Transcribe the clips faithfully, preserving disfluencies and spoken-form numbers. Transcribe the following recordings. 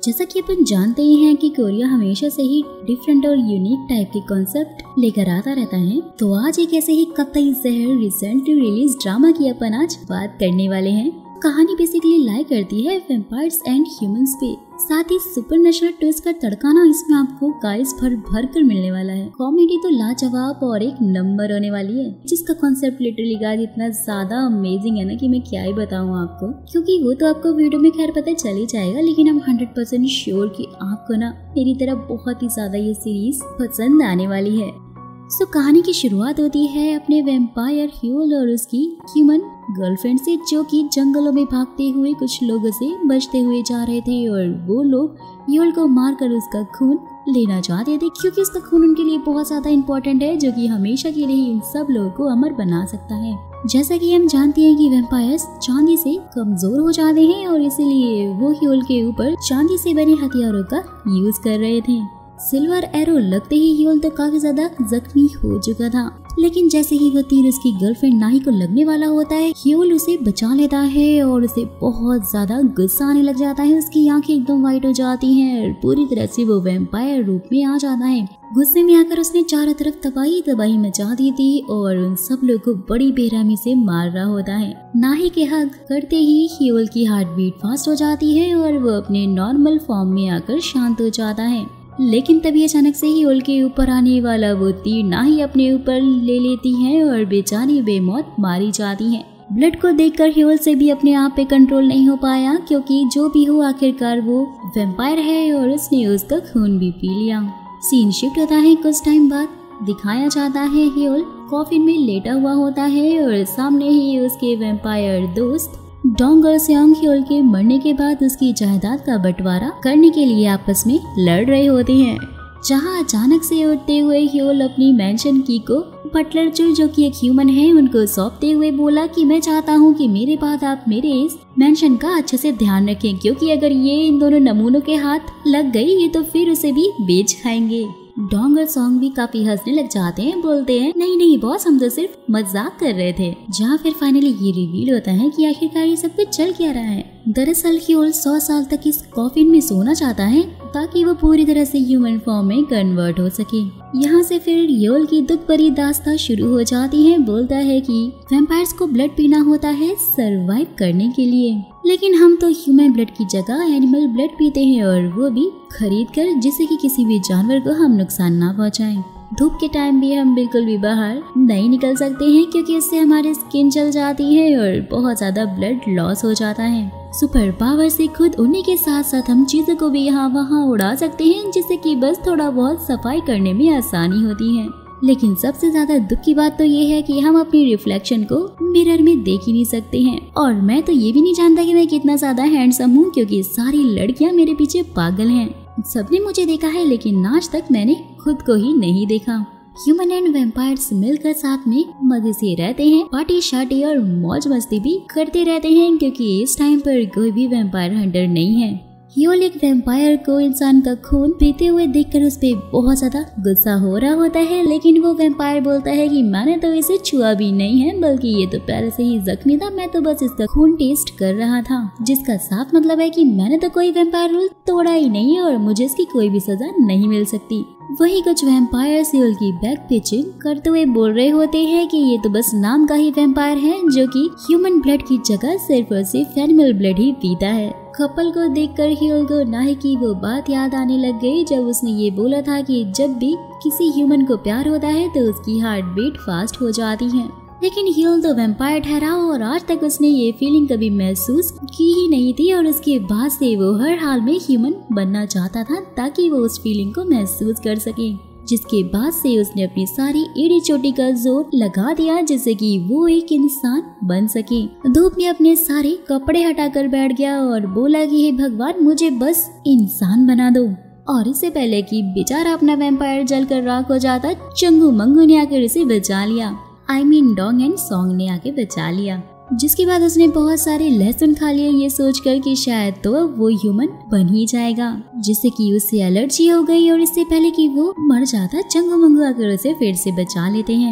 जैसा कि अपन जानते ही हैं कि कोरिया हमेशा से ही डिफरेंट और यूनिक टाइप के कॉन्सेप्ट लेकर आता रहता है, तो आज एक ऐसे ही कतई जहर रिसेंटली रिलीज ड्रामा की अपन आज बात करने वाले हैं। कहानी बेसिकली लाई करती है वैम्पायर्स एंड ह्यूमंस पे, साथ ही सुपरनेचुरल ट्विस्ट का तड़काना इसमें आपको गाइस भर भर कर मिलने वाला है। कॉमेडी तो लाजवाब और एक नंबर होने वाली है, जिसका कॉन्सेप्ट लिटरली गाइस इतना ज्यादा अमेजिंग है ना कि मैं क्या ही बताऊं आपको, क्योंकि वो तो आपको वीडियो में खैर पता चल ही जाएगा, लेकिन हम हंड्रेड परसेंट श्योर कि आपको ना मेरी तरह बहुत ही ज्यादा ये सीरीज पसंद आने वाली है। सो so, कहानी की शुरुआत होती है अपने वैम्पायर ह्यूल और उसकी ह्यूमन गर्लफ्रेंड से, जो कि जंगलों में भागते हुए कुछ लोगों से बचते हुए जा रहे थे और वो लोग ह्यूल को मारकर उसका खून लेना चाहते थे, क्योंकि उसका खून उनके लिए बहुत ज्यादा इम्पोर्टेंट है, जो कि हमेशा के लिए इन सब लोगों को अमर बना सकता है। जैसा कि हम जानते हैं कि वैम्पायर्स चांदी से कमजोर हो जाते हैं और इसीलिए वो ह्यूल के ऊपर चांदी से बने हथियारों का यूज कर रहे थे। सिल्वर एरो लगते ही ह्यूल तो काफी ज्यादा जख्मी हो चुका था, लेकिन जैसे ही वो तीर उसकी गर्लफ्रेंड नाही को लगने वाला होता है, ह्यूल उसे बचा लेता है और उसे बहुत ज्यादा गुस्सा आने लग जाता है। उसकी आंखें एकदम वाइट हो जाती हैं और पूरी तरह से वो वैम्पायर रूप में आ जाता है। गुस्से में आकर उसने चारों तरफ तबाही तबाही मचा दी थी और उन सब लोगों को बड़ी बेरहमी से मार रहा होता है। नाही के हक करते ही ह्यूल की हार्ट बीट फास्ट हो जाती है और वो अपने नॉर्मल फॉर्म में आकर शांत हो जाता है। लेकिन तभी अचानक से ही ह्यूल के ऊपर आने वाला वो तीर नाही अपने ऊपर ले लेती है और बेचारी बेमौत मारी जाती है। ब्लड को देखकर ह्यूल से भी अपने आप पे कंट्रोल नहीं हो पाया, क्योंकि जो भी हो आखिरकार वो वैम्पायर है और उसने उसका खून भी पी लिया। सीन शिफ्ट होता है कुछ टाइम बाद, दिखाया जाता है ह्यूल कॉफिन में लेटा हुआ होता है और सामने ही उसके वैम्पायर दोस्त डोंग और सेयोंग ह्यूल के मरने के बाद उसकी जायदाद का बंटवारा करने के लिए आपस में लड़ रहे होते हैं। जहां अचानक से उठते हुए ह्यूल अपनी मेंशन की को बटलर जो जो कि एक ह्यूमन है उनको सौंपते हुए बोला कि मैं चाहता हूं कि मेरे बाद आप मेरे इस मेंशन का अच्छे से ध्यान रखें, क्योंकि अगर ये इन दोनों नमूनों के हाथ लग गई ये तो फिर उसे भी बेच खाएंगे। डोंग और सॉन्ग भी काफी हंसने लग जाते हैं, बोलते हैं नहीं नहीं बॉस, हम तो सिर्फ मजाक कर रहे थे। जहाँ फिर फाइनली ये रिवील होता है कि आखिरकार ये सब कुछ चल क्या रहा है। दरअसल ह्यूल सौ साल तक इस कॉफिन में सोना चाहता है ताकि वो पूरी तरह से ह्यूमन फॉर्म में कन्वर्ट हो सके। यहाँ से फिर ह्यूल की दुख भरी दास्तां शुरू हो जाती है। बोलता है कि वैम्पायर्स को ब्लड पीना होता है सरवाइव करने के लिए, लेकिन हम तो ह्यूमन ब्लड की जगह एनिमल ब्लड पीते हैं और वो भी खरीद कर, जिससे कि किसी भी जानवर को हम नुकसान ना पहुँचाएं। धूप के टाइम भी हम बिल्कुल भी बाहर नहीं निकल सकते हैं, क्योंकि इससे हमारी स्किन जल जाती है और बहुत ज्यादा ब्लड लॉस हो जाता है। सुपर पावर से खुद उन्हीं के साथ साथ हम चीजों को भी यहाँ वहाँ उड़ा सकते हैं, जिससे कि बस थोड़ा बहुत सफाई करने में आसानी होती है। लेकिन सबसे ज्यादा दुख की बात तो ये है कि हम अपनी रिफ्लेक्शन को मिरर में देख ही नहीं सकते हैं। और मैं तो ये भी नहीं जानता कि मैं कितना ज्यादा हैंडसम हूँ, क्योंकि सारी लड़कियाँ मेरे पीछे पागल हैं। सबने मुझे देखा है, लेकिन आज तक मैंने खुद को ही नहीं देखा। ह्यूमन एंड वैम्पायर्स मिलकर साथ में मजे से रहते हैं, पार्टी शार्टी और मौज मस्ती भी करते रहते हैं, क्योंकि इस टाइम पर कोई भी वैम्पायर हंटर नहीं है। ह्यूल एक वैम्पायर को इंसान का खून पीते हुए देखकर उस पे बहुत ज्यादा गुस्सा हो रहा होता है, लेकिन वो वैम्पायर बोलता है कि मैंने तो इसे छुआ भी नहीं है, बल्कि ये तो पहले से ही जख्मी था, मैं तो बस इसका खून टेस्ट कर रहा था। जिसका साफ मतलब है कि मैंने तो कोई वैम्पायर रूल तोड़ा ही नहीं है और मुझे इसकी कोई भी सजा नहीं मिल सकती। वही कुछ वैम्पायर ह्यूल की बैक पिचिंग करते हुए बोल रहे होते हैं कि ये तो बस नाम का ही वैम्पायर है, जो कि ह्यूमन ब्लड की जगह सिर्फ और सिर्फ एनिमल ब्लड ही पीता है। कपल को देखकर ह्यूल को नाही की वो बात याद आने लग गई, जब उसने ये बोला था कि जब भी किसी ह्यूमन को प्यार होता है तो उसकी हार्ट बीट फास्ट हो जाती है। लेकिन ह्यूल तो वैम्पायर ठहरा और आज तक उसने ये फीलिंग कभी महसूस की ही नहीं थी, और उसके बाद से वो हर हाल में ह्यूमन बनना चाहता था ताकि वो उस फीलिंग को महसूस कर सके। जिसके बाद से उसने अपनी सारी एड़ी चोटी का जोर लगा दिया, जिससे कि वो एक इंसान बन सके। धूप में अपने सारे कपड़े हटाकर बैठ गया और बोला कि हे भगवान, मुझे बस इंसान बना दो। और इससे पहले कि बेचारा अपना वैम्पायर जलकर राख हो जाता, चंगू मंगू ने आकर उसे बचा लिया। I mean Dong and Song ने आके बचा लिया। जिसके बाद उसने बहुत सारे लहसुन खा लिए, ये सोचकर कि शायद तो वो ह्यूमन बन ही जाएगा, जिससे कि उसे एलर्जी हो गई। और इससे पहले कि वो मर जाता, चंगू मंगू आकर उसे फिर से बचा लेते हैं।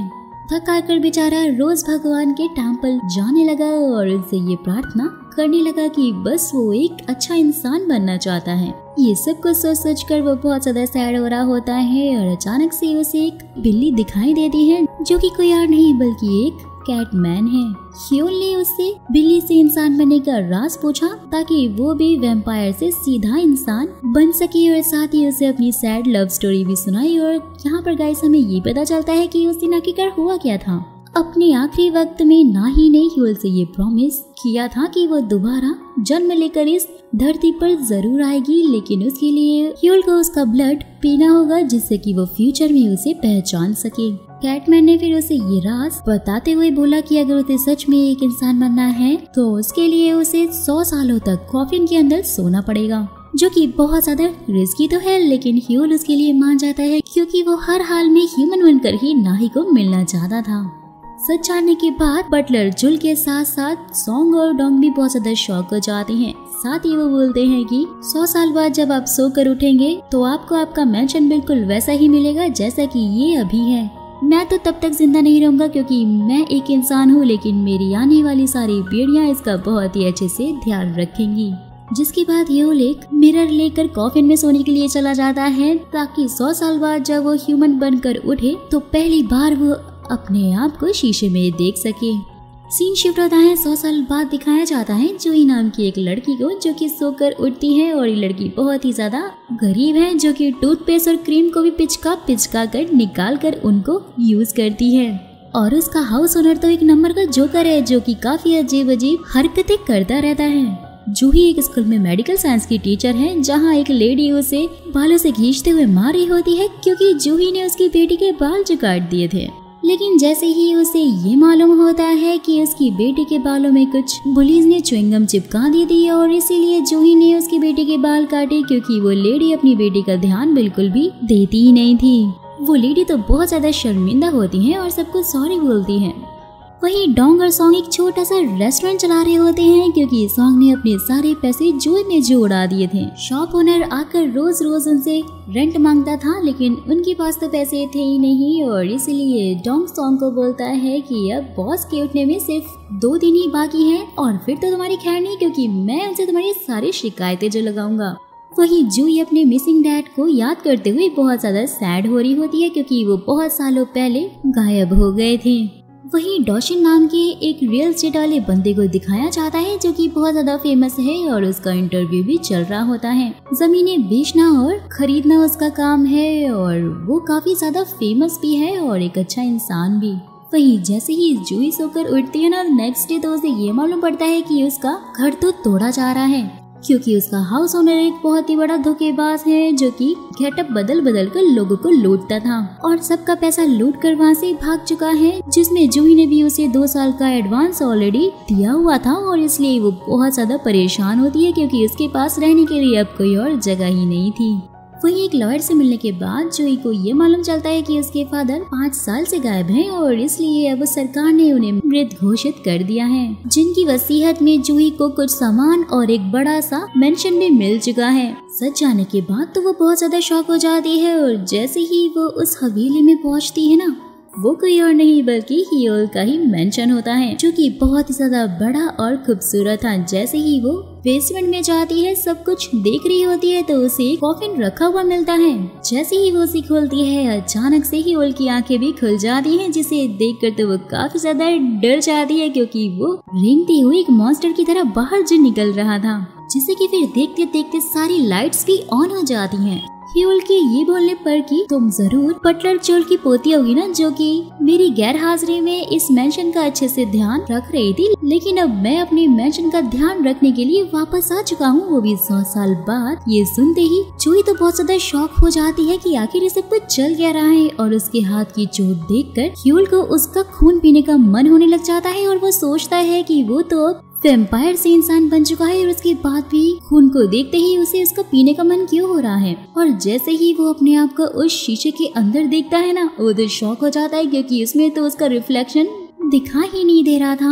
थक आकर बेचारा रोज भगवान के टेम्पल जाने लगा और उनसे ये प्रार्थना करने लगा कि बस वो एक अच्छा इंसान बनना चाहता है। ये सब कुछ सोच सोच कर वो बहुत ज्यादा सैड हो रहा होता है और अचानक से उसे एक बिल्ली दिखाई देती है जो कि कोई और नहीं बल्कि एक कैटमैन है। ह्यूल ने उससे बिल्ली से इंसान बनने का राज पूछा ताकि वो भी वैम्पायर से सीधा इंसान बन सके और साथ ही उसे अपनी सैड लव स्टोरी भी सुनाई। और यहाँ पर गाइस हमें ये पता चलता है कि उस दिन आखिरकार हुआ क्या था। अपने आखिरी वक्त में नाही ने ह्यूल से ये प्रॉमिस किया था कि वो दोबारा जन्म लेकर इस धरती पर जरूर आएगी, लेकिन उसके लिए ह्यूल को उसका ब्लड पीना होगा जिससे कि वो फ्यूचर में उसे पहचान सके। कैटमैन ने फिर उसे ये राज बताते हुए बोला कि अगर उसे सच में एक इंसान बनना है तो उसके लिए उसे सौ सालों तक कॉफिन के अंदर सोना पड़ेगा, जो कि बहुत ज्यादा रिस्की तो है, लेकिन ह्यूल उसके लिए मान जाता है क्योंकि वो हर हाल में ह्यूमन बनकर ही नाही को मिलना चाहता था। सच जानने के बाद बटलर जुल के साथ साथ सॉन्ग और डोंग भी बहुत ज्यादा शॉक हो जाते हैं। साथ ही वो बोलते हैं कि सौ साल बाद जब आप सोकर उठेंगे तो आपको आपका मैंशन बिल्कुल वैसा ही मिलेगा जैसा कि ये अभी है। मैं तो तब तक जिंदा नहीं रहूंगा क्योंकि मैं एक इंसान हूँ, लेकिन मेरी आने वाली सारी पीढ़ियाँ इसका बहुत ही अच्छे से ध्यान रखेंगी। जिसके बाद ह्यूल एक मिरर लेकर कॉफिन में सोने के लिए चला जाता है ताकि सौ साल बाद जब वो ह्यूमन बनकर उठे तो पहली बार वो अपने आप को शीशे में देख सके। सीन शिफ्ट होता है, सौ साल बाद दिखाया जाता है जूही नाम की एक लड़की को जो कि सोकर उठती है और ये लड़की बहुत ही ज्यादा गरीब है जो कि टूथपेस्ट और क्रीम को भी पिचका पिचका कर निकाल कर उनको यूज करती है। और उसका हाउस ओनर तो एक नंबर का जोकर है जो कि काफी अजीब अजीब हरकतें करता रहता है। जूही एक स्कूल में मेडिकल साइंस की टीचर है जहाँ एक लेडी उसे बालों से खींचते हुए मार रही होती है क्योंकि जूही ने उसकी बेटी के बाल जो काट दिए थे। लेकिन जैसे ही उसे ये मालूम होता है कि उसकी बेटी के बालों में कुछ बुलीज ने च्युइंगम चिपका दी थी और इसीलिए जूही ने उसकी बेटी के बाल काटे क्योंकि वो लेडी अपनी बेटी का ध्यान बिल्कुल भी देती ही नहीं थी। वो लेडी तो बहुत ज्यादा शर्मिंदा होती है और सबको सॉरी बोलती है। वहीं डोंग और सॉन्ग एक छोटा सा रेस्टोरेंट चला रहे होते हैं क्योंकि सॉन्ग ने अपने सारे पैसे जुए में जो उड़ा दिए थे। शॉप ओनर आकर रोज रोज उनसे रेंट मांगता था लेकिन उनके पास तो पैसे थे ही नहीं और इसीलिए डोंग सॉन्ग को बोलता है कि अब बॉस के उठने में सिर्फ दो दिन ही बाकी है और फिर तो तुम्हारी खैर नहीं क्योंकि मैं उनसे तुम्हारी सारी शिकायतें जो लगाऊंगा। वहीं जूही अपने मिसिंग डैड को याद करते हुए बहुत ज्यादा सैड हो रही होती है क्योंकि वो बहुत सालों पहले गायब हो गए थे। वहीं डॉशिन नाम के एक रियल एस्टेट वाले बंदे को दिखाया जाता है जो कि बहुत ज्यादा फेमस है और उसका इंटरव्यू भी चल रहा होता है। जमीनें बेचना और खरीदना उसका काम है और वो काफी ज्यादा फेमस भी है और एक अच्छा इंसान भी। वहीं जैसे ही जूही सोकर उठती है ना नेक्स्ट डे तो उसे ये मालूम पड़ता है कि उसका घर तो तोड़ा जा रहा है क्योंकि उसका हाउस ओनर एक बहुत ही बड़ा धोखेबाज है जो कि गेटअप बदल बदल कर लोगों को लूटता था और सबका पैसा लूट कर वहाँ से भाग चुका है, जिसमें जूही ने भी उसे दो साल का एडवांस ऑलरेडी दिया हुआ था और इसलिए वो बहुत ज्यादा परेशान होती है क्योंकि उसके पास रहने के लिए अब कोई और जगह ही नहीं थी। वहीं एक लॉयर से मिलने के बाद जूही को ये मालूम चलता है कि उसके फादर पाँच साल से गायब हैं और इसलिए अब सरकार ने उन्हें मृत घोषित कर दिया है, जिनकी वसीयत में जूही को कुछ सामान और एक बड़ा सा मेंशन भी मिल चुका है। सच जाने के बाद तो वो बहुत ज्यादा शॉक हो जाती है और जैसे ही वो उस हवेली में पहुंचती है ना वो कोई और नहीं बल्कि ह्यूल का ही मेंशन होता है जो कि बहुत ही ज्यादा बड़ा और खूबसूरत था। जैसे ही वो बेसमेंट में जाती है सब कुछ देख रही होती है तो उसे कॉफिन रखा हुआ मिलता है। जैसे ही वो उसे खोलती है अचानक से ही ह्यूल की आंखें भी खुल जाती हैं, जिसे देखकर तो वो काफी ज्यादा डर जाती है क्योंकि वो रेंगती हुई एक मॉन्स्टर की तरह बाहर जो निकल रहा था, जिसे कि फिर देखते देखते सारी लाइट्स भी ऑन हो जाती हैं। ह्यूल के ये बोलने पर कि तुम जरूर बटलर जोल की पोती होगी ना जो कि मेरी गैर हाजिरी में इस मेंशन का अच्छे से ध्यान रख रही थी, लेकिन अब मैं अपने मेंशन का ध्यान रखने के लिए वापस आ चुका हूँ, वो भी सौ साल बाद। ये सुनते ही जूही तो बहुत ज्यादा शॉक हो जाती है कि आखिर ये सब कुछ चल क्या रहा है और उसके हाथ की चोट देखकर ह्यूल को उसका खून पीने का मन होने लग जाता है और वो सोचता है कि वो तो वैम्पायर से इंसान बन चुका है और उसके बाद भी खून को देखते ही उसे उसका पीने का मन क्यों हो रहा है। और जैसे ही वो अपने आप को उस शीशे के अंदर देखता है ना वो तो शॉक हो जाता है क्योंकि उसमें तो उसका रिफ्लेक्शन दिखा ही नहीं दे रहा था।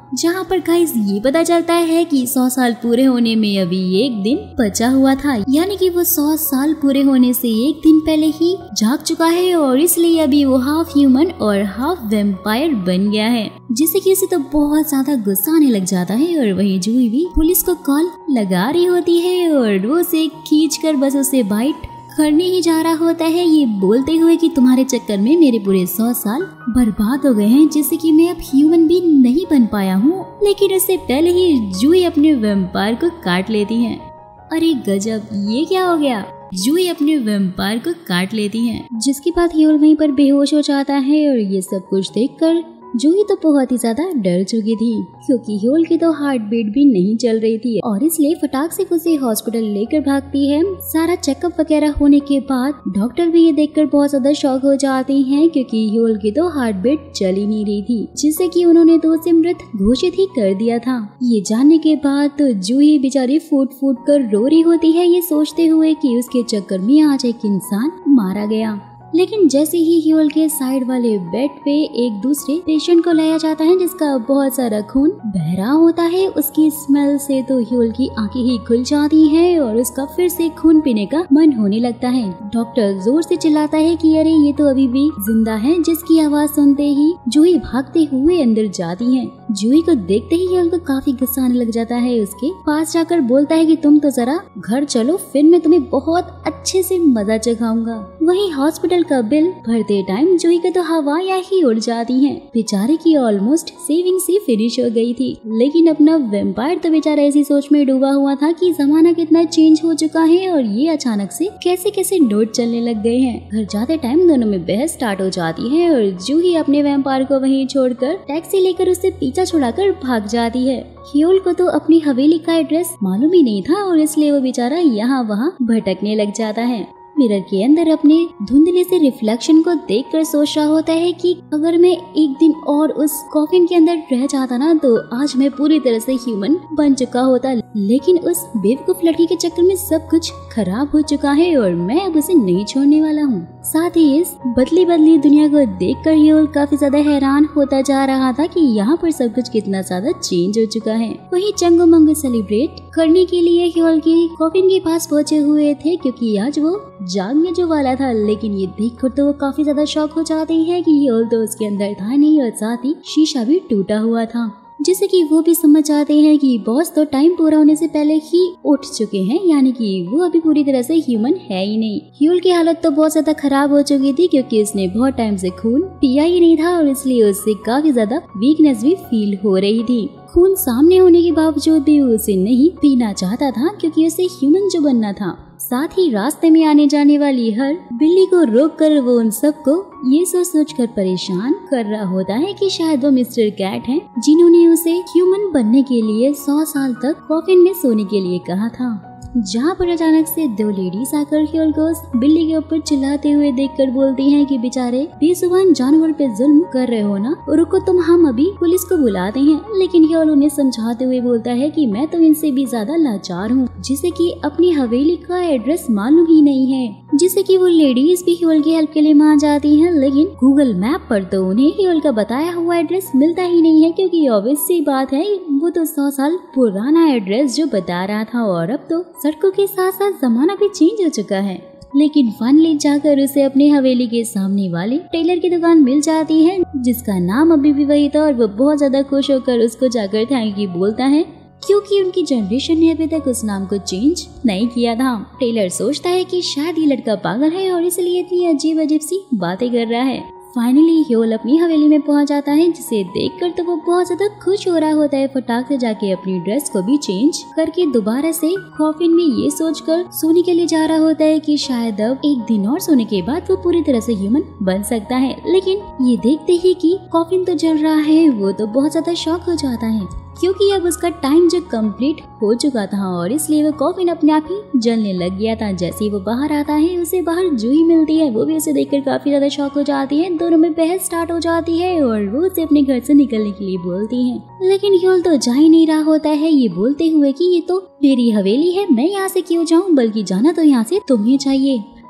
जहाँ पर गाइस ये पता चलता है कि सौ साल पूरे होने में अभी एक दिन बचा हुआ था, यानी कि वो सौ साल पूरे होने से एक दिन पहले ही जाग चुका है और इसलिए अभी वो हाफ ह्यूमन और हाफ वेम्पायर बन गया है, जिससे कि उसे तो बहुत ज्यादा गुस्सा आने लग जाता है। और वही जूही भी पुलिस को कॉल लगा रही होती है और वो उसे खींच कर बस उसे बाइट करने ही जा रहा होता है, ये बोलते हुए कि तुम्हारे चक्कर में मेरे पूरे सौ साल बर्बाद हो गए हैं, जिससे कि मैं अब ह्यूमन भी नहीं बन पाया हूँ। लेकिन उससे पहले ही जूही अपने वेम्पायर को काट लेती है। अरे गजब, ये क्या हो गया। जूही अपने वेम्पायर को काट लेती है, जिसके बाद ह्यूल वहीं पर बेहोश हो जाता है। और ये सब कुछ देखकर जूही तो बहुत ही ज्यादा डर चुकी थी, क्योंकि ह्यूल की तो हार्ट बीट भी नहीं चल रही थी और इसलिए फटाक से उसे हॉस्पिटल लेकर भागती है। सारा चेकअप वगैरह होने के बाद डॉक्टर भी ये देखकर बहुत ज्यादा शॉक हो जाते हैं, क्योंकि ह्यूल की तो हार्ट बीट चल ही नहीं रही थी, जिससे कि उन्होंने तो उसे मृत घोषित ही कर दिया था। ये जानने के बाद तो जूही बेचारी फूट फूट कर रो रही होती है, ये सोचते हुए कि उसके चक्कर में आज एक इंसान मारा गया। लेकिन जैसे ही ह्यूल के साइड वाले बेड पे एक दूसरे पेशेंट को लाया जाता है, जिसका बहुत सारा खून बह रहा होता है, उसकी स्मेल से तो ह्यूल की आंखें ही खुल जाती हैं और उसका फिर से खून पीने का मन होने लगता है। डॉक्टर जोर से चिल्लाता है कि अरे ये तो अभी भी जिंदा है, जिसकी आवाज सुनते ही जूही भागते हुए अंदर जाती है। जूही को देखते ही ह्यूल को काफी गुस्सा आने लग जाता है, उसके पास जाकर बोलता है कि तुम तो जरा घर चलो, फिर मैं तुम्हें बहुत अच्छे से मजा चखाऊंगा। वही हॉस्पिटल का बिल भरते टाइम जूही का तो हवाएं ही उड़ जाती हैं। बेचारे की ऑलमोस्ट सेविंग सी फिनिश हो गई थी, लेकिन अपना वेम्पायर तो बेचारा ऐसी सोच में डूबा हुआ था कि जमाना कितना चेंज हो चुका है और ये अचानक से कैसे कैसे नोट चलने लग गए हैं। घर जाते टाइम दोनों में बहस स्टार्ट हो जाती है और जूही अपने वेम्पायर को वहीं छोड़कर टैक्सी लेकर उससे पीछा छुड़ाकर भाग जाती है। ह्यूल को तो अपनी हवेली का एड्रेस मालूम ही नहीं था और इसलिए वो बेचारा यहाँ वहाँ भटकने लग जाता है। मिरर के अंदर अपने धुंधले से रिफ्लेक्शन को देखकर सोच रहा होता है कि अगर मैं एक दिन और उस कॉफिन के अंदर रह जाता ना, तो आज मैं पूरी तरह से ह्यूमन बन चुका होता। लेकिन उस बेवकूफ लड़की के चक्कर में सब कुछ खराब हो चुका है और मैं अब उसे नहीं छोड़ने वाला हूँ। साथ ही इस बदली बदली दुनिया को देखकर ह्यूल काफी ज्यादा हैरान होता जा रहा था कि यहाँ पर सब कुछ कितना ज्यादा चेंज हो चुका है। वही चंगो मंगो सेलिब्रेट करने के लिए ह्यूल की कॉफिन के पास पहुँचे हुए थे, क्योंकि आज वो जागने जो वाला था। लेकिन ये देखकर तो वो काफी ज्यादा शॉक हो जाती है कि ह्यूल तो उसके अंदर था नहीं और साथ ही शीशा भी टूटा हुआ था, जिससे कि वो भी समझ जाते हैं कि बॉस तो टाइम पूरा होने से पहले ही उठ चुके हैं, यानी कि वो अभी पूरी तरह से ह्यूमन है ही नहीं। ह्यूल की हालत तो बहुत ज्यादा खराब हो चुकी थी, क्योंकि उसने बहुत टाइम से खून पिया ही नहीं था और इसलिए उससे काफी ज्यादा वीकनेस भी फील हो रही थी। खून सामने होने के बावजूद भी वो उसे नहीं पीना चाहता था, क्योंकि उसे ह्यूमन जो बनना था। साथ ही रास्ते में आने जाने वाली हर बिल्ली को रोककर वो उन सबको ये सोच सोच कर परेशान कर रहा होता है कि शायद वो मिस्टर कैट हैं, जिन्होंने उसे ह्यूमन बनने के लिए सौ साल तक कॉफिन में सोने के लिए कहा था। जहाँ पर अचानक से दो लेडीज आकर ह्यूल को उस बिल्ली के ऊपर चिल्लाते हुए देखकर बोलती हैं कि बेचारे बेजुबान जानवर पे जुल्म कर रहे हो ना, रुको तुम, हम अभी पुलिस को बुलाते हैं। लेकिन ह्यूल उन्हें समझाते हुए बोलता है कि मैं तो इनसे भी ज्यादा लाचार हूँ, जिसे कि अपनी हवेली का एड्रेस मालूम ही नहीं है, जिसे कि वो लेडीज भी ह्यूल की हेल्प के लिए मान जाती हैं। लेकिन गूगल मैप पर तो उन्हें ह्यूल का बताया हुआ एड्रेस मिलता ही नहीं है, क्योंकि ऑब्वियस सी बात है वो तो सौ साल पुराना एड्रेस जो बता रहा था और अब तो सड़कों के साथ साथ जमाना भी चेंज हो चुका है। लेकिन फाइनली जाकर उसे अपनी हवेली के सामने वाली टेलर की दुकान मिल जाती है, जिसका नाम अभी भी वही था और वो बहुत ज्यादा खुश होकर उसको जाकर थैंक यू बोलता है, क्योंकि उनकी जनरेशन ने अभी तक उस नाम को चेंज नहीं किया था। टेलर सोचता है कि शायद ये लड़का पागल है और इसलिए इतनी अजीब अजीब सी बातें कर रहा है। फाइनली ह्यूल अपनी हवेली में पहुंच जाता है, जिसे देखकर तो वो बहुत ज्यादा खुश हो रहा होता है। फटाक से जाके अपनी ड्रेस को भी चेंज करके दोबारा से कॉफिन में ये सोचकर सोने के लिए जा रहा होता है कि शायद अब एक दिन और सोने के बाद वो पूरी तरह से ह्यूमन बन सकता है। लेकिन ये देखते ही कि कॉफिन तो जल रहा है, वो तो बहुत ज्यादा शॉक हो जाता है, क्योंकि अब उसका टाइम जो कंप्लीट हो चुका था और इसलिए वो कॉफिन अपने आप ही जलने लग गया था। जैसे ही वो बाहर आता है, उसे बाहर जूही मिलती है, वो भी उसे देखकर काफी ज्यादा शॉक हो जाती है। दोनों में बहस स्टार्ट हो जाती है और वो उसे अपने घर से निकलने के लिए बोलती है, लेकिन ह्यूल तो जा ही नहीं रहा होता है, ये बोलते हुए कि ये तो मेरी हवेली है, मैं यहाँ से क्यों जाऊँ, बल्कि जाना तो यहाँ से तुम्हें चाहिए।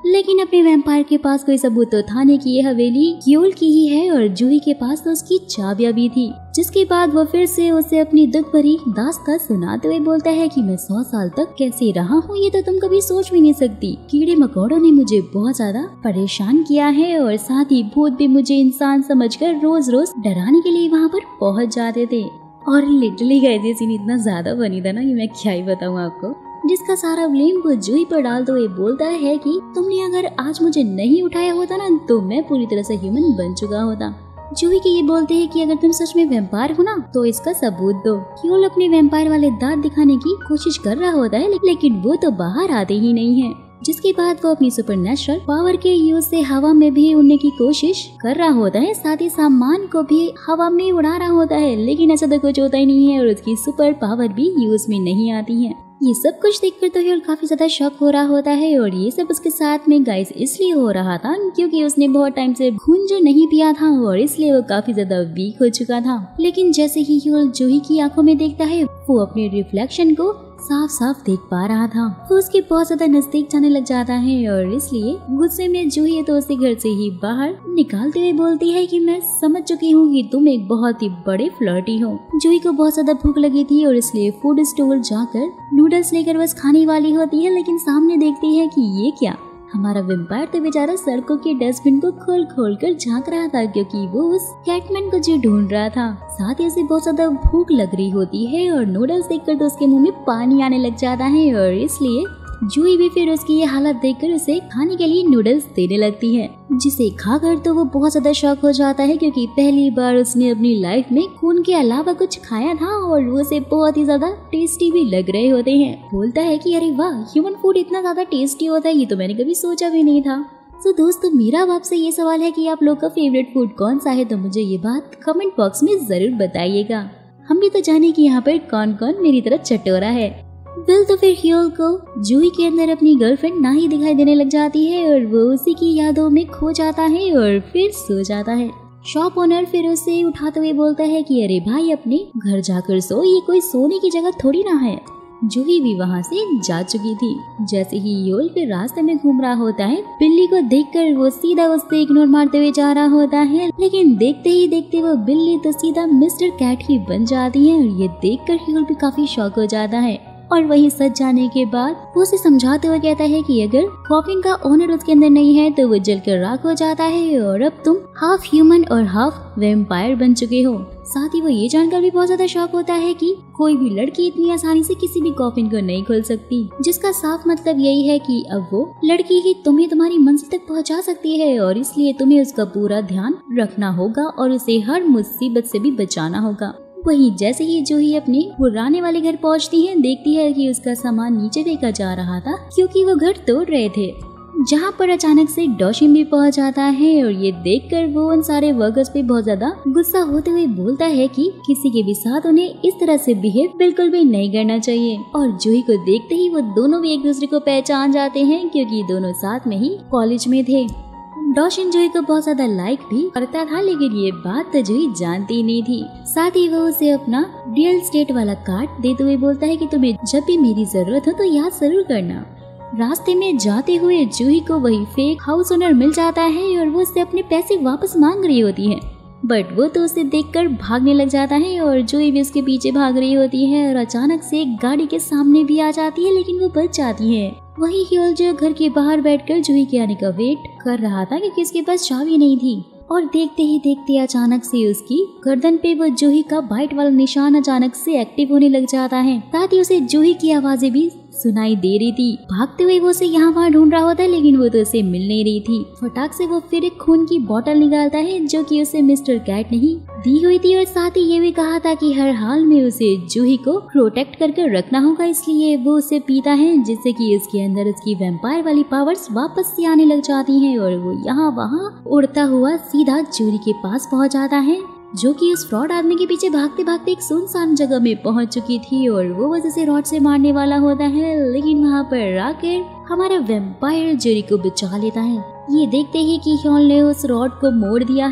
लेकिन अपने वैम्पायर के पास कोई सबूत तो था नहीं कि ये हवेली ह्यूल की ही है और जूही के पास तो उसकी चाबियां भी थी। जिसके बाद वो फिर से उसे अपनी दुख भरी दास्तान सुनाते हुए बोलता है कि मैं सौ साल तक कैसे रहा हूँ ये तो तुम कभी सोच भी नहीं सकती। कीड़े मकोड़ों ने मुझे बहुत ज्यादा परेशान किया है और साथ ही भूत भी मुझे इंसान समझकर रोज रोज डराने के लिए वहाँ पर पहुँच जाते थे। और लिटरली गाइस ये सीन इतना ज्यादा बनी था ना कि मैं क्या ही बताऊँ आपको, जिसका सारा ब्लेम वो जूही पर डालते हुए बोलता है कि तुमने अगर आज मुझे नहीं उठाया होता ना तो मैं पूरी तरह से ह्यूमन बन चुका होता। जूही के ये बोलते हैं कि अगर तुम सच में वैम्पायर हो ना तो इसका सबूत दो। ह्यूल अपने वैम्पायर वाले दांत दिखाने की कोशिश कर रहा होता है लेकिन वो तो बाहर आते ही नहीं है। जिसके बाद वो अपनी सुपरनेचुरल पावर के यूज से हवा में भी उड़ने की कोशिश कर रहा होता है, साथ ही सामान को भी हवा में उड़ा रहा होता है, लेकिन ऐसा तो कुछ होता ही नहीं है और उसकी सुपर पावर भी यूज में नहीं आती है। ये सब कुछ देखकर तो ह्यूल काफी ज्यादा शॉक हो रहा होता है और ये सब उसके साथ में गाइस इसलिए हो रहा था क्योंकि उसने बहुत टाइम से खून जो नहीं पिया था और इसलिए वो काफी ज्यादा वीक हो चुका था। लेकिन जैसे ही ह्यूल जूही की आंखों में देखता है वो अपने रिफ्लेक्शन को साफ साफ देख पा रहा था। वो उसके बहुत ज्यादा नजदीक जाने लग जाता है और इसलिए गुस्से में जूही तो उसे घर से ही बाहर निकालते हुए बोलती है कि मैं समझ चुकी हूँ कि तुम एक बहुत ही बड़े फ्लर्टी हो। जूही को बहुत ज्यादा भूख लगी थी और इसलिए फूड स्टोर जाकर नूडल्स लेकर बस खाने वाली होती है, लेकिन सामने देखती है कि ये क्या, हमारा वैम्पायर तो बेचारा सड़कों के डस्टबिन को खोल खोल कर झांक रहा था क्योंकि वो उस कैटमैन को जो ढूंढ रहा था। साथ ही उसे बहुत ज्यादा भूख लग रही होती है और नूडल्स देखकर तो उसके मुंह में पानी आने लग जाता है और इसलिए जूही भी फिर उसकी ये हालत देखकर उसे खाने के लिए नूडल्स देने लगती है, जिसे खाकर तो वो बहुत ज्यादा शॉक हो जाता है क्योंकि पहली बार उसने अपनी लाइफ में खून के अलावा कुछ खाया था और वो उसे बहुत ही ज्यादा टेस्टी भी लग रहे होते हैं। बोलता है कि अरे वाह, ह्यूमन फूड इतना ज्यादा टेस्टी होता है, ये तो मैंने कभी सोचा भी नहीं था। तो दोस्तों मेरा अब आपसे ये सवाल है कि आप लोग का फेवरेट फूड कौन सा है, तो मुझे ये बात कमेंट बॉक्स में जरूर बताइएगा। हम भी तो जाने कि यहाँ पर कौन कौन मेरी तरह चटोरा है। बिल तो फिर ह्यूल को जूही के अंदर अपनी गर्लफ्रेंड ना ही दिखाई देने लग जाती है और वो उसी की यादों में खो जाता है और फिर सो जाता है। शॉप ओनर फिर उसे उठाते हुए बोलता है कि अरे भाई अपने घर जाकर सो, ये कोई सोने की जगह थोड़ी ना है। जूही भी वहाँ से जा चुकी थी। जैसे ही ह्यूल फिर रास्ते में घूम रहा होता है, बिल्ली को देखकर वो सीधा उससे इग्नोर मारते हुए जा रहा होता है, लेकिन देखते ही देखते वो बिल्ली तो सीधा मिस्टर कैट ही बन जाती है और ये देखकर ह्यूल भी काफी शॉक हो जाता है। और वहीं सच जाने के बाद वो उसे समझाते हुए कहता है कि अगर कॉफिन का ओनर उसके अंदर नहीं है तो वो जलकर राख हो जाता है और अब तुम हाफ ह्यूमन और हाफ वैम्पायर बन चुके हो। साथ ही वो ये जानकर भी बहुत ज्यादा शॉक होता है कि कोई भी लड़की इतनी आसानी से किसी भी कॉफिन को नहीं खोल सकती, जिसका साफ मतलब यही है कि अब वो लड़की ही तुम्हें तुम्हारी मंजिल तक पहुंचा सकती है और इसलिए तुम्हें उसका पूरा ध्यान रखना होगा और उसे हर मुसीबत से भी बचाना होगा। वहीं जैसे ही जूही अपने पुराने वाले घर पहुंचती है, देखती है कि उसका सामान नीचे फेंका जा रहा था क्योंकि वो घर तोड़ रहे थे, जहां पर अचानक से डॉशिम भी पहुंच जाता है और ये देखकर वो उन सारे वर्कर्स पे बहुत ज्यादा गुस्सा होते हुए बोलता है कि किसी के भी साथ उन्हें इस तरह से बिहेव बिल्कुल भी नहीं करना चाहिए। और जूही को देखते ही वो दोनों भी एक दूसरे को पहचान जाते हैं क्योंकि दोनों साथ में ही कॉलेज में थे। डॉशन जूही को बहुत ज्यादा लाइक भी करता था, लेकिन ये बात तो जूही जानती नहीं थी। साथ ही वो उसे अपना रियल स्टेट वाला कार्ड देते हुए बोलता है कि तुम्हें जब भी मेरी जरूरत हो तो याद जरूर करना। रास्ते में जाते हुए जूही को वही फेक हाउस ओनर मिल जाता है और वो उससे अपने पैसे वापस मांग रही होती है, बट वो तो उसे देखकर भागने लग जाता है और जूही भी उसके पीछे भाग रही होती है और अचानक से एक गाड़ी के सामने भी आ जाती है, लेकिन वो बच जाती है। वही ह्यूल जो घर के बाहर बैठकर जूही के आने का वेट कर रहा था क्योंकि उसके पास चाबी नहीं थी, और देखते ही देखते अचानक से उसकी गर्दन पे वो जूही का बाइट वाला निशान अचानक से एक्टिव होने लग जाता है। साथ ही उसे जूही की आवाजें भी सुनाई दे रही थी। भागते हुए वो उसे यहाँ वहाँ ढूंढ रहा होता है, लेकिन वो तो उसे मिल नहीं रही थी। फटाक से वो फिर एक खून की बोतल निकालता है जो कि उसे मिस्टर कैट ने ही दी हुई थी, और साथ ही ये भी कहा था कि हर हाल में उसे जूही को प्रोटेक्ट करके रखना होगा, इसलिए वो उसे पीता है जिससे कि उसके अंदर उसकी वैम्पायर वाली पावर्स वापस से आने लग जाती हैं और वो यहाँ वहाँ उड़ता हुआ सीधा जूही के पास पहुँच जाता है, जो कि उस फ्रॉड आदमी के पीछे भागते भागते एक सुनसान जगह में पहुंच चुकी थी और वो बस उसे रॉड से मारने वाला होता है, लेकिन वहां पर रॉकेट हमारा वैम्पायर जूही को बचा लेता है। ये देखते ही कि ह्यूल ने उस रॉड को मोड़ दिया है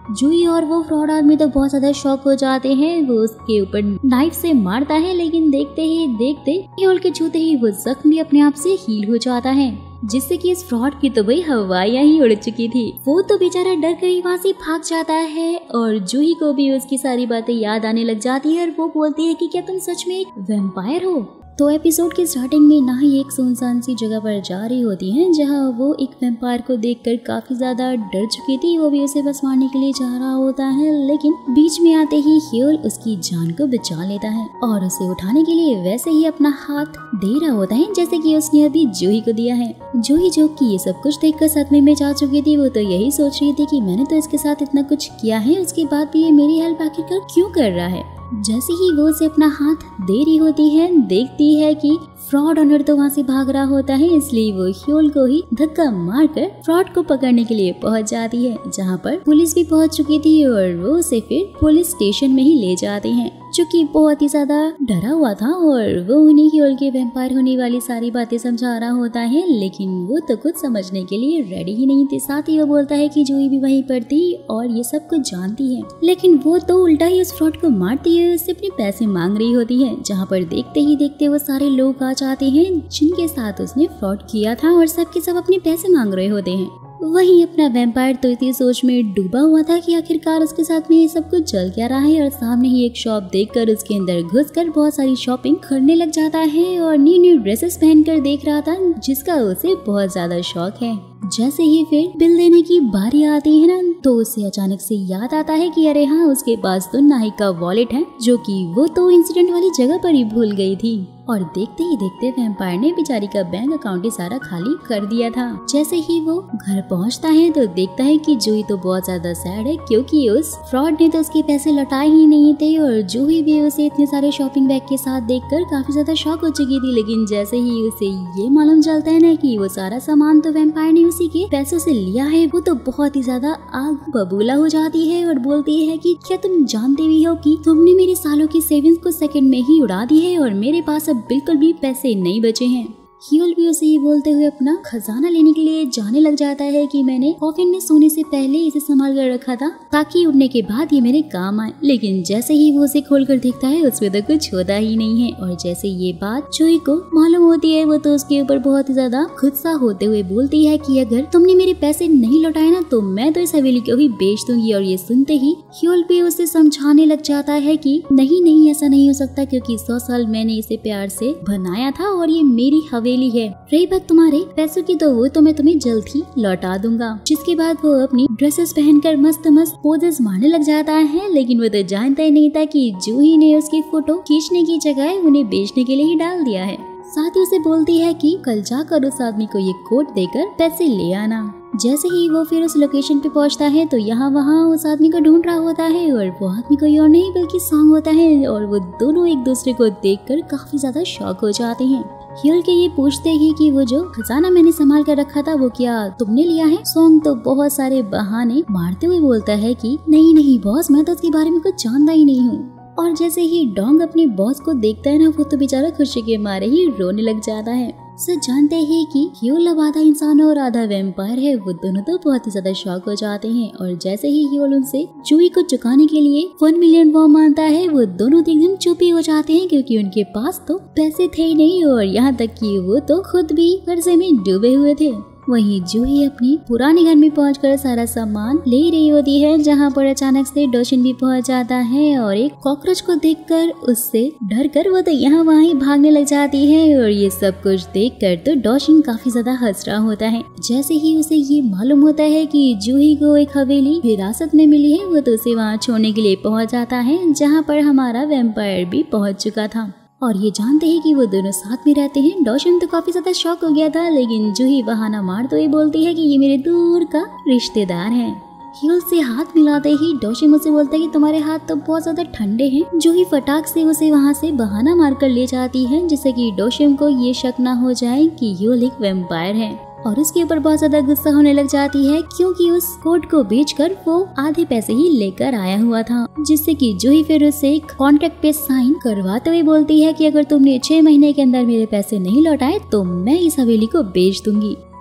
जूही और वो फ्रॉड आदमी तो बहुत ज्यादा शॉक हो जाते हैं। वो उसके ऊपर नाइफ से मारता है, लेकिन देखते ही देखते ह्योल के छूते ही वो जख्म भी अपने आप से हील हो जाता है, जिससे कि इस फ्रॉड की तो भाई हवाइयां ही उड़ चुकी थी। वो तो बेचारा डर कर ही वहाँ से भाग जाता है और जूही को भी उसकी सारी बातें याद आने लग जाती है और वो बोलती है कि क्या तुम सच में एक वैम्पायर हो। तो एपिसोड की स्टार्टिंग में ना ही एक सुनसान सी जगह पर जा रही होती है, जहाँ वो एक वैम्पायर को देखकर काफी ज्यादा डर चुकी थी। वो भी उसे बस मारने के लिए जा रहा होता है, लेकिन बीच में आते ही ह्योल उसकी जान को बचा लेता है और उसे उठाने के लिए वैसे ही अपना हाथ दे रहा होता है जैसे कि उसने अभी जूही को दिया है। जूही जो कि ये सब कुछ देखकर सदमे में जा चुकी थी, वो तो यही सोच रही थी कि मैंने तो इसके साथ इतना कुछ किया है, उसके बाद भी ये मेरी हेल्प आखिरकार क्यों कर रहा है। जैसे ही वो उसे अपना हाथ दे रही होती है, देखती है कि फ्रॉड ऑनर तो वहाँ से भाग रहा होता है, इसलिए वो ह्योल को ही धक्का मारकर फ्रॉड को पकड़ने के लिए पहुँच जाती है, जहाँ पर पुलिस भी पहुँच चुकी थी और वो उसे फिर पुलिस स्टेशन में ही ले जाते हैं, जो कि बहुत ही ज्यादा डरा हुआ था और वो उन्हें ह्योल के वैम्पायर होने वाली सारी बातें समझा रहा होता है, लेकिन वो तो कुछ समझने के लिए रेडी ही नहीं थे। साथ ही वो बोलता है कि जूही भी वहीं पर थी और ये सब कुछ जानती है, लेकिन वो तो उल्टा ही उस फ्रॉड को मारती है, उससे अपने पैसे मांग रही होती है, जहाँ पर देखते ही देखते वो सारे लोग आ जाते हैं जिनके साथ उसने फ्रॉड किया था और सबके सब अपने पैसे मांग रहे होते हैं। वहीं अपना वैम्पायर तो इतनी सोच में डूबा हुआ था कि आखिरकार उसके साथ में ये सब कुछ चल क्या रहा है, और सामने ही एक शॉप देखकर उसके अंदर घुसकर बहुत सारी शॉपिंग करने लग जाता है और न्यू न्यू ड्रेसेस पहनकर देख रहा था, जिसका उसे बहुत ज्यादा शौक है। जैसे ही फिर बिल देने की बारी आती है ना, तो उसे अचानक से याद आता है कि अरे हाँ, उसके पास तो नाइक का वॉलेट है, जो कि वो तो इंसिडेंट वाली जगह पर ही भूल गई थी। और देखते ही देखते वैम्पायर ने बेचारी का बैंक अकाउंट ही सारा खाली कर दिया था। जैसे ही वो घर पहुंचता है तो देखता है कि जूही तो बहुत ज्यादा सैड है, क्योंकि उस फ्रॉड ने तो उसके पैसे लौटाए ही नहीं थे और जूही भी उसे इतने सारे शॉपिंग बैग के साथ देखकर काफी ज्यादा शॉक हो चुकी थी। लेकिन जैसे ही उसे ये मालूम चलता है ना कि वो सारा सामान तो वैम्पायर ने उसी के पैसों से लिया है, वो तो बहुत ही ज्यादा आग बबूला हो जाती है और बोलती है कि क्या तुम जानते भी हो कि तुमने मेरे सालों की सेविंग्स को सेकंड में ही उड़ा दी है और मेरे पास अब बिल्कुल भी पैसे नहीं बचे हैं। ह्योल भी उसे ये बोलते हुए अपना खजाना लेने के लिए जाने लग जाता है कि मैंने कॉफिन में सोने से पहले इसे संभाल कर रखा था ताकि उड़ने के बाद ये मेरे काम आए। लेकिन जैसे ही वो उसे खोल कर देखता है उसमें तो कुछ होता ही नहीं है। और जैसे ये बात जूही को मालूम होती है, वो तो उसके ऊपर बहुत ही ज्यादा गुस्सा होते हुए बोलती है कि अगर तुमने मेरे पैसे नहीं लौटाए ना तो मैं तो इस हवेली को ही बेच दूंगी। और ये सुनते ही ह्योल भी उसे समझाने लग जाता है कि नहीं नहीं, ऐसा नहीं हो सकता, क्योंकि सौ साल मैंने इसे प्यार से बनाया था और ये मेरी हवेली है। रही बात तुम्हारे पैसों की तो वो तो मैं तुम्हें जल्द ही लौटा दूंगा। जिसके बाद वो अपनी ड्रेसेस पहनकर मस्त मस्त पोजेस मारने लग जाता है, लेकिन वो तो जानता ही नहीं था कि जूही ने उसकी फोटो खींचने की जगह उन्हें बेचने के लिए ही डाल दिया है। साथ ही उसे बोलती है कि कल जाकर उस आदमी को ये कोट देकर पैसे ले आना। जैसे ही वो फिर उस लोकेशन पे पहुंचता है तो यहाँ वहाँ उस आदमी को ढूंढ रहा होता है और वो आदमी कोई और नहीं बल्कि सॉन्ग होता है। और वो दोनों एक दूसरे को देखकर काफी ज्यादा शॉक हो जाते हैं। ह्योल के ये पूछते ही कि वो जो खजाना मैंने संभाल कर रखा था वो क्या तुमने लिया है? सॉन्ग तो बहुत सारे बहाने मारते हुए बोलता है कि नहीं नहीं बॉस, मैं तो उसके बारे में कुछ जानता ही नहीं हूँ। और जैसे ही डोंग अपने बॉस को देखता है ना, वो तो बेचारा खुशी के मारे ही रोने लग जाता है। सच जानते ही कि ह्योल अब आधा इंसान और आधा वैम्पायर है, वो दोनों तो बहुत ही ज्यादा शॉक हो जाते हैं। और जैसे ही ह्योल उनसे जूही को चुकाने के लिए वन मिलियन वॉर मांगता है, वो दोनों एकदम चुप ही हो जाते हैं, क्योंकि उनके पास तो पैसे थे ही नहीं और यहाँ तक कि वो तो खुद भी कर्जे में डूबे हुए थे। वहीं जूही अपनी पुराने घर में पहुंचकर सारा सामान ले रही होती है, जहां पर अचानक से डोशिन भी पहुंच जाता है और एक कॉकरोच को देखकर उससे डरकर वो तो यहाँ वहाँ ही भागने लग जाती है। और ये सब कुछ देखकर तो डोशिन काफी ज्यादा हंस रहा होता है। जैसे ही उसे ये मालूम होता है कि जूही को एक हवेली विरासत में मिली है, वो तो उसे वहाँ छोड़ने के लिए पहुँच जाता है, जहाँ पर हमारा वैम्पायर भी पहुँच चुका था। और ये जानते हैं कि वो दोनों साथ में रहते हैं। डोशिन तो काफी ज्यादा शॉक हो गया था, लेकिन जूही बहाना मार तो ये बोलती है कि ये मेरे दूर का रिश्तेदार है। ह्योल से हाथ मिलाते ही डोशिन उसे बोलता है कि तुम्हारे हाथ तो बहुत ज्यादा ठंडे हैं। जूही फटाक से उसे वहाँ से बहाना मारकर ले जाती है, जिससे कि डोशिन को ये शक न हो जाए कि ह्योल एक वैम्पायर है। और उसके ऊपर बहुत ज्यादा गुस्सा होने लग जाती है, क्योंकि उस कोट को बेचकर वो आधे पैसे ही लेकर आया हुआ था। जिससे कि जूही फिर उससे एक कॉन्ट्रैक्ट पे साइन करवाते हुए बोलती है कि अगर तुमने छह महीने के अंदर मेरे पैसे नहीं लौटाए तो मैं इस हवेली को बेच दूंगी।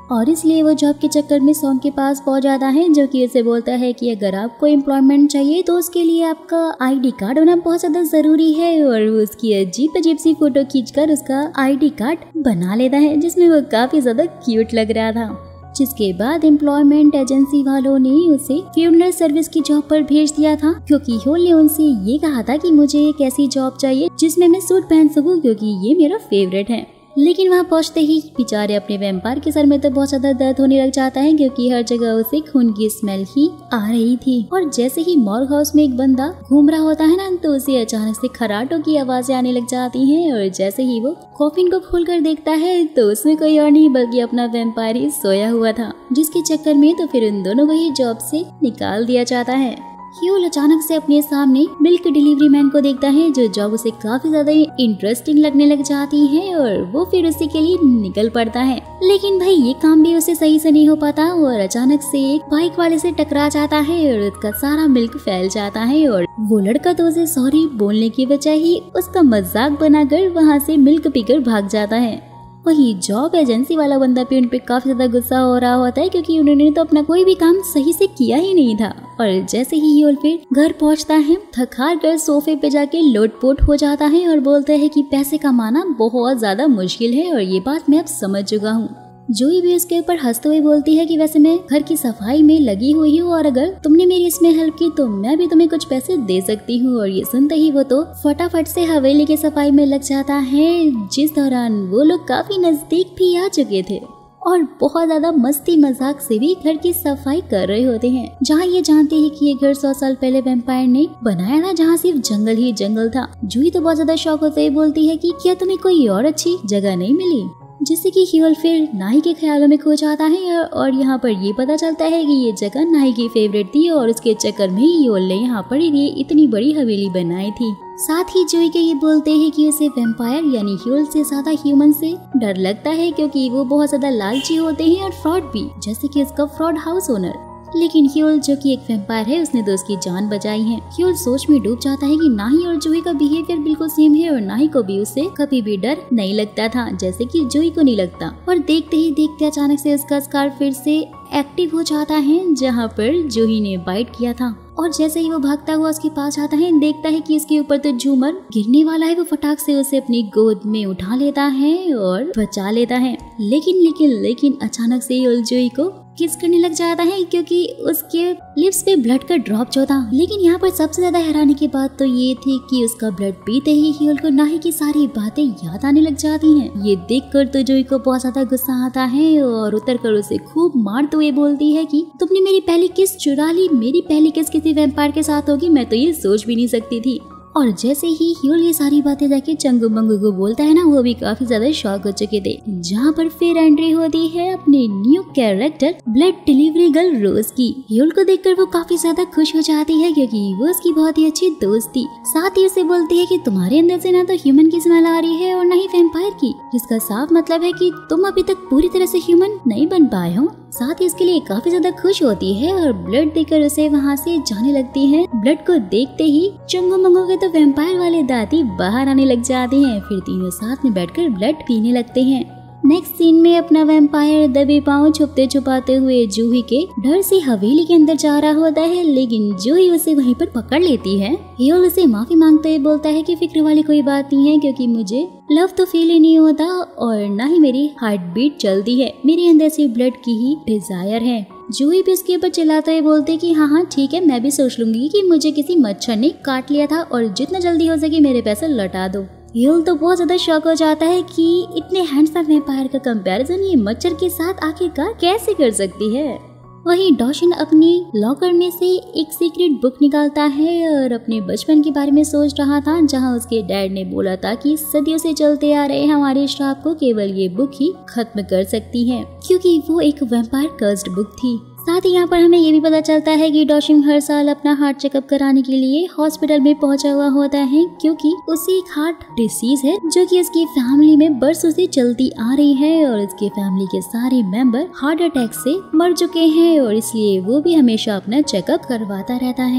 और इसलिए वो जॉब के चक्कर में सॉन्ग के पास पहुंच जाता है, जो कि उसे बोलता है कि अगर आपको एम्प्लॉयमेंट चाहिए तो उसके लिए आपका आईडी कार्ड होना बहुत ज्यादा जरूरी है। और वो उसकी अजीब अजीब सी फोटो खींचकर उसका आईडी कार्ड बना लेता है, जिसमें वो काफी ज्यादा क्यूट लग रहा था। जिसके बाद एम्प्लॉयमेंट एजेंसी वालों ने उसे फ्यूनरल सर्विस की जॉब पर भेज दिया था, क्योंकि ह्यूल ने उनसे ये कहा था कि मुझे एक ऐसी जॉब चाहिए जिसमें मैं सूट पहन सकूं, क्योंकि ये मेरा फेवरेट है। लेकिन वहाँ पहुँचते ही बेचारे अपने वैम्पायर के सर में तो बहुत ज्यादा दर्द होने लग जाता है, क्योंकि हर जगह उसे खून की स्मेल ही आ रही थी। और जैसे ही मॉर्ग हाउस में एक बंदा घूम रहा होता है ना, तो उसे अचानक से खराटों की आवाजें आने लग जाती हैं। और जैसे ही वो कॉफिन को खोलकर देखता है तो उसमें कोई और नहीं बल्कि अपना वैम्पायर ही सोया हुआ था, जिसके चक्कर में तो फिर उन दोनों को ही जॉब से निकाल दिया जाता है। ह्यूल अचानक से अपने सामने मिल्क डिलीवरी मैन को देखता है, जो जॉब उसे काफी ज्यादा इंटरेस्टिंग लगने लग जाती है, और वो फिर उसी के लिए निकल पड़ता है। लेकिन भाई ये काम भी उसे सही से नहीं हो पाता, और अचानक से एक बाइक वाले से टकरा जाता है और उसका सारा मिल्क फैल जाता है। और वो लड़का तो उसे सॉरी बोलने की बजाय ही उसका मजाक बनाकर वहाँ से मिल्क पीकर भाग जाता है। वही जॉब एजेंसी वाला बंदा भी उन पे काफी ज्यादा गुस्सा हो रहा होता है, क्योंकि उन्होंने तो अपना कोई भी काम सही से किया ही नहीं था। और जैसे ही ह्यूल फिर घर पहुंचता है, थक हार कर सोफे पे जाके लोटपोट हो जाता है और बोलता है कि पैसे कमाना बहुत ज्यादा मुश्किल है, और ये बात मैं अब समझ चुका हूँ। जोई भी उसके ऊपर हंसते हुए बोलती है कि वैसे मैं घर की सफाई में लगी हुई हूँ, और अगर तुमने मेरी इसमें हेल्प की तो मैं भी तुम्हें कुछ पैसे दे सकती हूँ। और ये सुनते ही वो तो फटाफट से हवेली की सफाई में लग जाता है, जिस दौरान वो लोग काफी नजदीक भी आ चुके थे और बहुत ज्यादा मस्ती मजाक से भी घर की सफाई कर रहे होते हैं। जहाँ ये जानते हैं कि ये घर सौ साल पहले वैम्पायर ने बनाया था, जहाँ सिर्फ जंगल ही जंगल था। जूही तो बहुत ज्यादा शौक होते हुए बोलती है कि क्या तुम्हें कोई और अच्छी जगह नहीं मिली, जिससे कि ह्यूल फिर नाही के ख्यालों में खो जाता है। और यहाँ पर ये पता चलता है कि ये जगह नाही की फेवरेट थी, और उसके चक्कर में ह्यूल ने यहाँ पर ये इतनी बड़ी हवेली बनाई थी। साथ ही जोई के ये बोलते हैं कि उसे वैम्पायर यानी ह्यूल से ज्यादा ह्यूमन से डर लगता है, क्योंकि वो बहुत ज्यादा लालची होते हैं और फ्रॉड भी, जैसे कि उसका फ्रॉड हाउस ओनर। लेकिन ह्यूल जो कि एक वैम्पायर है, उसने तो उसकी जान बचाई है। ह्यूल सोच में डूब जाता है कि नाही और जोई का बिहेवियर बिल्कुल सेम है, और नाही को भी उससे कभी भी डर नहीं लगता था, जैसे कि जोई को नहीं लगता। और देखते ही देखते अचानक से उसका स्कार्फ फिर से एक्टिव हो जाता है, जहाँ पर जोई ने बाइट किया था। और जैसे ही वो भागता हुआ उसके पास आता है, देखता है कि इसके ऊपर तो झूमर गिरने वाला है। वो फटाक से उसे अपनी गोद में उठा लेता है और बचा लेता है। लेकिन लेकिन लेकिन अचानक से ह्यूल जोई को किस करने लग जाता है, क्योंकि उसके लिप्स पे ब्लड का ड्रॉप जो था। लेकिन यहाँ पर सबसे ज्यादा हैरानी की बात तो ये थी कि उसका ब्लड पीते ही ह्यूल को नाही की सारी बातें याद आने लग जाती हैं। ये देखकर तो जोई को बहुत ज्यादा गुस्सा आता है, और उतर कर उसे खूब मारते हुए बोलती है कि तुमने मेरी पहली किस चुरा ली, मेरी पहली किस किसी वैम्पायर के साथ होगी, मैं तो ये सोच भी नहीं सकती थी। और जैसे ही ह्यूल ये सारी बातें जाके चंगू मंगू को बोलता है ना, वो भी काफी ज्यादा शॉक हो चुके थे। जहाँ पर फिर एंट्री होती है अपने new character blood delivery girl Rose की। ह्यूल को देखकर वो काफी ज्यादा खुश हो जाती है, क्योंकि वो उसकी बहुत ही अच्छी दोस्त थी। साथ ही उसे बोलती है कि तुम्हारे अंदर से ना तो ह्यूमन की स्मेल आ रही है और ना ही वैम्पायर की, जिसका साफ मतलब है कि तुम अभी तक पूरी तरह से ह्यूमन नहीं बन पाए हो। साथ ही इसके लिए काफी ज्यादा खुश होती है और ब्लड देकर उसे वहाँ से जाने लगती है। ब्लड को देखते ही चंगू मंगू के तो वैम्पायर वाले दांती बाहर आने लग जाते हैं। फिर तीनों साथ में बैठकर ब्लड पीने लगते हैं। नेक्स्ट सीन में अपना वैम्पायर दबे पांव छुपते छुपाते हुए जूही के डर से हवेली के अंदर जा रहा होता है, लेकिन जूही उसे वहीं पर पकड़ लेती है। ह्यूल उसे माफी मांगते हुए बोलता है कि फिक्र वाली कोई बात नहीं है, क्योंकि मुझे लव तो फील ही नहीं होता और ना ही मेरी हार्ट बीट चलती है, मेरे अंदर से ब्लड की ही डिजायर है। जूही भी उसके ऊपर चिल्लाते हुए बोलते कि हाँ हाँ ठीक है, मैं भी सोच लूंगी कि मुझे किसी मच्छर ने काट लिया था, और जितना जल्दी हो सके मेरे पैसे लौटा दो। ह्यूल तो बहुत ज्यादा शॉक हो जाता है कि इतने हैंडसम वैम्पायर का कंपैरिजन ये मच्छर के साथ आखिरकार कैसे कर सकती है। वहीं डॉशन अपनी लॉकर में से एक सीक्रेट बुक निकालता है और अपने बचपन के बारे में सोच रहा था, जहां उसके डैड ने बोला था कि सदियों से चलते आ रहे हमारे श्राप को केवल ये बुक ही खत्म कर सकती है, क्योंकि वो एक वैम्पायर कर्स्ड बुक थी। साथ ही यहाँ पर हमें ये भी पता चलता है कि डॉशिंग हर साल अपना हार्ट चेकअप कराने के लिए हॉस्पिटल में पहुंचा हुआ होता है, क्योंकि उसे एक हार्ट डिसीज है जो कि उसकी फैमिली में बरसों से चलती आ रही है, और उसके फैमिली के सारे मेंबर हार्ट अटैक से मर चुके हैं, और इसलिए वो भी हमेशा अपना चेकअप करवाता रहता है।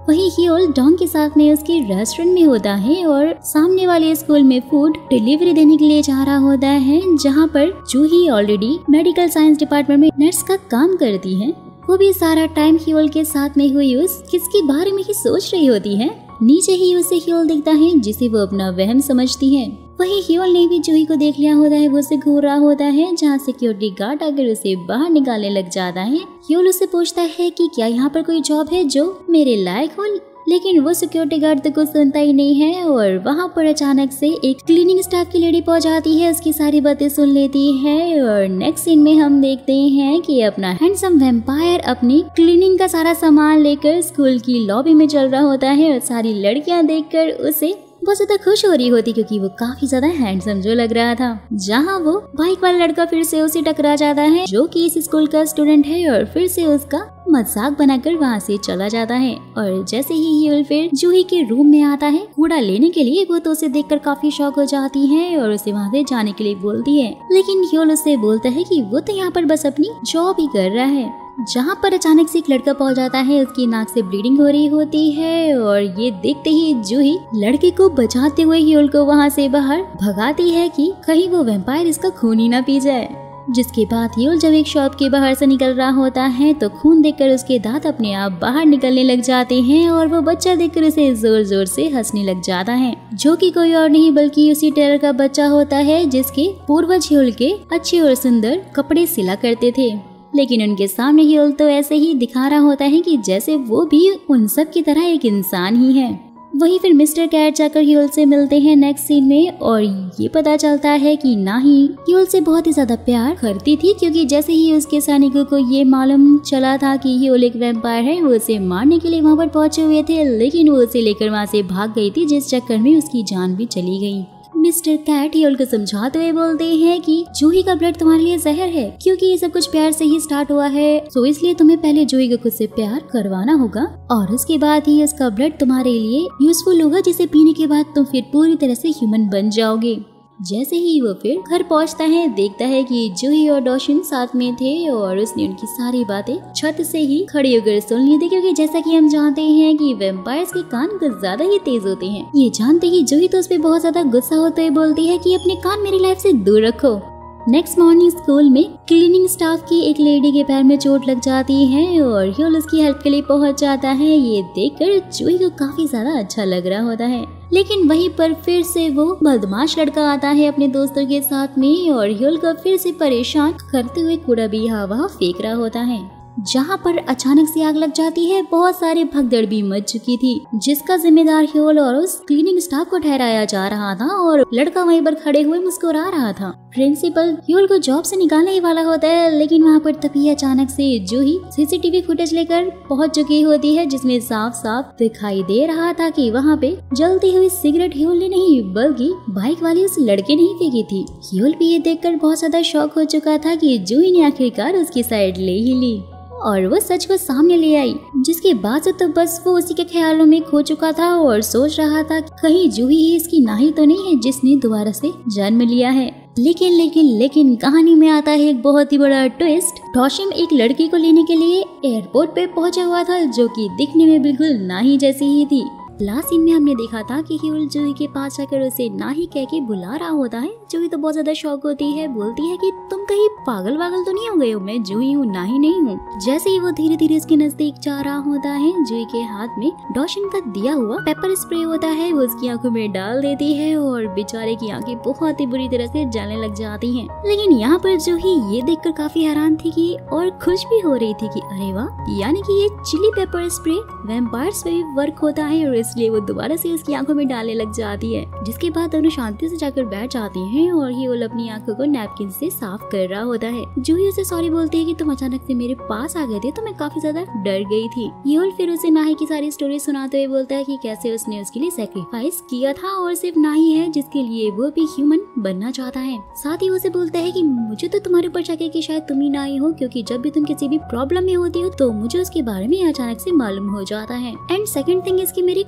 वही ह्योल डॉन्ग के साथ में उसके रेस्टोरेंट में होता है और सामने वाले स्कूल में फूड डिलीवरी देने के लिए जा रहा होता है, जहाँ पर Juhi already medical science department में नर्स का काम करती है। वो भी सारा टाइम ह्योल के साथ में हुई उस किसके बारे में ही सोच रही होती है। नीचे ही उसे ह्योल दिखता है जिसे वो अपना वहम समझती है। वही ह्योल ने भी जूही को देख लिया होता है। वो उसे घूर रहा होता है, जहाँ सिक्योरिटी गार्ड आकर उसे बाहर निकालने लग जाता है। ह्योल उससे पूछता है कि क्या यहाँ पर कोई जॉब है जो मेरे लायक हो, लेकिन वो सिक्योरिटी गार्ड तो कुछ सुनता ही नहीं है। और वहाँ पर अचानक से एक क्लीनिंग स्टाफ की लेडी पहुँच जाती है, उसकी सारी बातें सुन लेती है। और नेक्स्ट सीन में हम देखते हैं कि अपना हैंडसम वैम्पायर अपनी क्लीनिंग का सारा सामान लेकर स्कूल की लॉबी में चल रहा होता है और सारी लड़कियां देखकर उसे बहुत ज्यादा खुश हो रही होती, क्योंकि वो काफी ज्यादा हैंडसम जो लग रहा था। जहाँ वो बाइक वाला लड़का फिर से उसे टकरा जाता है, जो कि इस स्कूल का स्टूडेंट है, और फिर से उसका मजाक बनाकर वहाँ से चला जाता है। और जैसे ही ह्योल फिर जूही के रूम में आता है कूड़ा लेने के लिए, वो तो उसे देखकर काफी शॉक हो जाती है और उसे वहाँ से जाने के लिए बोलती है। लेकिन ह्योल उससे बोलता है कि वो तो यहाँ पर बस अपनी जॉब ही कर रहा है। जहाँ पर अचानक से एक लड़का पहुंच जाता है, उसकी नाक से ब्लीडिंग हो रही होती है और ये देखते ही जूही लड़के को बचाते हुए ह्योल को वहाँ से बाहर भगाती है कि कहीं वो वैम्पायर इसका खून ही ना पी जाए। जिसके बाद ह्योल जब एक शॉप के बाहर से निकल रहा होता है तो खून देखकर उसके दांत अपने आप बाहर निकलने लग जाते हैं और वो बच्चा देखकर उसे जोर जोर से हंसने लग जाता है, जो कि कोई और नहीं बल्कि उसी टेलर का बच्चा होता है जिसके पूर्वज ह्योल के अच्छे और सुंदर कपड़े सिला करते थे। लेकिन उनके सामने ह्योल तो ऐसे ही दिखा रहा होता है कि जैसे वो भी उन सब की तरह एक इंसान ही है। वही फिर मिस्टर कैट जाकर ह्योल से मिलते हैं नेक्स्ट सीन में, और ये पता चलता है कि ना ही ह्योल से बहुत ही ज्यादा प्यार करती थी, क्योंकि जैसे ही उसके सैनिकों को ये मालूम चला था कि ह्योल एक वैम्पायर है, वो उसे मारने के लिए वहाँ पर पहुंचे हुए थे, लेकिन वो उसे लेकर वहाँ से भाग गई थी, जिस चक्कर में उसकी जान भी चली गई। मिस्टर कैट ह्योल को समझाते हुए बोलते हैं कि जूही का ब्लड तुम्हारे लिए जहर है, क्योंकि ये सब कुछ प्यार से ही स्टार्ट हुआ है, तो इसलिए तुम्हें पहले जूही को खुद से प्यार करवाना होगा और उसके बाद ही उसका ब्लड तुम्हारे लिए यूजफुल होगा, जिसे पीने के बाद तुम फिर पूरी तरह से ह्यूमन बन जाओगे। जैसे ही वो फिर घर पहुंचता है, देखता है कि जूही और डॉशन साथ में थे और उसने उनकी सारी बातें छत से ही खड़ी होकर सुन ली थी, क्योंकि जैसा कि हम जानते हैं कि वैम्पायर्स के कान कुछ ज्यादा ही तेज होते हैं। ये जानते ही जूही तो उस पर बहुत ज्यादा गुस्सा होते हुए बोलती है कि अपने कान मेरी लाइफ से दूर रखो। नेक्स्ट मॉर्निंग स्कूल में क्लीनिंग स्टाफ की एक लेडी के पैर में चोट लग जाती है और ह्योल उसकी हेल्प के लिए पहुंच जाता है। ये देखकर जूही को काफी ज्यादा अच्छा लग रहा होता है, लेकिन वहीं पर फिर से वो बदमाश लड़का आता है अपने दोस्तों के साथ में और ह्योल को फिर से परेशान करते हुए कूड़ा भी यहाँ वहाँ फेंक रहा होता है। जहाँ पर अचानक से आग लग जाती है, बहुत सारे भगदड़ भी मच चुकी थी, जिसका जिम्मेदार ह्योल और उस क्लीनिंग स्टाफ को ठहराया जा रहा था और लड़का वहीं पर खड़े हुए मुस्कुरा रहा था। प्रिंसिपल ह्योल को जॉब से निकालने ही वाला होता है, लेकिन वहाँ पर तभी अचानक से जूही सीसीटीवी फुटेज लेकर पहुँच चुकी होती है, जिसमें साफ साफ दिखाई दे रहा था कि वहाँ पे जलती हुई सिगरेट ह्योल ने नहीं बल्कि बाइक वाले उस लड़के ने ही फेंकी थी। ह्योल भी ये देखकर बहुत ज्यादा शॉक हो चुका था कि जूही ने आखिरकार उसकी साइड ले ही ली और वो सच को सामने ले आई, जिसके बाद से तो बस वो उसी के ख्यालों में खो चुका था और सोच रहा था कि कहीं जूही ही इसकी नाही तो नहीं है जिसने दोबारा से जन्म लिया है। लेकिन लेकिन लेकिन कहानी में आता है एक बहुत ही बड़ा ट्विस्ट। डॉशन एक लड़की को लेने के लिए एयरपोर्ट पे पहुंचा हुआ था, जो कि दिखने में बिल्कुल नाही जैसी ही थी। लास्ट सीन में हमने देखा था कि ह्योल जूही के पास जाकर उसे ना ही कह के बुला रहा होता है। जूही तो बहुत ज्यादा शौक होती है, बोलती है कि तुम कहीं पागल वागल तो नहीं हो गए हो, मैं जूही हूँ, ना ही नहीं हूँ। जैसे ही वो धीरे धीरे इसके नजदीक जा रहा होता है, जूही के हाथ में डॉशन का दिया हुआ पेपर स्प्रे होता है, वो उसकी आंखों में डाल देती है और बेचारे की आंखें बहुत ही बुरी तरह से जलने लग जाती हैं। लेकिन यहाँ पर जूही ये देखकर काफी हैरान थी कि और खुश भी हो रही थी कि अरे वाह, यानी कि ये चिली पेपर स्प्रे वैम्पायर्स पे भी वर्क होता है, और इसलिए वो दोबारा से उसकी आंखों में डालने लग जाती है। जिसके बाद दोनों शांति से जाकर बैठ जाते हैं और ह्योल अपनी आंखों को नैपकिन से साफ कर रहा होता है। जूही उसे सॉरी बोलती है कि तुम अचानक से मेरे पास आ गए थे तो मैं काफी ज्यादा डर गई थी। ह्योल फिर उसे नाही की सारी स्टोरी सुनाते हुए बोलता है कि कैसे उसने उसके लिए सैक्रिफाइस किया था और सिर्फ नाही है जिसके लिए वो भी ह्यूमन बनना चाहता है। साथ ही उसे बोलता है कि मुझे तो तुम्हारे ऊपर शक है कि शायद तुम ही नाही हो, क्योंकि जब भी तुम किसी भी प्रॉब्लम में होती हो तो मुझे उसके बारे में अचानक से मालूम हो जाता है। एंड सेकंड थिंग इसकी मेरी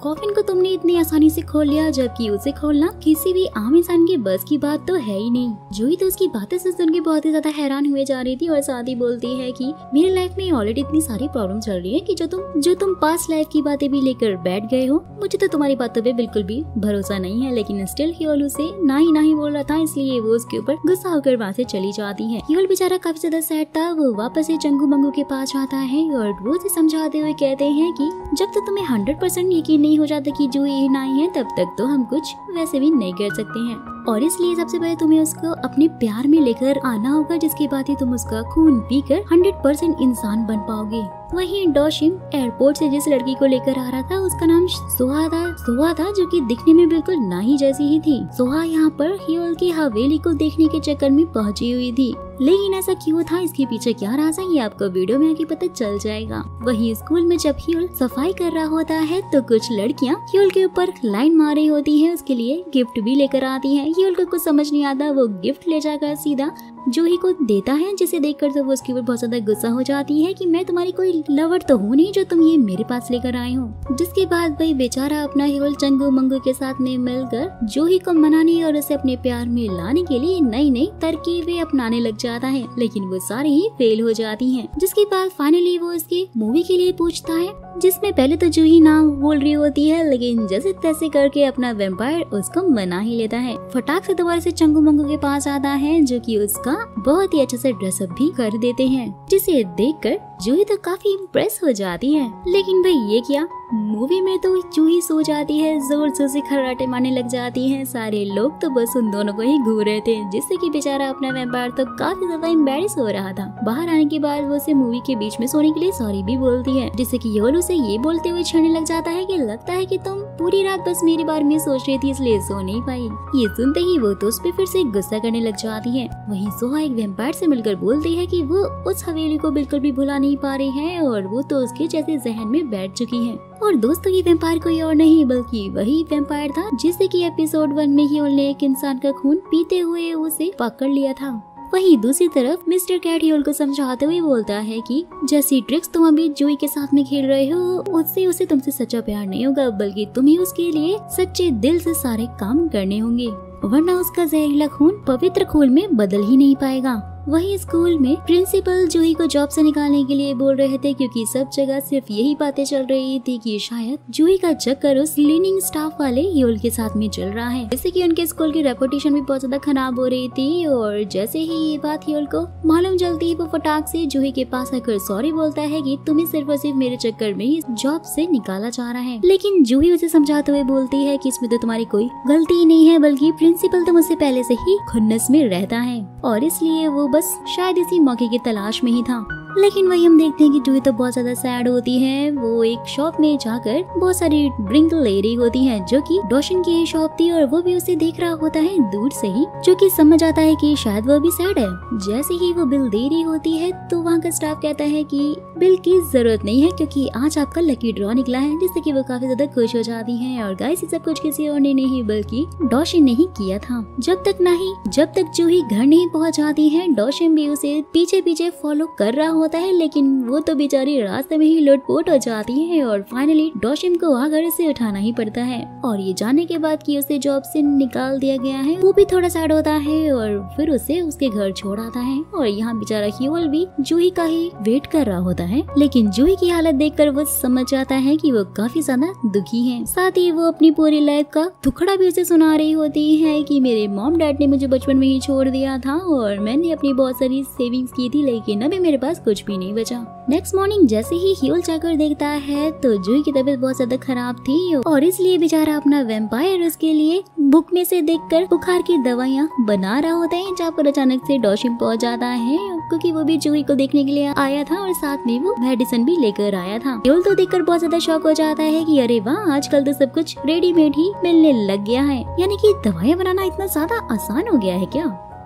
कॉफिन को तुमने इतनी आसानी से खोल लिया, जबकि उसे खोलना किसी भी आम इंसान के बस की बात तो है ही नहीं। जूही तो उसकी बातें सुन के बहुत ही ज्यादा हैरान हुए जा रही थी और साथ ही बोलती है कि मेरी लाइफ में ऑलरेडी इतनी सारी प्रॉब्लम चल रही है कि जो तुम जो तुम पास्ट लाइफ की बातें भी लेकर बैठ गए हो। मुझे तो तुम्हारी बातों पे बिल्कुल भी भरोसा नहीं है। लेकिन स्टिल ह्योल उसे ना ही ना ही बोल रहा था, इसलिए वो उसके ऊपर गुस्सा होकर वहाँ से चली जाती है। ह्योल बेचारा काफी ज्यादा सैड था। वो वापस से चंगू मंगू के पास आता है और वो उसे समझाते हुए कहते हैं कि जब तक तुम्हें हंड्रेड परसेंट यकीन नहीं हो जाता कि जूही ही नहीं है, तब तक तो हम कुछ वैसे भी नहीं कर सकते हैं। और इसलिए सबसे पहले तुम्हें उसको अपने प्यार में लेकर आना होगा, जिसके बाद ही तुम उसका खून पीकर हंड्रेड परसेंट इंसान बन पाओगे। वहीं डोशिम एयरपोर्ट से जिस लड़की को लेकर आ रहा था उसका नाम सोहा था सोहा था जो कि दिखने में बिल्कुल नाही जैसी ही थी। सोहा यहाँ पर ह्योल की हवेली को देखने के चक्कर में पहुंची हुई थी। लेकिन ऐसा क्यों था, इसके पीछे क्या राज है, ये आपको वीडियो में आगे पता चल जाएगा। वहीं स्कूल में जब ह्योल सफाई कर रहा होता है तो कुछ लड़कियां ह्योल के ऊपर लाइन मार रही होती हैं, उसके लिए गिफ्ट भी लेकर आती हैं। ह्योल को कुछ समझ नहीं आता, वो गिफ्ट ले जाकर सीधा जूही को देता है, जिसे देखकर तो वो उसके ऊपर बहुत ज्यादा गुस्सा हो जाती है कि मैं तुम्हारी कोई लवर तो हूँ नहीं जो तुम ये मेरे पास लेकर आए हो। जिसके बाद वही बेचारा अपना ह्योल चंगू मंगू के साथ में मिलकर जूही को मनाने और उसे अपने प्यार में लाने के लिए नई नई तरकीबें अपनाने लग जाता है, लेकिन वो सारी ही फेल हो जाती हैं। जिसके बाद फाइनली वो उसकी मूवी के लिए पूछता है, जिसमें पहले तो जूही ना बोल रही होती है, लेकिन जैसे तैसे करके अपना वैम्पायर उसको मना ही लेता है। फटाक से दोबारा से चंगू मंगू के पास आता है, जो कि उसका बहुत ही अच्छे से ड्रेसअप भी कर देते हैं, जिसे देखकर जूही तो काफी इम्प्रेस हो जाती है। लेकिन भाई ये क्या, मूवी में तो जूही सो जाती है, जोर जोर से खर्राटे मारने लग जाती हैं। सारे लोग तो बस उन दोनों को ही घूर रहे थे, जिससे कि बेचारा अपना वैम्पायर तो काफी ज्यादा एम्बैरेस हो रहा था। बाहर आने के बाद वो उसे मूवी के बीच में सोने के लिए सॉरी भी बोलती है, जिससे कि ह्योल उसे ये बोलते हुए छेड़ने लग जाता है कि लगता है कि तुम पूरी रात बस मेरे बारे में सोच रही थी, इसलिए सो नहीं पाई। ये सुनते ही वो तो उस पे फिर से गुस्सा करने लग जाती है। वहीं सोहा एक वैम्पायर से मिलकर बोलती है कि वो उस हवेली को बिल्कुल भी भुला नहीं पा रही है और वो तो उसके जैसे जहन में बैठ चुकी है। और दोस्तों ये वैम्पायर कोई और नहीं बल्कि वही वैम्पायर था जिससे कि एपिसोड वन में ह्योल ने एक इंसान का खून पीते हुए उसे पकड़ लिया था। वहीं दूसरी तरफ मिस्टर कैट ह्योल को समझाते हुए बोलता है कि जैसी ट्रिक्स तुम अभी जूही के साथ में खेल रहे हो, उससे उसे तुमसे सच्चा प्यार नहीं होगा, बल्कि तुम्हें उसके लिए सच्चे दिल से सारे काम करने होंगे, वरना उसका जहरीला खून पवित्र खून में बदल ही नहीं पाएगा। वही स्कूल में प्रिंसिपल जूही को जॉब से निकालने के लिए बोल रहे थे, क्योंकि सब जगह सिर्फ यही बातें चल रही थी कि शायद जूही का चक्कर उस क्लीनिंग स्टाफ वाले ह्योल के साथ में चल रहा है, जिससे कि उनके स्कूल की रेपुटेशन भी बहुत ज्यादा खराब हो रही थी। और जैसे ही ये बात ह्योल को मालूम चलती है, वो फटाक से जूही के पास आकर सॉरी बोलता है कि तुम्हें सिर्फ और सिर्फ मेरे चक्कर में ही जॉब से निकाला जा रहा है। लेकिन जूही उसे समझाते हुए बोलती है कि इसमें तो तुम्हारी कोई गलती नहीं है, बल्कि प्रिंसिपल तो मुझसे पहले से ही खुन्नस में रहता है और इसलिए वो बस शायद इसी मौके की तलाश में ही था। लेकिन वही हम देखते हैं कि जूही तो बहुत ज्यादा सैड होती है। वो एक शॉप में जाकर बहुत सारी ड्रिंक ले रही होती है, जो कि डोशन की शॉप थी, और वो भी उसे देख रहा होता है दूर से ही, जो कि समझ आता है कि शायद वो भी सैड है। जैसे ही वो बिल दे रही होती है तो वहाँ का स्टाफ कहता है कि बिल की जरूरत नहीं है, क्योंकि आज आपका लकी ड्रॉ निकला है, जिससे कि वो काफी ज्यादा खुश हो जाती है। और गाइस ये सब कुछ किसी और ने नहीं बल्कि डोशन ने ही किया था। जब तक नहीं जब तक जूही घर नहीं पहुँच जाती है, डोशन भी उसे पीछे पीछे फॉलो कर रहा होता है, लेकिन वो तो बेचारी रास्ते में ही लुटपुट हो जाती है और फाइनली डोशिम को आकर से उठाना ही पड़ता है। और ये जानने के बाद कि उसे जॉब से निकाल दिया गया है, वो भी थोड़ा सैड होता है और फिर उसे उसके घर छोड़ आता है। और यहाँ बेचारा ह्योल भी जूही का ही वेट कर रहा होता है, लेकिन जूही की हालत देखकर वो समझ जाता है कि वो काफी ज्यादा दुखी है। साथ ही वो अपनी पूरी लाइफ का दुखड़ा भी उसे सुना रही होती है कि मेरे मॉम डैड ने मुझे बचपन में ही छोड़ दिया था और मैंने अपनी बहुत सारी सेविंग्स की थी, लेकिन अभी मेरे पास कुछ भी नहीं बचा। नेक्स्ट मॉर्निंग जैसे ही ह्योल जाकर देखता है तो जूही की तबीयत बहुत ज्यादा खराब थी और इसलिए बेचारा अपना वैम्पायर उसके लिए बुक में से देखकर बुखार की दवाइयाँ बना रहा होता है, जहाँ पर अचानक से डोशिम पहुंच जाता है, क्योंकि वो भी जूही को देखने के लिए आया था और साथ में वो मेडिसिन भी लेकर आया था। ह्योल तो देखकर बहुत ज्यादा शॉक हो जाता है कि अरे वाह, आजकल तो सब कुछ रेडीमेड ही मिलने लग गया है, यानी कि दवाइयाँ बनाना इतना ज्यादा आसान हो गया है क्या।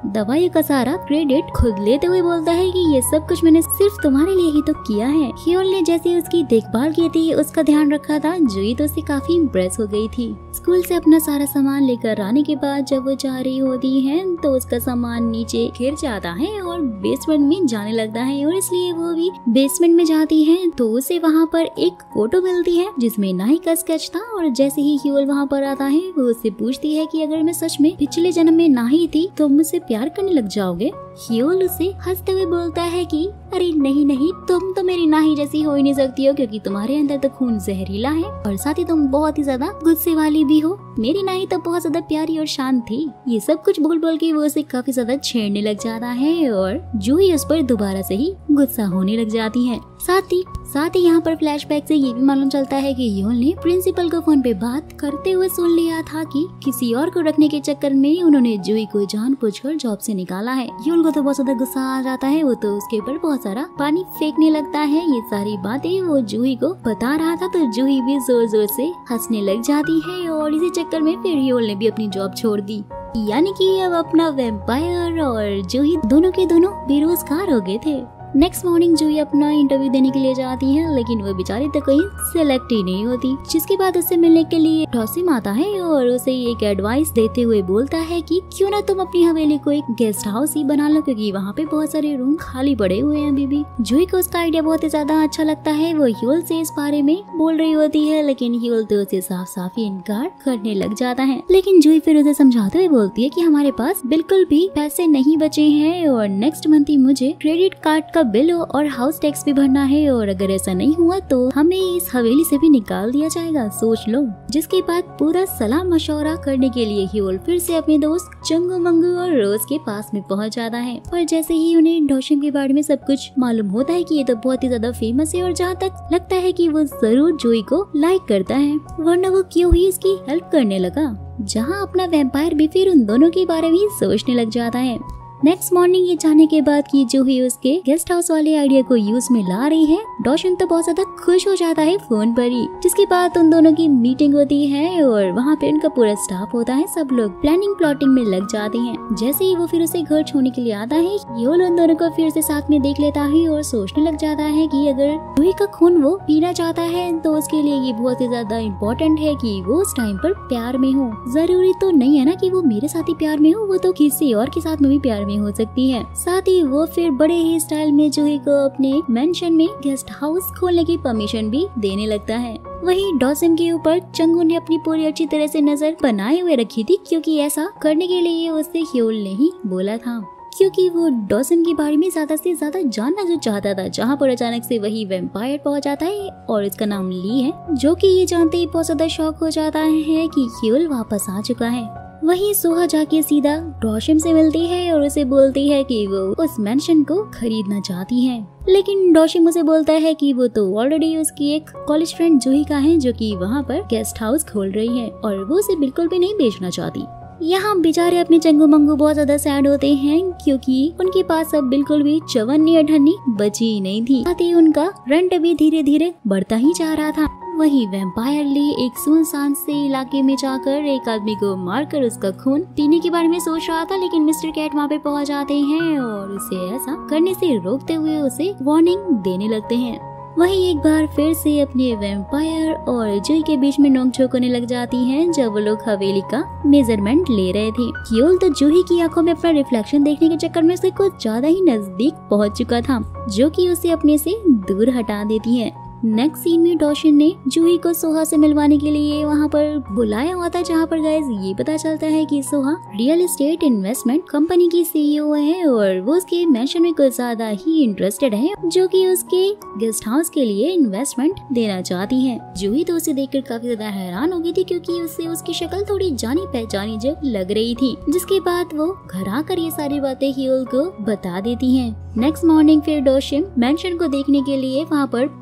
दवाइयों का सारा क्रेडिट खुद लेते हुए बोलता है कि ये सब कुछ मैंने सिर्फ तुम्हारे लिए ही तो किया है। ह्योल ने जैसे उसकी देखभाल की थी, उसका ध्यान रखा था, जूही तो उससे काफी इम्प्रेस हो गई थी। स्कूल से अपना सारा सामान लेकर आने के बाद जब वो जा रही होती है तो उसका सामान नीचे गिर जाता है और बेसमेंट में जाने लगता है, और इसलिए वो भी बेसमेंट में जाती है तो उसे वहाँ पर एक फोटो मिलती है जिसमें नाही का स्केच था। और जैसे ही ह्योल वहाँ पर आता है वो उससे पूछती है कि अगर मैं सच में पिछले जन्म में नाही थी तो मुझसे प्यार करने लग जाओगे। ह्योल उसे हंसते हुए बोलता है कि अरे नहीं नहीं, तुम तो मेरी नाही जैसी हो ही नहीं सकती हो, क्योंकि तुम्हारे अंदर तो खून जहरीला है और साथ ही तुम बहुत ही ज्यादा गुस्से वाली भी हो। मेरी नाही तो बहुत ज्यादा प्यारी और शांत थी। ये सब कुछ बोल बोल के वो उसे काफी ज्यादा छेड़ने लग जाता है और जूही उस पर दोबारा से ही गुस्सा होने लग जाती है। साथ ही साथ ही यहाँ पर फ्लैशबैक से ये भी मालूम चलता है कि ह्योल ने प्रिंसिपल को फोन पे बात करते हुए सुन लिया था कि किसी और को रखने के चक्कर में उन्होंने जूही को जानबूझकर जॉब से निकाला है। ह्योल को तो बहुत ज्यादा गुस्सा आ जाता है, वो तो उसके ऊपर बहुत सारा पानी फेंकने लगता है। ये सारी बातें वो जूही को बता रहा था तो जूही भी जोर जोर से हंसने लग जाती है और इसी चक्कर में फिर ह्योल ने भी अपनी जॉब छोड़ दी। यानी कि अब अपना वैम्पायर और जूही दोनों के दोनों बेरोजगार हो गए थे। नेक्स्ट मॉर्निंग जूही अपना इंटरव्यू देने के लिए जाती है, लेकिन वो बेचारी तो कहीं सेलेक्ट ही नहीं होती। जिसके बाद उससे मिलने के लिए डॉसिम आता है और उसे एक एडवाइस देते हुए बोलता है कि क्यों ना तुम अपनी हवेली को एक गेस्ट हाउस ही बना लो, क्योंकि वहाँ पे बहुत सारे रूम खाली पड़े हुए हैं अभी भी। जूही को उसका आइडिया बहुत ही ज्यादा अच्छा लगता है। वो ह्योल से इस बारे में बोल रही होती है, लेकिन ह्योल तो उसे साफ साफ ही इनकार करने लग जाता है। लेकिन जूही फिर उसे समझाते हुए बोलती है कि हमारे पास बिल्कुल भी पैसे नहीं बचे हैं और नेक्स्ट मंथ ही मुझे क्रेडिट कार्ड का बिल और हाउस टैक्स भी भरना है, और अगर ऐसा नहीं हुआ तो हमें इस हवेली से भी निकाल दिया जाएगा, सोच लो। जिसके बाद पूरा सलाह मशवरा करने के लिए ह्योल फिर से अपने दोस्त चंगू मंगू और रोज के पास में पहुंच जाता है। और जैसे ही उन्हें डॉसिम के बारे में सब कुछ मालूम होता है कि ये तो बहुत ही ज्यादा फेमस है और जहाँ तक लगता है कि वो जरूर जूही को लाइक करता है, वरना वो क्यों ही इसकी हेल्प करने लगा। जहाँ अपना वैम्पायर भी फिर उन दोनों के बारे में सोचने लग जाता है। नेक्स्ट मॉर्निंग ये जाने के बाद कि जूही उसके गेस्ट हाउस वाले आइडिया को यूज में ला रही है, डॉसिम तो बहुत ज्यादा खुश हो जाता है फोन पर ही। जिसके बाद उन दोनों की मीटिंग होती है और वहाँ पे उनका पूरा स्टाफ होता है, सब लोग प्लानिंग प्लॉटिंग में लग जाते हैं। जैसे ही वो फिर उसे घर छोड़ने के लिए आता है, ह्योल उन दोनों को फिर से साथ में देख लेता है और सोचने लग जाता है कि अगर जूही का खून वो पीना चाहता है तो उसके लिए ये बहुत ही ज्यादा इम्पोर्टेंट है कि वो उस टाइम पर प्यार में हो। जरूरी तो नहीं है ना कि वो मेरे साथ ही प्यार में हो, वो तो किसी और के साथ में भी प्यार हो सकती है। साथ ही वो फिर बड़े ही स्टाइल में जूही को अपने मेंशन में गेस्ट हाउस खोलने की परमिशन भी देने लगता है। वहीं डॉसिम के ऊपर चंगू ने अपनी पूरी अच्छी तरह से नजर बनाए हुए रखी थी, क्योंकि ऐसा करने के लिए उससे ह्योल ने ही बोला था, क्योंकि वो डॉसिम के बारे में ज्यादा से ज्यादा जानना जो चाहता था। जहाँ पर अचानक से वही वैम्पायर पहुंच जाता है और इसका नाम ली है, जो कि ये जानते ही बहुत ज्यादा शॉक हो जाता है कि ह्योल वापस आ चुका है। वहीं सोहा जाके सीधा डॉसिम से मिलती है और उसे बोलती है कि वो उस मेंशन को खरीदना चाहती है, लेकिन डॉसिम उसे बोलता है कि वो तो ऑलरेडी उसकी एक कॉलेज फ्रेंड जूही का है, जो कि वहाँ पर गेस्ट हाउस खोल रही है और वो उसे बिल्कुल भी नहीं बेचना चाहती। यहाँ बेचारे अपने चंगू मंगू बहुत ज्यादा सैड होते हैं, क्योंकि उनके पास अब बिल्कुल भी चवन्नी अठन्नी बची ही नहीं थी। साथ ही उनका रेंट भी धीरे धीरे बढ़ता ही जा रहा था। वही वैम्पायर ली एक सुनसान से इलाके में जाकर एक आदमी को मारकर उसका खून पीने के बारे में सोच रहा था, लेकिन मिस्टर कैट वहाँ पे पहुँच जाते हैं और उसे ऐसा करने से रोकते हुए उसे वार्निंग देने लगते हैं। वहीं एक बार फिर से अपने वैम्पायर और जूही के बीच में नोकझोंक होने लग जाती है, जब वो लोग हवेली का मेजरमेंट ले रहे थे। ह्योल तो जूही की आंखों में अपना रिफ्लेक्शन देखने के चक्कर में उसके कुछ ज्यादा ही नजदीक पहुंच चुका था, जो कि उसे अपने से दूर हटा देती है। नेक्स्ट सीन में डॉसिम ने जूही को सोहा से मिलवाने के लिए वहाँ पर बुलाया हुआ था, जहाँ पर गाइस ये पता चलता है कि Soha real estate investment company की सीईओ है और वो उसके मेंशन में कुछ ज्यादा ही इंटरेस्टेड है, जो कि उसके गेस्ट हाउस के लिए इन्वेस्टमेंट देना चाहती है। जूही तो उसे देखकर काफी ज्यादा हैरान हो गई थी, क्योंकि उससे उसकी शक्ल थोड़ी जानी पहचानी जब लग रही थी। जिसके बाद वो घर आकर ये सारी बातें ह्योल को बता देती है। नेक्स्ट मॉर्निंग फिर डॉसिम मेंशन को देखने के लिए वहाँ पर पहुँचा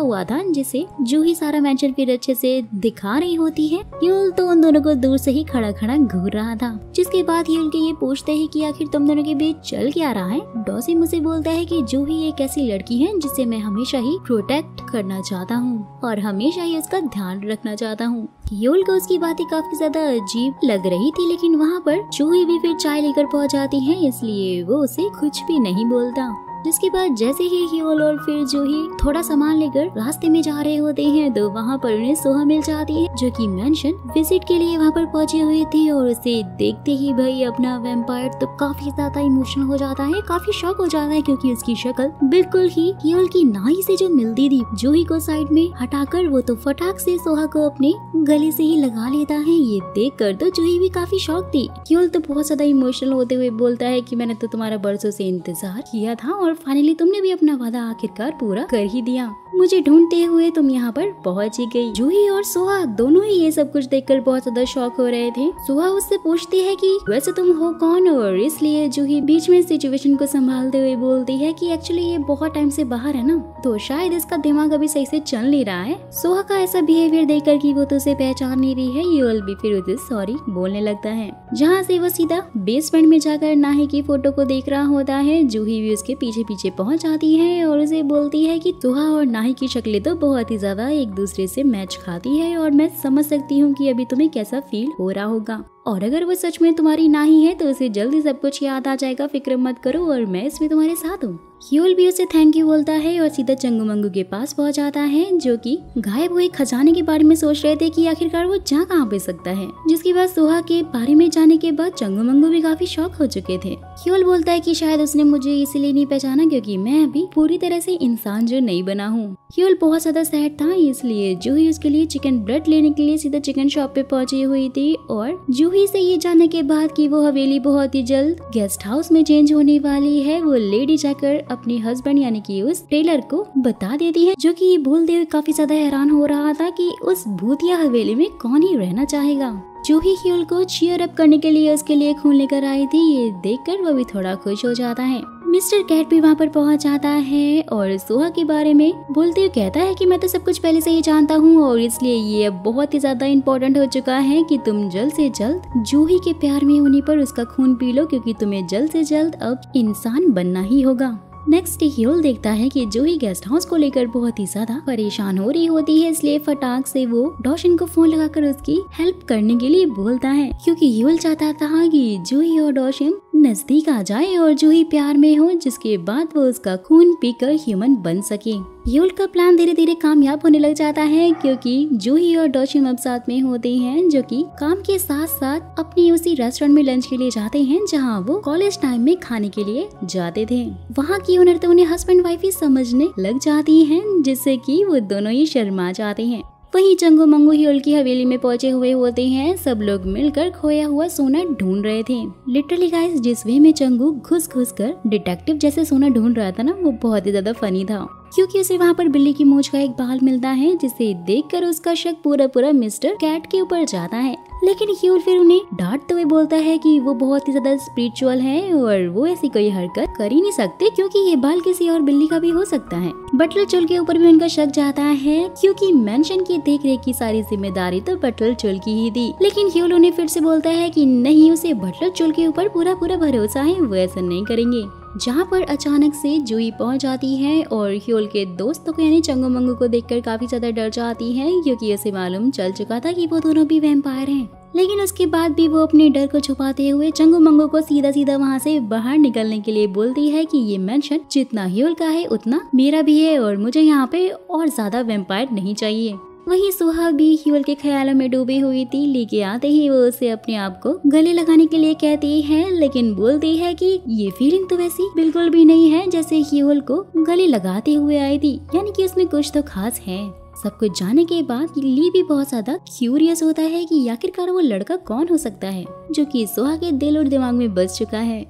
हुआ था जिसे जूही सारा मेंशन फिर अच्छे से दिखा रही होती है। ह्यूल तो उन दोनों को दूर से ही खड़ा खड़ा घूर रहा था, जिसके बाद ह्यूल के ये पूछते हैं कि आखिर तुम दोनों के बीच चल क्या रहा है। डॉसी मुझे बोलता है कि जूही एक ऐसी लड़की है जिसे मैं हमेशा ही प्रोटेक्ट करना चाहता हूँ और हमेशा ही उसका ध्यान रखना चाहता हूँ। ह्यूल को उसकी बातें काफी ज्यादा अजीब लग रही थी, लेकिन वहाँ पर जूही भी फिर चाय लेकर पहुँच जाती है, इसलिए वो उसे कुछ भी नहीं बोलता। जिसके बाद जैसे ही ह्यूल और फिर जूही थोड़ा सामान लेकर रास्ते में जा रहे होते हैं तो वहाँ पर उन्हें सोहा मिल जाती है, जो कि मेंशन विजिट के लिए वहाँ पर पहुंची हुई थी। और उसे देखते ही भाई अपना वैम्पायर तो काफी ज्यादा इमोशनल हो जाता है, काफी शॉक हो जाता है, क्योंकि उसकी शक्ल बिल्कुल ही ह्यूल की नाई से जो मिलती थी। जूही को साइड में हटाकर वो तो फटाक से सोहा को अपने गले से ही लगा लेता है। ये देख कर तो जूही भी काफी शॉक थी। ह्यूल तो बहुत ज्यादा इमोशनल होते हुए बोलता है कि मैंने तो तुम्हारा बरसों से इंतजार किया था और फाइनली तुमने भी अपना वादा आखिरकार पूरा कर ही दिया। मुझे ढूंढते हुए तुम यहाँ पर पहुँच ही गई। जूही और सोहा दोनों ही ये सब कुछ देखकर बहुत ज्यादा शॉक हो रहे थे। सोहा उससे पूछती है कि वैसे तुम हो कौन, और इसलिए जूही बीच में सिचुएशन को संभालते हुए बोलती है कि एक्चुअली ये बहुत टाइम से बाहर है ना, तो शायद इसका दिमाग अभी सही से चल नहीं रहा है। सोहा का ऐसा बिहेवियर देखकर कि वो तो उसे पहचान नहीं रही है, ह्यूल भी फिर उसे सॉरी बोलने लगता है, जहाँ से वो सीधा बेसमेंट में जाकर नाही की फोटो को देख रहा होता है। जूही भी उसके पीछे पीछे पहुँच जाती है और उसे बोलती है कि सोहा और नाही की शक्लें तो बहुत ही ज्यादा एक दूसरे से मैच खाती है और मैं समझ सकती हूँ कि अभी तुम्हें कैसा फील हो रहा होगा, और अगर वो सच में तुम्हारी नाही है तो उसे जल्दी सब कुछ याद आ जाएगा, फिक्र मत करो और मैं इसमें तुम्हारे साथ हूँ। ह्यूल भी उसे थैंक यू बोलता है और सीधा चंगू मंगू के पास पहुंच जाता है, जो कि गायब हुए खजाने के बारे में सोच रहे थे कि आखिरकार वो जा कहाँ पे सकता है। जिसके बाद सोहा के बारे में जाने के बाद चंगू मंगू भी काफी शॉक हो चुके थे। ह्यूल बोलता है कि शायद उसने मुझे इसलिए नहीं पहचाना क्योंकि मैं अभी पूरी तरह से इंसान जो नहीं बना हूँ। ह्यूल बहुत ज्यादा सैड था, इसलिए जूही उसके लिए चिकन ब्लड लेने के लिए सीधा चिकन शॉप पे पहुंची हुई थी। और जूही से ये जानने के बाद कि वो हवेली बहुत ही जल्द गेस्ट हाउस में चेंज होने वाली है, वो लेडी जाकर अपने हस्बैंड यानी कि उस टेलर को बता देती है, जो कि ये भूलते हुए काफी ज्यादा हैरान हो रहा था कि उस भूतिया हवेली में कौन ही रहना चाहेगा। जूही ह्यूल को चीयर अप करने के लिए उसके लिए खून लेकर आई थी, ये देखकर वो भी थोड़ा खुश हो जाता है। मिस्टर कैट भी वहाँ पर पहुँच जाता है और सोहा के बारे में बोलते हुए कहता है कि मैं तो सब कुछ पहले से ही जानता हूँ और इसलिए ये अब बहुत ही ज्यादा इम्पोर्टेंट हो चुका है कि तुम जल्द से जल्द जूही के प्यार में होने पर उसका खून पी लो, क्योंकि तुम्हें जल्द से जल्द अब इंसान बनना ही होगा। नेक्स्ट ह्यूल देखता है कि जूही गेस्ट हाउस को लेकर बहुत ही ज्यादा परेशान हो रही होती है, इसलिए फटाक से वो डॉशन को फोन लगाकर उसकी हेल्प करने के लिए बोलता है, क्योंकि ह्यूल चाहता था कि जूही और डॉशन नजदीक आ जाए और जूही प्यार में हो, जिसके बाद वो उसका खून पीकर ह्यूमन बन सके। ह्यूल का प्लान धीरे धीरे कामयाब होने लग जाता है, क्योंकि जूही और डॉशन अब साथ में होते हैं, जो कि काम के साथ साथ अपनी उसी रेस्टोरेंट में लंच के लिए जाते हैं जहां वो कॉलेज टाइम में खाने के लिए जाते थे। वहां की ओनर तो उन्हें हस्बैंड वाइफ ही समझने लग जाती हैं, जिससे कि वो दोनों ही शर्मा जाते हैं। वहीं चंगू मंगू ह्यूल की हवेली में पहुंचे हुए होते हैं। सब लोग मिलकर खोया हुआ सोना ढूंढ रहे थे। लिटरली गाइस, जिस वे में चंगू घुस घुस कर डिटेक्टिव जैसे सोना ढूंढ रहा था ना, वो बहुत ही ज्यादा फनी था, क्योंकि उसे वहाँ पर बिल्ली की मूंछ का एक बाल मिलता है, जिसे देखकर उसका शक पूरा पूरा मिस्टर कैट के ऊपर जाता है। लेकिन ह्यूल फिर उन्हें डांटते हुए बोलता है कि वो बहुत ही ज्यादा स्पिरिचुअल है और वो ऐसी कोई हरकत कर ही नहीं सकते, क्योंकि ये बाल किसी और बिल्ली का भी हो सकता है। बटलर चुल के ऊपर भी उनका शक जाता है, क्योंकि मेंशन की देख रेख की सारी जिम्मेदारी तो बटलर चुल की ही थी। लेकिन ह्यूल उन्हें फिर से बोलता है कि नहीं, उसे बटलर चुल के ऊपर पूरा पूरा भरोसा है, वो ऐसा नहीं करेंगे। जहाँ पर अचानक से जूही पहुंच जाती है और ह्यूल के दोस्तों को यानी चंगू मंगू को देखकर काफी ज्यादा डर जाती है, क्योंकि उसे मालूम चल चुका था कि वो दोनों भी वैम्पायर हैं। लेकिन उसके बाद भी वो अपने डर को छुपाते हुए चंगू मंगू को सीधा सीधा वहाँ से बाहर निकलने के लिए बोलती है कि ये मेंशन जितना ह्यूल का है उतना मेरा भी है और मुझे यहाँ पे और ज्यादा वैम्पायर नहीं चाहिए। वहीं सोहा भी ह्यूल के ख्यालों में डूबी हुई थी। लेके आते ही वो उसे अपने आप को गले लगाने के लिए कहती है, लेकिन बोलती है कि ये फीलिंग तो वैसी बिल्कुल भी नहीं है जैसे ह्यूल को गले लगाते हुए आई थी, यानी कि उसमें कुछ तो खास है। सब कुछ जानने के बाद ली भी बहुत ज्यादा क्यूरियस होता है कि आखिरकार वो लड़का कौन हो सकता है जो कि सोहा के दिल और दिमाग में बस चुका है।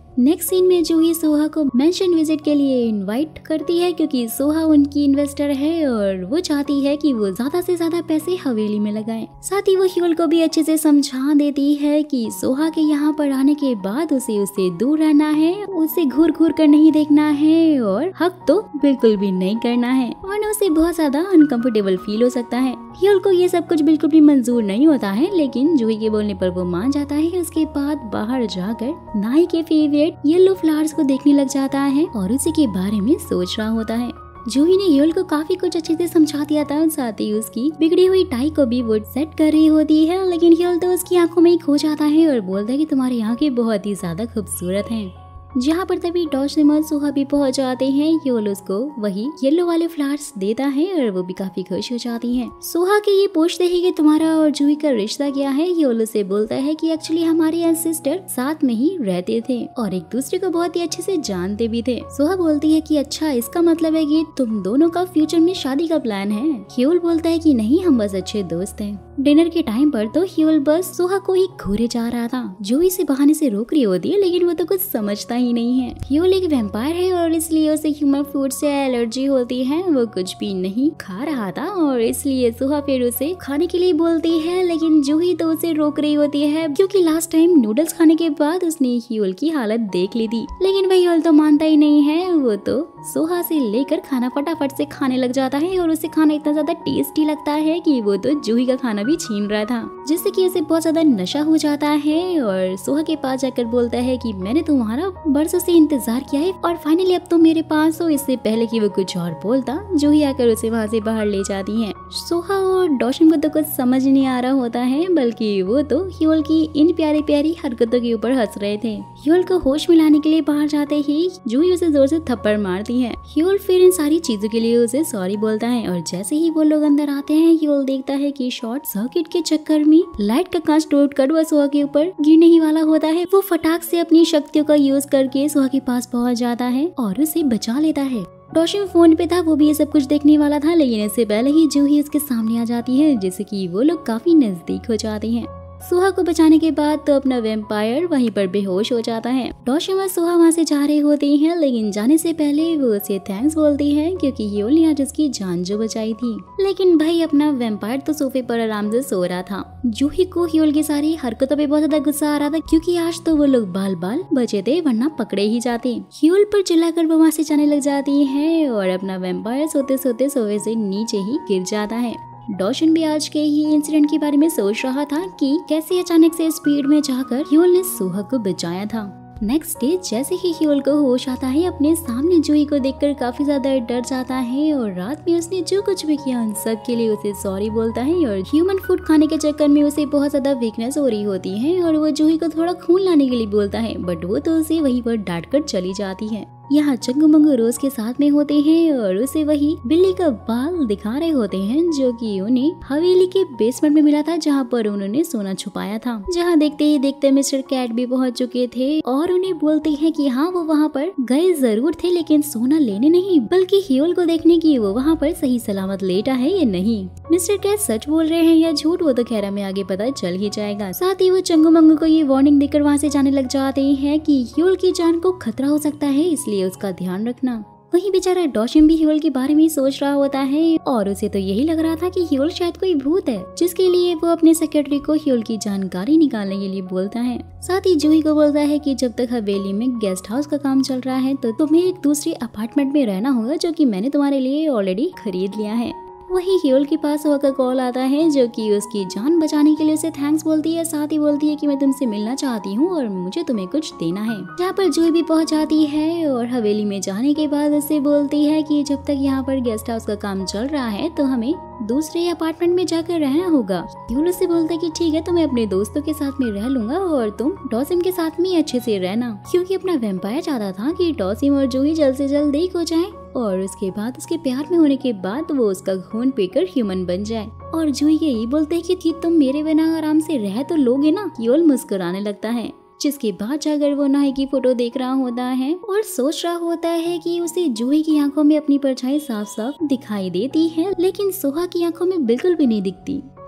नेक्स्ट सीन में जूही सोहा को मेंशन विजिट के लिए इनवाइट करती है क्योंकि सोहा उनकी इन्वेस्टर है और वो चाहती है कि वो ज्यादा से ज्यादा पैसे हवेली में लगाएं। साथ ही वो ह्यूल को भी अच्छे से समझा देती है कि सोहा के यहाँ पर आने के बाद उसे उससे दूर रहना है, उसे घूर घूर कर नहीं देखना है और हक तो बिल्कुल भी नहीं करना है, वरना उसे बहुत ज्यादा अनकंफर्टेबल फील हो सकता है। ह्यूल को ये सब कुछ बिल्कुल भी मंजूर नहीं होता है, लेकिन जूही के बोलने पर वो मान जाता है। उसके बाद बाहर जाकर नाई के फेवरेट येलो फ्लावर्स को देखने लग जाता है और उसी के बारे में सोच रहा होता है। जूही ने ह्यूल को काफी कुछ अच्छे से समझा दिया था, साथ ही उसकी बिगड़ी हुई टाई को भी वो सेट कर रही होती है, लेकिन ह्यूल तो उसकी आंखों में ही खो जाता है और बोलता है कि तुम्हारी आंखें बहुत ही ज्यादा खूबसूरत हैं। जहाँ पर तभी डॉशम और सोहा भी पहुंच जाते हैं। ह्यूल उसको वही येलो वाले फ्लावर्स देता है और वो भी काफी खुश हो जाती है। सोहा के ये पूछते हैं कि तुम्हारा और जूही का रिश्ता क्या है। ह्यूल उसे बोलता है कि एक्चुअली हमारे एंसेस्टर साथ में ही रहते थे और एक दूसरे को बहुत ही अच्छे से जानते भी थे। सोहा बोलती है कि अच्छा, इसका मतलब है कि तुम दोनों का फ्यूचर में शादी का प्लान है। ह्यूल बोलता है कि नहीं, हम बस अच्छे दोस्त हैं। डिनर के टाइम पर तो ह्यूल बस सोहा को ही घूरे जा रहा था। जूही इसे बहाने से रोक रही होती है, लेकिन वो तो कुछ समझता ही नहीं है। ह्यूल एक वैम्पायर है और इसलिए उसे ह्यूमन फूड से एलर्जी होती है। वो कुछ भी नहीं खा रहा था और इसलिए सोहा फिर उसे खाने के लिए बोलती है, लेकिन जूही तो उसे रोक रही होती है क्योंकि लास्ट टाइम नूडल्स खाने के बाद उसने ह्यूल की हालत देख ली थी। लेकिन वह ह्यूल तो मानता ही नहीं है। वो तो सोहा से लेकर खाना फटाफट से खाने लग जाता है और उसे खाना इतना ज्यादा टेस्टी लगता है कि वो तो जूही का खाना भी छीन रहा था, जिससे कि उसे बहुत ज्यादा नशा हो जाता है और सोहा के पास जाकर बोलता है कि मैंने तुम्हारा बरसों से इंतजार किया है और फाइनली अब तुम मेरे पास हो। इससे पहले कि वो कुछ और बोलता, जूही आकर उसे वहाँ से बाहर ले जाती है। सोहा और डॉशन को तो कुछ समझ नहीं आ रहा होता है, बल्कि वो तो ह्यूल की इन प्यारी प्यारी हरकतों के ऊपर हंस रहे थे। ह्यूल को होश में लाने के लिए बाहर जाते ही जूही उसे जोर से थप्पड़ मारती है। ह्यूल फिर इन सारी चीजों के लिए उसे सॉरी बोलता है और जैसे ही वो लोग अंदर आते हैं, ह्यूल देखता है कि शॉर्ट सर्किट के चक्कर में लाइट का कांच टूट कर वह सोहा के ऊपर गिरने ही वाला होता है। वो फटाक से अपनी शक्तियों का यूज करके सोहा के पास पहुंच जाता है और उसे बचा लेता है। डॉशिम फोन पे था, वो भी ये सब कुछ देखने वाला था, लेकिन इससे पहले ही जूही उसके सामने आ जाती है, जिससे कि वो लोग काफी नजदीक हो जाते हैं। सोहा को बचाने के बाद तो अपना वैम्पायर वहीं पर बेहोश हो जाता है। डॉशिम और सोहा वहाँ से जा रहे होते हैं, लेकिन जाने से पहले वो उसे थैंक्स बोलती है क्योंकि ह्यूल ने आज उसकी जान जो बचाई थी। लेकिन भाई अपना वैम्पायर तो सोफे पर आराम से सो रहा था। जूही को ह्यूल की सारी हरकतों पे बहुत ज्यादा गुस्सा आ रहा था क्योंकि आज तो वो लोग बाल बाल बचे थे, वरना पकड़े ही जाते। ह्यूल पर चिल्लाकर वो वहाँ से जाने लग जाती है और अपना वैम्पायर सोते सोते सोफे से नीचे ही गिर जाता है। डॉशन भी आज के ही इंसिडेंट के बारे में सोच रहा था कि कैसे अचानक से स्पीड में जाकर ह्यूल ने सोहा को बचाया था। नेक्स्ट डे जैसे ही ह्यूल को होश आता है, अपने सामने जूही को देखकर काफी ज्यादा डर जाता है और रात में उसने जो कुछ भी किया उन सब के लिए उसे सॉरी बोलता है। और ह्यूमन फूड खाने के चक्कर में उसे बहुत ज्यादा वीकनेस हो रही होती है और वो जूही को थोड़ा खून लाने के लिए बोलता है, बट वो तो उसे वहीं पर डांट कर चली जाती है। यहाँ चंगू मंगू रोज के साथ में होते हैं और उसे वही बिल्ली का बाल दिखा रहे होते हैं जो कि उन्हें हवेली के बेसमेंट में मिला था, जहाँ पर उन्होंने सोना छुपाया था। जहाँ देखते ही देखते मिस्टर कैट भी पहुँच चुके थे और उन्हें बोलते हैं कि हाँ वो वहाँ पर गए जरूर थे, लेकिन सोना लेने नहीं बल्कि ह्यूल को देखने की वो वहाँ पर सही सलामत लेटा है या नहीं। मिस्टर कैट सच बोल रहे हैं या झूठ, वो तो खैर हमें आगे पता चल ही जाएगा। साथ ही वो चंगू मंगू को ये वार्निंग देकर वहाँ से जाने लग जाते हैं कि ह्यूल की जान को खतरा हो सकता है, इसलिए उसका ध्यान रखना। वहीं बेचारा डॉशिम भी ह्यूल के बारे में सोच रहा होता है और उसे तो यही लग रहा था कि ह्यूल शायद कोई भूत है, जिसके लिए वो अपने सेक्रेटरी को ह्यूल की जानकारी निकालने के लिए बोलता है। साथ ही जूही को बोलता है कि जब तक हवेली में गेस्ट हाउस का काम चल रहा है तो तुम्हें एक दूसरे अपार्टमेंट में रहना होगा, जो कि मैंने तुम्हारे लिए ऑलरेडी खरीद लिया है। वही ह्यूल के पास सोहा का कॉल आता है, जो कि उसकी जान बचाने के लिए उसे थैंक्स बोलती है। साथ ही बोलती है कि मैं तुमसे मिलना चाहती हूँ और मुझे तुम्हें कुछ देना है। जहाँ पर जूही भी पहुँच जाती है और हवेली में जाने के बाद उससे बोलती है कि जब तक यहाँ पर गेस्ट हाउस का काम चल रहा है तो हमें दूसरे अपार्टमेंट में जाकर रहना होगा। ह्यूल उससे बोलता है कि ठीक है, तो मैं अपने दोस्तों के साथ में रह लूंगा और तुम डॉसिम के साथ में अच्छे से रहना, क्योंकि अपना वैम्पायर चाहता था कि डॉसिम और जूही जल्द से जल्द एक हो जाए और उसके बाद उसके प्यार में होने के बाद वो उसका खून पीकर ह्यूमन बन जाए। और जूही यही बोलते हैं कि तुम मेरे बिना आराम से रह तो लोगे ना। ह्यूल मुस्कुराने लगता है, जिसके बाद जाकर वो नाई की फोटो देख रहा होता है और सोच रहा होता है कि उसे जूही की आंखों में अपनी परछाई साफ साफ दिखाई देती है, लेकिन सोहा की आंखों में बिल्कुल भी नहीं दिखती।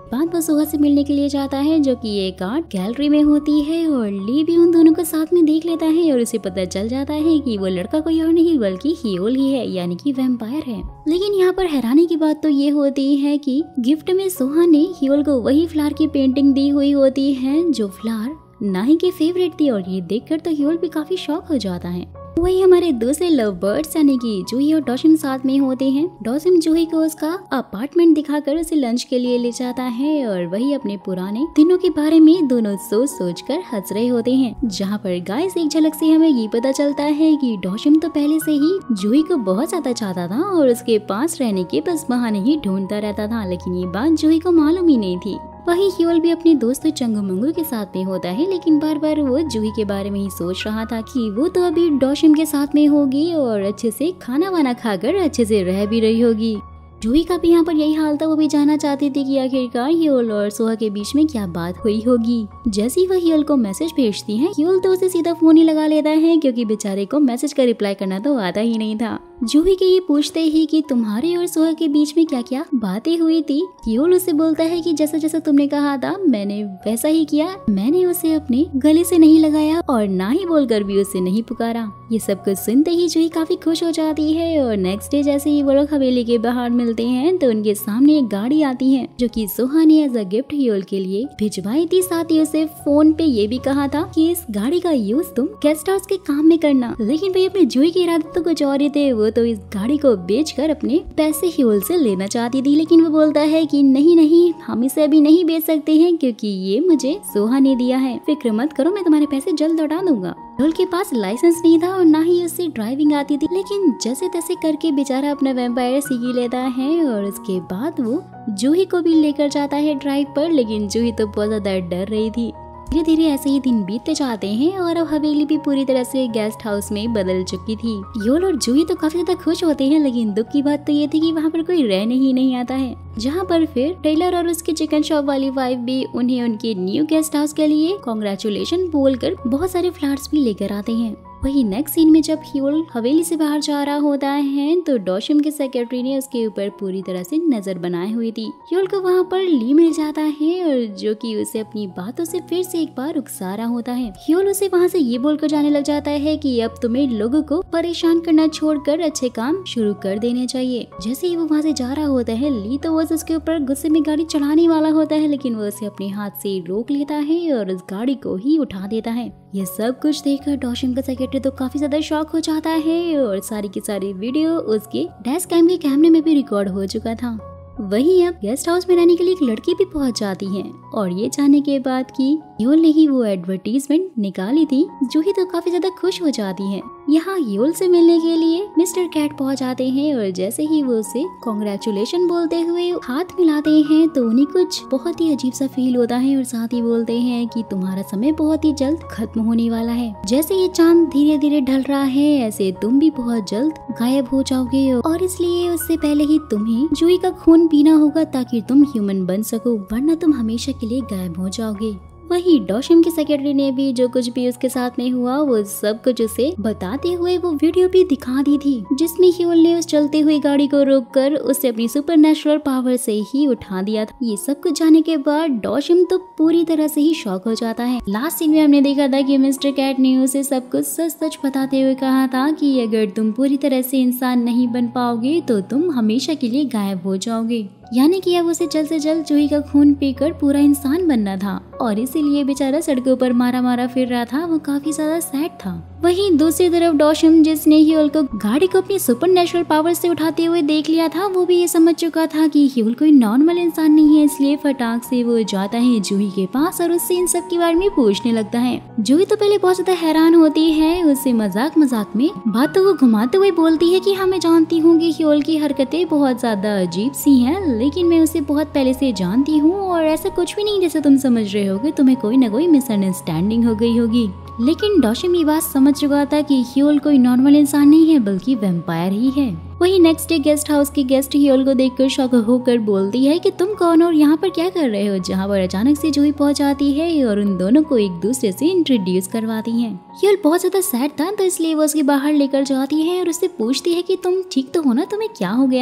बाद वो सोहा से मिलने के लिए जाता है जो कि एक आर्ट गैलरी में होती है और ली भी उन दोनों को साथ में देख लेता है और उसे पता चल जाता है कि वो लड़का कोई और नहीं बल्कि ह्योल ही है, यानी कि वैम्पायर है। लेकिन यहाँ पर हैरानी की बात तो ये होती है कि गिफ्ट में सोहा ने ह्योल को वही फ्लावर की पेंटिंग दी हुई होती है जो फ्लावर नाही की फेवरेट थी और ये देखकर तो ह्योल भी काफी शॉक हो जाता है। वही हमारे दूसरे लव बर्ड्स यानी कि जूही और डॉशम साथ में होते हैं। डॉशम जूही को उसका अपार्टमेंट दिखाकर उसे लंच के लिए ले जाता है और वही अपने पुराने दिनों के बारे में दोनों सोच सोच कर हंस रहे होते हैं। जहाँ पर गाइस एक झलक से हमें ये पता चलता है कि डॉशम तो पहले से ही जूही को बहुत ज्यादा चाहता था और उसके पास रहने के बस बहाने ही ढूंढता रहता था, लेकिन ये बात जूही को मालूम ही नहीं थी। वही ह्योल भी अपने दोस्त चंगू मंगू के साथ में होता है, लेकिन बार बार वो जूही के बारे में ही सोच रहा था कि वो तो अभी डॉशम के साथ में होगी और अच्छे से खाना वाना खाकर अच्छे से रह भी रही होगी। जूही का भी यहाँ पर यही हाल था, वो भी जानना चाहती थी कि आखिरकार ह्योल और सोहा के बीच में क्या बात हुई होगी। जैसे ही वह ह्योल को मैसेज भेजती है, ह्योल तो उसे सीधा फोन ही लगा लेता है क्योंकि बेचारे को मैसेज का रिप्लाई करना तो आता ही नहीं था। जूही के ये पूछते ही कि तुम्हारे और सोहा के बीच में क्या क्या बातें हुई थी, ह्योल उसे बोलता है कि जैसा जैसा तुमने कहा था मैंने वैसा ही किया, मैंने उसे अपने गले से नहीं लगाया और ना ही बोलकर भी उसे नहीं पुकारा। ये सब कुछ सुनते ही जूही काफी खुश हो जाती है और नेक्स्ट डे जैसे ही वो लोग हवेली के बाहर मिलते हैं तो उनके सामने एक गाड़ी आती है जो कि सोहा ने एज अ गिफ्ट ह्योल के लिए भिजवाई थी। साथ ही उसे फोन पे ये भी कहा था कि इस गाड़ी का यूज तुम गेस्ट हाउस के काम में करना, लेकिन भाई अपने जूही के इरादे तो कुछ और ही थे। वो तो इस गाड़ी को बेचकर अपने पैसे ह्योल से लेना चाहती थी, लेकिन वो बोलता है कि नहीं नहीं हम इसे अभी नहीं बेच सकते हैं क्योंकि ये मुझे सोहा ने दिया है, फिक्र मत करो मैं तुम्हारे पैसे जल्द लौटा दूंगा। ह्योल के पास लाइसेंस नहीं था और ना ही उसे ड्राइविंग आती थी, लेकिन जैसे तैसे करके बेचारा अपना वैम्पायर सीख लेता है और उसके बाद वो जूही को भी लेकर जाता है ड्राइव पर, लेकिन जूही तो बहुत ज्यादा डर रही थी। धीरे धीरे ऐसे ही दिन बीतते जाते हैं और अब हवेली भी पूरी तरह से गेस्ट हाउस में बदल चुकी थी। ह्योल और जूही तो काफी ज्यादा खुश होते हैं, लेकिन दुख की बात तो ये थी कि वहाँ पर कोई रहने ही नहीं आता है। जहाँ पर फिर टेलर और उसके चिकन शॉप वाली वाइफ भी उन्हें उनके न्यू गेस्ट हाउस के लिए कॉन्ग्रेचुलेशन बोलकर बहुत सारे फ्लावर्स भी लेकर आते हैं। वही नेक्स्ट सीन में जब ह्योल हवेली से बाहर जा रहा होता है तो डॉशम के सेक्रेटरी ने उसके ऊपर पूरी तरह से नजर बनाई हुई थी। ह्योल को वहाँ पर ली मिल जाता है और जो कि उसे अपनी बातों से फिर से एक बार उकसा रहा होता है। ह्योल उसे वहाँ से ये बोलकर जाने लग जाता है कि अब तुम्हें लोगों को परेशान करना छोड़कर अच्छे काम शुरू कर देने चाहिए। जैसे ही वो वहाँ से जा रहा होता है, ली तो बस उसके ऊपर गुस्से में गाड़ी चढ़ाने वाला होता है, लेकिन वो उसे अपने हाथ से रोक लेता है और उस गाड़ी को ही उठा देता है। ये सब कुछ देखकर डॉशम का सेक्रेटरी तो काफी ज्यादा शॉक हो जाता है और सारी की सारी वीडियो उसके डेस्क कैम के कैमरे में भी रिकॉर्ड हो चुका था। वहीं अब गेस्ट हाउस में रहने के लिए एक लड़की भी पहुंच जाती है और ये जानने के बाद कि ह्योल ने ही वो एडवर्टीजमेंट निकाली थी, जूही तो काफी ज्यादा खुश हो जाती है। यहाँ ह्योल से मिलने के लिए मिस्टर कैट पहुंच जाते हैं और जैसे ही वो उसे कॉन्ग्रेचुलेशन बोलते हुए हाथ मिलाते हैं तो उन्हें कुछ बहुत ही अजीब सा फील होता है और साथ ही बोलते हैं कि तुम्हारा समय बहुत ही जल्द खत्म होने वाला है। जैसे ये चांद धीरे धीरे ढल रहा है ऐसे तुम भी बहुत जल्द गायब हो जाओगे और इसलिए उससे पहले ही तुम्हें जूही का खून पीना होगा ताकि तुम ह्यूमन बन सको, वरना तुम हमेशा के लिए गायब हो जाओगे। वही डॉशम के सेक्रेटरी ने भी जो कुछ भी उसके साथ में हुआ वो सब कुछ उसे बताते हुए वो वीडियो भी दिखा दी थी, जिसमें ह्योल ने उस चलती हुई गाड़ी को रोककर उसे अपनी सुपरनैचुरल पावर से ही उठा दिया था। ये सब कुछ जाने के बाद डॉशम तो पूरी तरह से ही शॉक हो जाता है। लास्ट सीन में हमने देखा था कि मिस्टर कैट ने उसे सब कुछ सच सच बताते हुए कहा था कि अगर तुम पूरी तरह से इंसान नहीं बन पाओगे तो तुम हमेशा के लिए गायब हो जाओगे, यानी कि अब उसे जल्द से जल्द जूही का खून पीकर पूरा इंसान बनना था और इसीलिए बेचारा सड़कों पर मारा मारा फिर रहा था। वो काफी ज्यादा सैड था। वहीं दूसरी तरफ डॉशम जिसने ह्योल को गाड़ी को अपनी सुपरनैचुरल पावर से उठाते हुए देख लिया था, वो भी ये समझ चुका था कि ह्योल कोई नॉर्मल इंसान नहीं है, इसलिए फटाक से वो जाता है जूही के पास और उससे इन सब के बारे में पूछने लगता है। जूही तो पहले बहुत ज्यादा हैरान होती है, उससे मजाक मजाक में बातों को घुमाते हुए बोलती है कि हाँ मैं जानती हूँ कि ह्योल की हरकतें बहुत ज्यादा अजीब सी हैं, लेकिन मैं उसे बहुत पहले से जानती हूँ और ऐसा कुछ भी नहीं जैसे तुम समझ रहे होगे, तुम्हें कोई न कोई मिसअंडरस्टैंडिंग हो गई होगी। लेकिन डॉशम ये बात समझ चुका था कि ह्योल कोई नॉर्मल इंसान नहीं है बल्कि वैम्पायर ही है। वही नेक्स्ट डे गेस्ट हाउस की गेस्ट ह्योल को देखकर शॉक होकर बोलती है कि तुम कौन और यहाँ पर क्या कर रहे हो, जहाँ पर अचानक से जूही पहुँच जाती है और उन दोनों को एक दूसरे से इंट्रोड्यूस करवाती है। ह्योल बहुत ज्यादा सैड था तो इसलिए वो उसके बाहर लेकर जाती है और उससे पूछती है कि तुम ठीक तो हो ना, तुम्हें क्या हो गया है।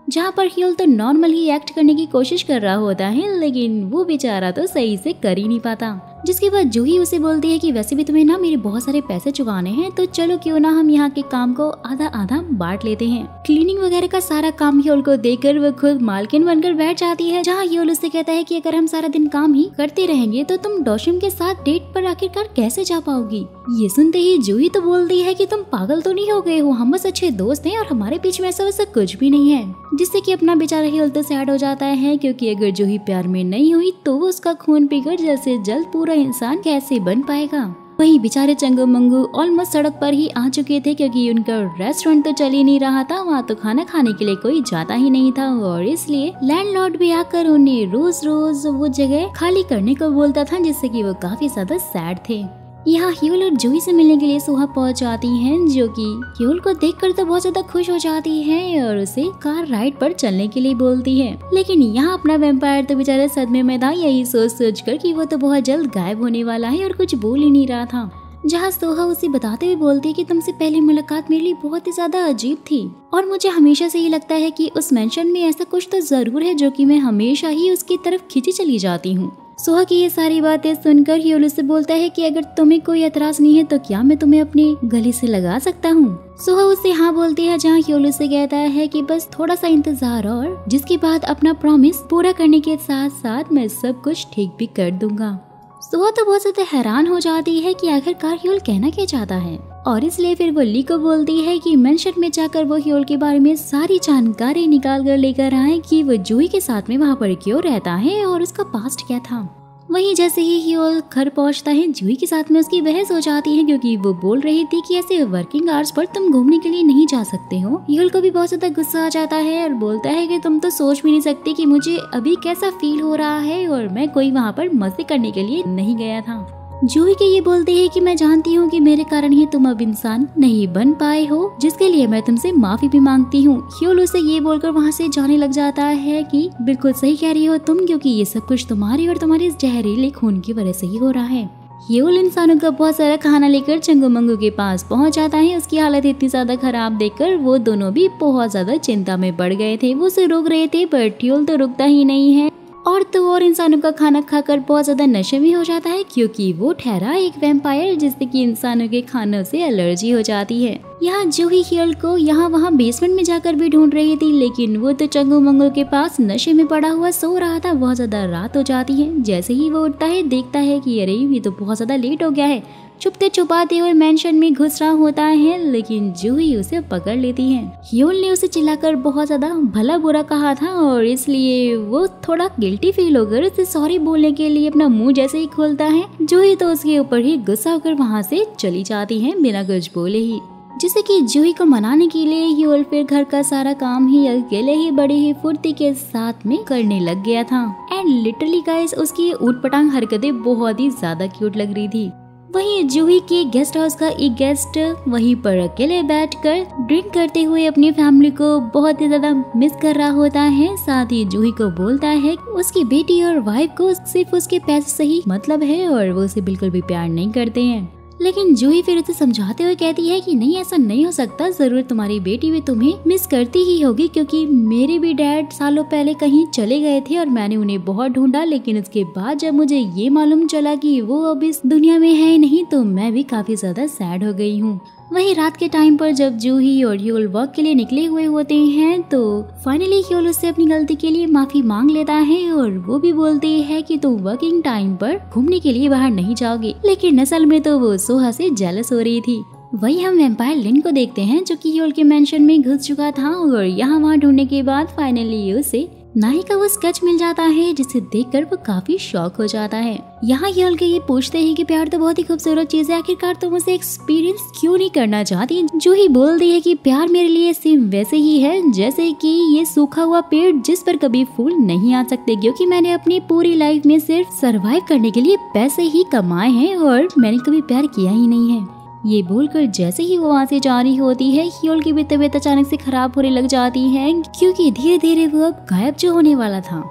जहाँ पर ह्योल तो नॉर्मल ही एक्ट करने की कोशिश कर रहा होता है, लेकिन वो बेचारा तो सही से कर ही नहीं पाता। जिसके बाद जूही उसे बोलती है कि वैसे भी तुम्हें ना मेरे बहुत सारे पैसे चुकाने हैं, तो चलो क्यों ना हम यहाँ के काम को आधा आधा बांट लेते हैं। क्लीनिंग वगैरह का सारा काम ह्योल को देकर वो खुद मालकिन बनकर बैठ जाती है, जहाँ ह्योल उससे कहता है कि अगर हम सारा दिन काम ही करते रहेंगे तो तुम डॉशम के साथ डेट पर आखिरकार कैसे जा पाओगी। ये सुनते ही जूही तो बोलती है कि तुम पागल तो नहीं हो गए हो, हम बस अच्छे दोस्त हैं और हमारे बीच में ऐसा वैसा कुछ भी नहीं है। जिससे कि अपना बेचारा ह्योल तो सैड हो जाता है, क्योंकि अगर जूही प्यार में नहीं हुई तो वो उसका खून पीकर जैसे जल्द पूरा इंसान कैसे बन पाएगा। वहीं बेचारे चंगू मंगू ऑलमोस्ट सड़क पर ही आ चुके थे, क्योंकि उनका रेस्टोरेंट तो चल ही नहीं रहा था, वहाँ तो खाना खाने के लिए कोई जाता ही नहीं था, और इसलिए लैंडलॉर्ड भी आकर उन्हें रोज रोज वो जगह खाली करने को बोलता था, जिससे कि वो काफी ज्यादा सैड थे। यहाँ ह्योल और जूही से मिलने के लिए सोहा पहुंच जाती हैं, जो कि ह्योल को देखकर तो बहुत ज्यादा खुश हो जाती है और उसे कार राइड पर चलने के लिए बोलती है। लेकिन यहाँ अपना वैम्पायर तो बेचारे सदमे में था, यही सोच सोच कर कि वो तो बहुत जल्द गायब होने वाला है और कुछ बोल ही नहीं रहा था। जहाँ सोहा उसे बताते हुए बोलती है कि तुमसे पहली मुलाकात मेरे लिए बहुत ही ज्यादा अजीब थी, और मुझे हमेशा से ही लगता है कि उस मेंशन में ऐसा कुछ तो जरूर है जो कि मैं हमेशा ही उसकी तरफ खींची चली जाती हूँ। सोहा की ये सारी बातें सुनकर ह्योल उससे बोलता है कि अगर तुम्हें कोई एतराज नहीं है तो क्या मैं तुम्हें अपने गले से लगा सकता हूँ। सोहा उससे हाँ बोलती है, जहाँ ह्योल उससे कहता है कि बस थोड़ा सा इंतजार और जिसके बाद अपना प्रॉमिस पूरा करने के साथ साथ मैं सब कुछ ठीक भी कर दूंगा। सोहा तो बहुत ज्यादा हैरान हो जाती है कि आखिरकार ह्योल कहना क्या चाहता है, और इसलिए फिर वो ली को बोलती है कि मेंशन में जाकर वो ह्योल के बारे में सारी जानकारी निकाल कर लेकर आए कि वो जूही के साथ में वहाँ पर क्यों रहता है और उसका पास्ट क्या था। वहीं जैसे ही ह्योल घर पहुंचता है, जूही के साथ में उसकी बहस हो जाती है, क्योंकि वो बोल रही थी कि ऐसे वर्किंग आवर्स पर तुम घूमने के लिए नहीं जा सकते हो। ह्योल को भी बहुत ज्यादा गुस्सा आ जाता है और बोलता है कि तुम तो सोच भी नहीं सकते कि मुझे अभी कैसा फील हो रहा है, और मैं कोई वहाँ पर मस्ती करने के लिए नहीं गया था। जूही के ये बोलते हैं कि मैं जानती हूँ कि मेरे कारण ही तुम अब इंसान नहीं बन पाए हो, जिसके लिए मैं तुमसे माफी भी मांगती हूँ। ह्योल उसे ये बोलकर वहाँ से जाने लग जाता है कि बिल्कुल सही कह रही हो तुम, क्योंकि ये सब कुछ तुम्हारी और तुम्हारे इस जहरीले खून की वजह से ही हो रहा है। ह्योल इंसानों का बहुत सारा खाना लेकर चंगू मंगू के पास पहुंच जाता है। उसकी हालत इतनी ज्यादा खराब देखकर वो दोनों भी बहुत ज्यादा चिंता में पड़ गए थे। वो उसे रोक रहे थे, पर ह्योल तो रुकता ही नहीं है, और तो और इंसानों का खाना खाकर बहुत ज्यादा नशे में हो जाता है, क्योंकि वो ठहरा एक वैम्पायर जिससे कि इंसानों के खानों से एलर्जी हो जाती है। यहाँ जूही ह्योल को यहाँ वहाँ बेसमेंट में जाकर भी ढूंढ रही थी, लेकिन वो तो चंगू मंगू के पास नशे में पड़ा हुआ सो रहा था। बहुत ज्यादा रात हो जाती है। जैसे ही वो उठता है, देखता है कि अरे ये तो बहुत ज्यादा लेट हो गया है। छुपते छुपाते हुए मेंशन में घुस रहा होता है, लेकिन जूही उसे पकड़ लेती है। ह्योल ने उसे चिल्लाकर बहुत ज्यादा भला बुरा कहा था, और इसलिए वो थोड़ा गिल्टी फील होकर उसे सॉरी बोलने के लिए अपना मुंह जैसे ही खोलता है, जूही तो उसके ऊपर ही गुस्सा होकर वहाँ से चली जाती है बिना कुछ बोले ही। जिससे कि जूही को मनाने के लिए ह्योल फिर घर का सारा काम ही अकेले ही बड़ी ही फुर्ती के साथ में करने लग गया था। एंड लिटरली गाइस, उसकी ऊटपटांग हरकतें बहुत ही ज्यादा क्यूट लग रही थी। वहीं जूही के गेस्ट हाउस का एक गेस्ट वहीं पर अकेले बैठकर ड्रिंक करते हुए अपनी फैमिली को बहुत ही ज्यादा मिस कर रहा होता है। साथ ही जूही को बोलता है उसकी बेटी और वाइफ को सिर्फ उसके पैसे से ही मतलब है, और वो उसे बिल्कुल भी प्यार नहीं करते हैं। लेकिन जूही फिर उसे समझाते हुए कहती है कि नहीं, ऐसा नहीं हो सकता, जरूर तुम्हारी बेटी भी तुम्हें मिस करती ही होगी, क्योंकि मेरे भी डैड सालों पहले कहीं चले गए थे और मैंने उन्हें बहुत ढूंढा, लेकिन उसके बाद जब मुझे ये मालूम चला कि वो अब इस दुनिया में है नहीं, तो मैं भी काफी ज्यादा सैड हो गई हूँ। वहीं रात के टाइम पर जब जूही और ह्योल वॉक के लिए निकले हुए होते हैं, तो फाइनली ह्योल उससे अपनी गलती के लिए माफी मांग लेता है, और वो भी बोलती है कि तुम वर्किंग टाइम पर घूमने के लिए बाहर नहीं जाओगे। लेकिन असल में तो वो सोहा से जेलस हो रही थी। वही हम वैम्पायर लिन को देखते हैं, जो कि ह्योल के मेंशन में घुस चुका था, और यहाँ वहाँ ढूंढने के बाद फाइनली उसे नाई का वो स्केच मिल जाता है, जिसे देखकर वो काफी शॉक हो जाता है। यहाँ ह्योल के ये पूछते हैं कि प्यार तो बहुत ही खूबसूरत चीज है, आखिरकार तुम उसे एक्सपीरियंस क्यों नहीं करना चाहती। जूही बोलती है कि प्यार मेरे लिए सेम वैसे ही है जैसे कि ये सूखा हुआ पेड़ जिस पर कभी फूल नहीं आ सकते, क्योंकि मैंने अपनी पूरी लाइफ में सिर्फ सरवाइव करने के लिए पैसे ही कमाए हैं और मैंने कभी प्यार किया ही नहीं है। ये बोलकर जैसे ही वो वहाँ से जा रही होती है, ह्योल की भी तबीयत अचानक से खराब होने लग जाती है, क्योंकि धीरे धीरे वो अब गायब जो होने वाला था।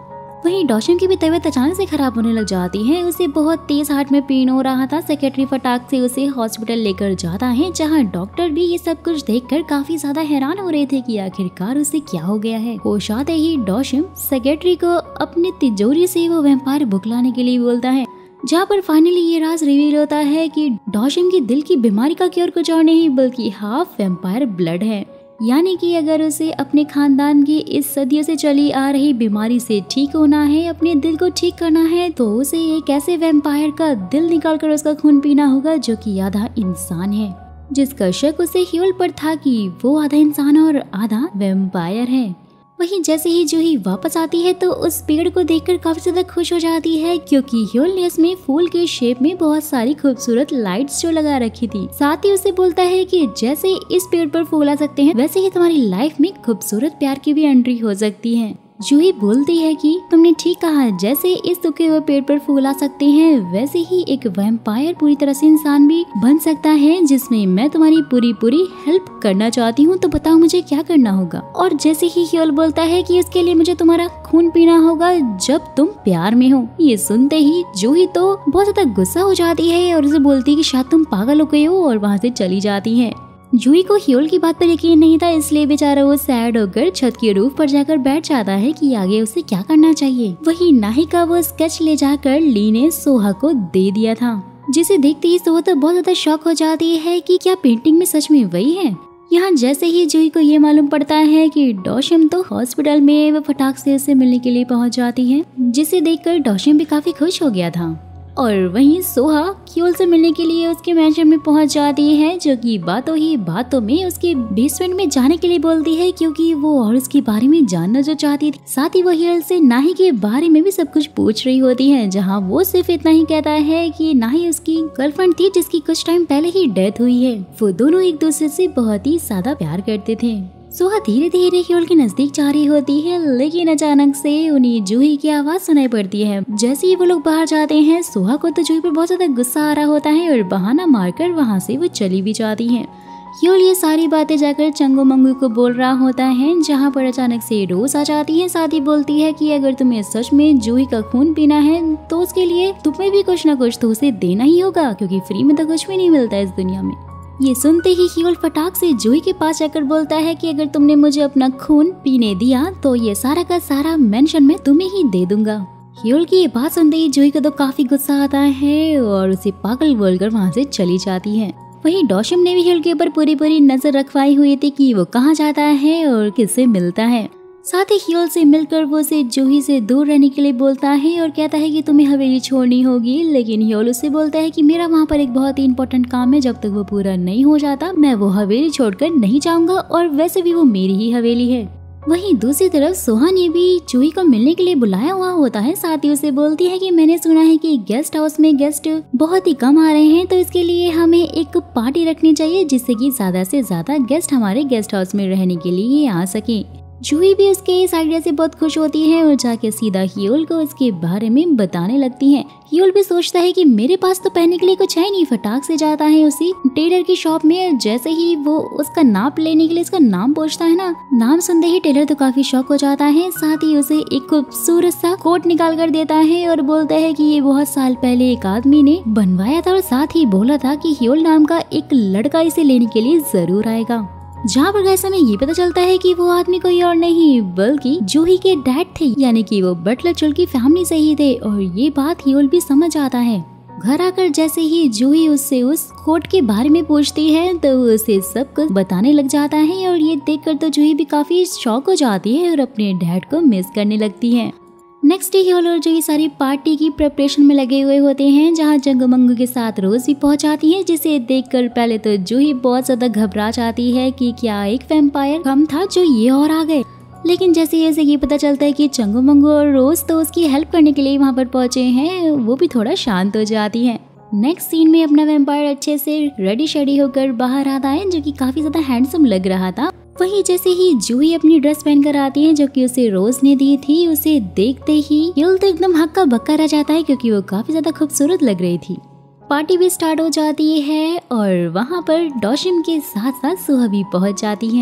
वहीं डॉशम की भी तबीयत अचानक से खराब होने लग जाती है। उसे बहुत तेज हार्ट में पेन हो रहा था। सेक्रेटरी फटाक से उसे हॉस्पिटल लेकर जाता है, जहां डॉक्टर भी ये सब कुछ देखकर काफी ज्यादा हैरान हो रहे थे कि आखिरकार उसे क्या हो गया है। होश आते ही डॉशम सेक्रेटरी को अपनी तिजोरी से वो वैम्पायर बुक लाने के लिए बोलता है, जहाँ पर फाइनली ये राज रिवील होता है कि डॉशम की दिल की बीमारी का क्योर कुछ और नहीं बल्कि हाफ वैम्पायर ब्लड है। यानी कि अगर उसे अपने खानदान की इस सदियों से चली आ रही बीमारी से ठीक होना है, अपने दिल को ठीक करना है, तो उसे एक ऐसे वैम्पायर का दिल निकालकर उसका खून पीना होगा जो कि आधा इंसान है, जिसका शक उसे ह्योल पर था कि वो आधा इंसान और आधा वैम्पायर है। वहीं जैसे ही जूही वापस आती है तो उस पेड़ को देखकर काफी ज्यादा खुश हो जाती है, क्योंकि ह्योल ने उसमें फूल के शेप में बहुत सारी खूबसूरत लाइट्स जो लगा रखी थी। साथ ही उसे बोलता है कि जैसे इस पेड़ पर फूल आ सकते हैं, वैसे ही तुम्हारी लाइफ में खूबसूरत प्यार की भी एंट्री हो सकती है। जूही बोलती है कि तुमने ठीक कहा, जैसे इस सूखे हुए पेड़ पर फूल आ सकते हैं, वैसे ही एक वैम्पायर पूरी तरह से इंसान भी बन सकता है, जिसमें मैं तुम्हारी पूरी पूरी हेल्प करना चाहती हूँ। तो बताओ मुझे क्या करना होगा। और जैसे ही ह्योल बोलता है कि उसके लिए मुझे तुम्हारा खून पीना होगा जब तुम प्यार में हो। ये सुनते ही जूही तो बहुत ज्यादा गुस्सा हो जाती है और उसे बोलती है कि शायद तुम पागल हो गए हो, और वहाँ से चली जाती है। जूही को ह्योल की बात पर यकीन नहीं था, इसलिए बेचारा वो सैड होकर छत की रूफ पर जाकर बैठ जाता है कि आगे उसे क्या करना चाहिए। वहीं नाही का वो स्केच ले जाकर ली ने सोहा को दे दिया था, जिसे देखते ही सोहा तो बहुत ज्यादा शॉक हो जाती है कि क्या पेंटिंग में सच में वही है। यहाँ जैसे ही जूही को ये मालूम पड़ता है कि डॉशम तो हॉस्पिटल में, वो फटाक से उसे मिलने के लिए पहुँच जाती है, जिसे देखकर डॉशम भी काफी खुश हो गया था। और वहीं सोहा ह्योल से मिलने के लिए उसके मैंशन में पहुंच जाती है, जो कि बातों ही बातों में उसके बेसमेंट में जाने के लिए बोलती है, क्योंकि वो और उसके बारे में जानना जो चाहती थी। साथ ही वो ह्योल से नाही के बारे में भी सब कुछ पूछ रही होती है, जहां वो सिर्फ इतना ही कहता है कि नाही उसकी गर्लफ्रेंड थी जिसकी कुछ टाइम पहले ही डेथ हुई है। वो दोनों एक दूसरे से बहुत ही ज्यादा प्यार करते थे। सोहा धीरे धीरे ह्योल के नजदीक जा रही होती है, लेकिन अचानक से उन्हें जूही की आवाज सुनाई पड़ती है। जैसे ही वो लोग बाहर जाते हैं, सोहा को तो जूही पर बहुत ज्यादा गुस्सा आ रहा होता है और बहाना मारकर वहाँ से वो चली भी जाती है। ह्योल ये सारी बातें जाकर चंगो मंगू को बोल रहा होता है, जहाँ पर अचानक से रोज आ जाती है। साथ ही बोलती है कि अगर तुम्हें सच में जूही का खून पीना है तो उसके लिए तुम्हें भी कुछ न कुछ तो उसे देना ही होगा, क्योंकि फ्री में तो कुछ भी नहीं मिलता इस दुनिया में। ये सुनते ही ह्योल फटाक से जूही के पास जाकर बोलता है कि अगर तुमने मुझे अपना खून पीने दिया तो ये सारा का सारा मेंशन मैं तुम्हें ही दे दूंगा। ह्योल की ये बात सुनते ही जूही को तो काफी गुस्सा आता है और उसे पागल बोलकर वहाँ से चली जाती है। वहीं डॉशम ने भी ह्योल के ऊपर पूरी पूरी नजर रखवाई हुई थी कि वो कहाँ जाता है और किससे मिलता है। साथ ही ह्योल से मिलकर वो उसे जूही से दूर रहने के लिए बोलता है और कहता है कि तुम्हें हवेली छोड़नी होगी, लेकिन ह्योल उससे बोलता है कि मेरा वहाँ पर एक बहुत ही इंपॉर्टेंट काम है, जब तक वो पूरा नहीं हो जाता मैं वो हवेली छोड़कर नहीं जाऊंगा, और वैसे भी वो मेरी ही हवेली है। वहीं दूसरी तरफ सोहा ने भी जूही को मिलने के लिए बुलाया हुआ होता है। साथ ही उसे बोलती है कि मैंने सुना है कि गेस्ट हाउस में गेस्ट बहुत ही कम आ रहे हैं, तो इसके लिए हमें एक पार्टी रखनी चाहिए जिससे कि ज्यादा से ज्यादा गेस्ट हमारे गेस्ट हाउस में रहने के लिए आ सके। जूही भी उसके इस आइडिया से बहुत खुश होती है और जाके सीधा ह्योल को इसके बारे में बताने लगती है। ह्योल भी सोचता है कि मेरे पास तो पहनने के लिए कुछ है नहीं, फटाक से जाता है उसी टेलर की शॉप में। जैसे ही वो उसका नाप लेने के लिए इसका नाम पूछता है ना, नाम सुनते ही टेलर तो काफी शॉक हो जाता है। साथ ही उसे एक खूबसूरत सा कोट निकाल कर देता है और बोलता है कि ये बहुत साल पहले एक आदमी ने बनवाया था, और साथ ही बोला था कि ह्योल नाम का एक लड़का इसे लेने के लिए जरूर आएगा। जहाँ पर ऐसा में ये पता चलता है कि वो आदमी कोई और नहीं बल्कि जूही के डैड थे, यानी कि वो बटलर चुल की फैमिली से ही थे, और ये बात ह्योल भी समझ आता है। घर आकर जैसे ही जूही उससे उस कोट के बारे में पूछती है तो उसे सब कुछ बताने लग जाता है, और ये देखकर तो जूही भी काफी शॉक हो जाती है और अपने डैड को मिस करने लगती है। नेक्स्ट डे ह्योल और जूही सारी पार्टी की प्रिपरेशन में लगे हुए होते हैं, जहां जंगू मंगू के साथ रोज भी पहुंच जाती है, जिसे देखकर पहले तो जूही बहुत ज्यादा घबरा जाती है कि क्या एक वैम्पायर कम था जो ये और आ गए। लेकिन जैसे जैसे ये पता चलता है कि चंगू मंगू और रोज तो उसकी हेल्प करने के लिए वहाँ पर पहुंचे हैं, वो भी थोड़ा शांत हो जाती है। नेक्स्ट सीन में अपना वैम्पायर अच्छे से रेडी शेडी होकर बाहर आता है, जो कि काफी ज्यादा हैंडसम लग रहा था। वहीं जैसे ही जूही अपनी ड्रेस पहनकर आती है जो कि उसे रोज ने दी थी, उसे देखते ही ह्योल तो एकदम हक्का बक्का रह जाता है, क्योंकि वो काफी ज्यादा खूबसूरत लग रही थी। पार्टी भी स्टार्ट हो जाती है और वहाँ पर डॉशम के साथ साथ सोहा भी पहुँच जाती है।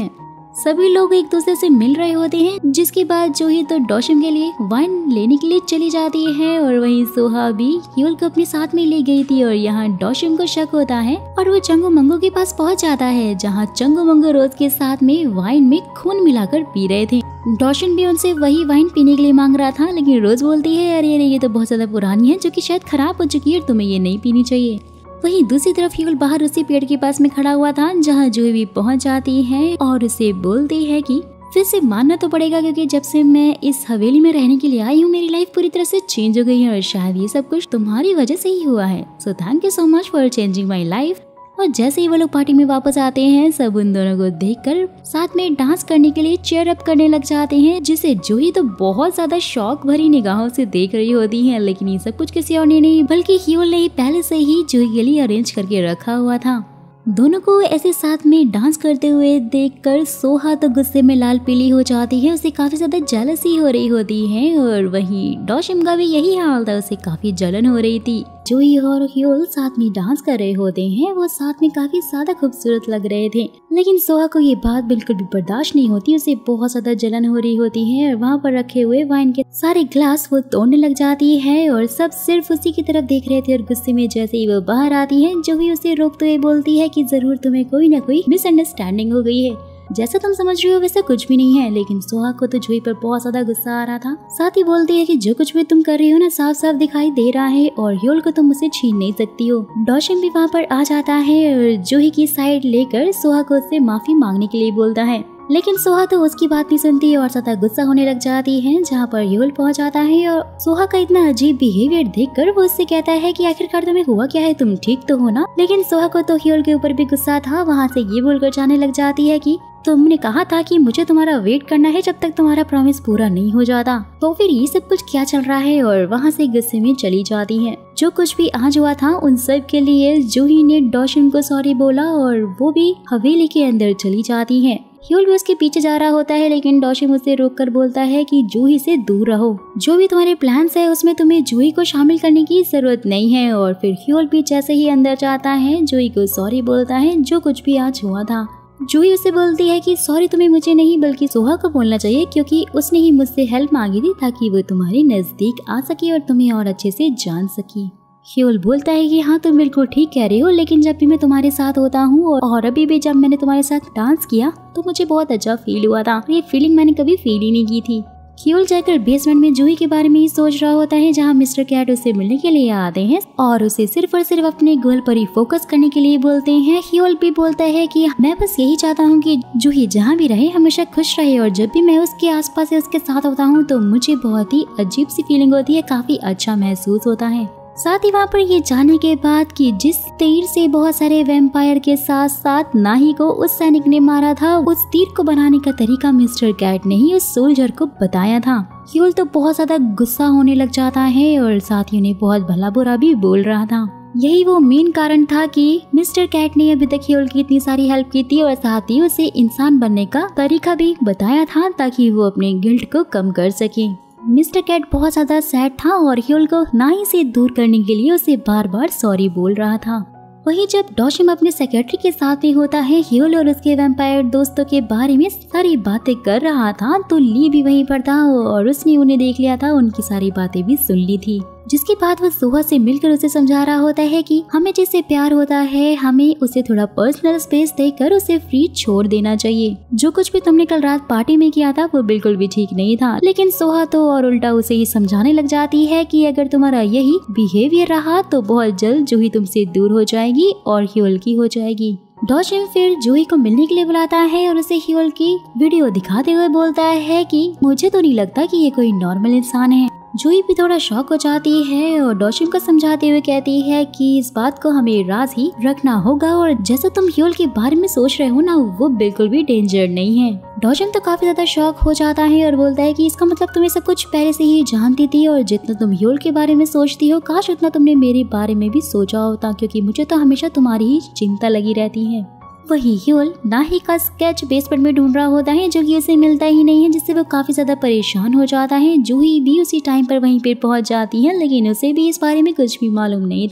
सभी लोग एक दूसरे से मिल रहे होते हैं, जिसके बाद जूही तो डॉशम के लिए वाइन लेने के लिए चली जाती है और वहीं सोहा भी ह्यूल को अपने साथ में ले गई थी। और यहाँ डॉशम को शक होता है और वो चंगो मंगो के पास पहुंच जाता है, जहाँ चंगो मंगो रोज के साथ में वाइन में खून मिलाकर पी रहे थे। डॉशन भी उनसे वही वाइन पीने के लिए मांग रहा था, लेकिन रोज बोलती है अरे अरे ये तो बहुत ज्यादा पुरानी है, जो कि शायद खराब हो चुकी है और तुम्हें ये नहीं पीनी चाहिए। वहीं दूसरी तरफ ह्यूल बाहर उसी पेड़ के पास में खड़ा हुआ था, जहाँ जूही भी पहुंच जाती है और उसे बोलती है कि फिर से मानना तो पड़ेगा, क्योंकि जब से मैं इस हवेली में रहने के लिए आई हूँ मेरी लाइफ पूरी तरह से चेंज हो गई है और शायद ये सब कुछ तुम्हारी वजह से ही हुआ है। So thank you so much for changing my life. और जैसे ही वो लोग पार्टी में वापस आते हैं, सब उन दोनों को देखकर साथ में डांस करने के लिए चेयर अप करने लग जाते हैं, जिसे जूही तो बहुत ज्यादा शौक भरी निगाहों से देख रही होती है। लेकिन ये सब कुछ किसी और ने नहीं बल्कि ह्यूल ने पहले से ही जूही के लिए अरेंज करके रखा हुआ था। दोनों को ऐसे साथ में डांस करते हुए देखकर सोहा तो गुस्से में लाल पीली हो जाती है, उसे काफी ज्यादा जेलसी हो रही होती है। और वहीं डॉशम का भी यही हाल था, उसे काफी जलन हो रही थी। जूही और ह्यूल साथ में डांस कर रहे होते हैं, वो साथ में काफी ज्यादा खूबसूरत लग रहे थे, लेकिन सोहा को ये बात बिल्कुल भी बर्दाश्त नहीं होती, उसे बहुत ज्यादा जलन हो रही होती है। और वहाँ पर रखे हुए वाइन के सारे ग्लास वो तोड़ने लग जाती है और सब सिर्फ उसी की तरफ देख रहे थे। और गुस्से में जैसे ही वो बाहर आती है, जूही उसे रोकते हुए बोलती है कि जरूर तुम्हें कोई ना कोई मिसअंडरस्टैंडिंग हो गई है, जैसा तुम समझ रही हो वैसा कुछ भी नहीं है। लेकिन सोहा को तो जूही पर बहुत ज्यादा गुस्सा आ रहा था। साथ ही बोलती है कि जो कुछ भी तुम कर रही हो ना साफ साफ दिखाई दे रहा है और ह्यूल को तुम मुझसे छीन नहीं सकती हो। डॉशम भी वहाँ पर आ जाता है और जूही की साइड लेकर सोहा को उससे माफी मांगने के लिए बोलता है, लेकिन सोहा तो उसकी बात नहीं सुनती और ज्यादा गुस्सा होने लग जाती है। जहाँ पर ह्यूल पहुँच जाता है और सोहा का इतना अजीब बिहेवियर देखकर वो उससे कहता है कि आखिरकार तुम्हें हुआ क्या है, तुम ठीक तो हो ना। लेकिन सोहा को तो ह्यूल के ऊपर भी गुस्सा था, वहाँ से ये बोलकर जाने लग जाती है कि तुमने कहा था कि मुझे तुम्हारा वेट करना है जब तक तुम्हारा प्रॉमिस पूरा नहीं हो जाता, तो फिर ये सब कुछ क्या चल रहा है। और वहाँ से गुस्से में चली जाती है। जो कुछ भी आज हुआ था उन सब के लिए जूही ने डॉशन को सॉरी बोला और वो भी हवेली के अंदर चली जाती है। ह्यूल भी उसके पीछे जा रहा होता है, लेकिन डॉशन उसे रोककर बोलता है कि जूही से दूर रहो, जो भी तुम्हारे प्लान्स है उसमें तुम्हें जूही को शामिल करने की जरूरत नहीं है। और फिर ह्यूल भी जैसे ही अंदर जाता है, जूही को सॉरी बोलता है जो कुछ भी आज हुआ था। जूही उसे बोलती है कि सॉरी तुम्हें मुझे नहीं बल्कि सोहा को बोलना चाहिए, क्योंकि उसने ही मुझसे हेल्प मांगी थी ताकि वो तुम्हारे नजदीक आ सके और तुम्हें और अच्छे से जान सके। ह्यूल बोलता है कि हाँ तुम बिल्कुल ठीक कह रहे हो, लेकिन जब भी मैं तुम्हारे साथ होता हूँ और अभी भी जब मैंने तुम्हारे साथ डांस किया तो मुझे बहुत अच्छा फील हुआ था। ये फीलिंग मैंने कभी फील ही नहीं की थी। ह्यूल जाकर बेसमेंट में जूही के बारे में ही सोच रहा होता है, जहाँ मिस्टर कैट उसे मिलने के लिए आते हैं और उसे सिर्फ और सिर्फ अपने गोल पर ही फोकस करने के लिए बोलते हैं। ह्यूल भी बोलता है कि मैं बस यही चाहता हूँ कि जूही जहाँ भी रहे हमेशा खुश रहे, और जब भी मैं उसके आसपास उसके साथ होता हूँ तो मुझे बहुत ही अजीब सी फीलिंग होती है, काफी अच्छा महसूस होता है। साथ ही वहाँ पर ये जानने के बाद कि जिस तीर से बहुत सारे वैम्पायर के साथ साथ नाही को उस सैनिक ने मारा था, उस तीर को बनाने का तरीका मिस्टर कैट ने ही उस सोल्जर को बताया था। ह्यूल तो बहुत ज्यादा गुस्सा होने लग जाता है और साथ ही उन्हें बहुत भला बुरा भी बोल रहा था। यही वो मेन कारण था कि मिस्टर कैट ने अभी तक ह्यूल की इतनी सारी हेल्प की थी और साथ ही उसे इंसान बनने का तरीका भी बताया था ताकि वो अपने गिल्ट को कम कर सके। मिस्टर कैट बहुत ज्यादा सैड था और ह्यूल को नाही से दूर करने के लिए उसे बार बार सॉरी बोल रहा था। वहीं जब डॉशम अपने सेक्रेटरी के साथ में होता है, ह्यूल और उसके वैम्पायर दोस्तों के बारे में सारी बातें कर रहा था, तो ली भी वहीं पर था और उसने उन्हें देख लिया था, उनकी सारी बातें भी सुन ली थी। जिसके बाद वो सोहा से मिलकर उसे समझा रहा होता है कि हमें जिससे प्यार होता है हमें उसे थोड़ा पर्सनल स्पेस देकर उसे फ्री छोड़ देना चाहिए। जो कुछ भी तुमने कल रात पार्टी में किया था वो बिल्कुल भी ठीक नहीं था। लेकिन सोहा तो और उल्टा उसे ही समझाने लग जाती है कि अगर तुम्हारा यही बिहेवियर रहा तो बहुत जल्द जूही तुमसे दूर हो जाएगी और ह्यूल की हो जाएगी। डॉशम फिर जूही को मिलने के लिए बुलाता है और उसे ह्यूल की वीडियो दिखाते हुए बोलता है कि मुझे तो नहीं लगता कि ये कोई नॉर्मल इंसान है। जूही भी थोड़ा शॉक हो जाती है और डॉशम को समझाते हुए कहती है कि इस बात को हमें राज ही रखना होगा और जैसा तुम ह्यूल के बारे में सोच रहे हो ना वो बिल्कुल भी डेंजर नहीं है। डॉशम तो काफी ज्यादा शॉक हो जाता है और बोलता है कि इसका मतलब तुम सब कुछ पहले से ही जानती थी और जितना तुम ह्यूल के बारे में सोचती हो काश उतना तुमने मेरे बारे में भी सोचा होता, क्योंकि मुझे तो हमेशा तुम्हारी ही चिंता लगी रहती है। वही ह्यूल नाही का स्केच बेसमेंट में ढूंढ रहा होता है जो कि उसे मिलता ही नहीं है, जिससे वो काफी ज्यादा परेशान हो जाता है। जूही भी उसी टाइम पर वहीं पर पहुंच जाती है, लेकिन उसे भी इस बारे में कुछ भी मालूम नहीं था।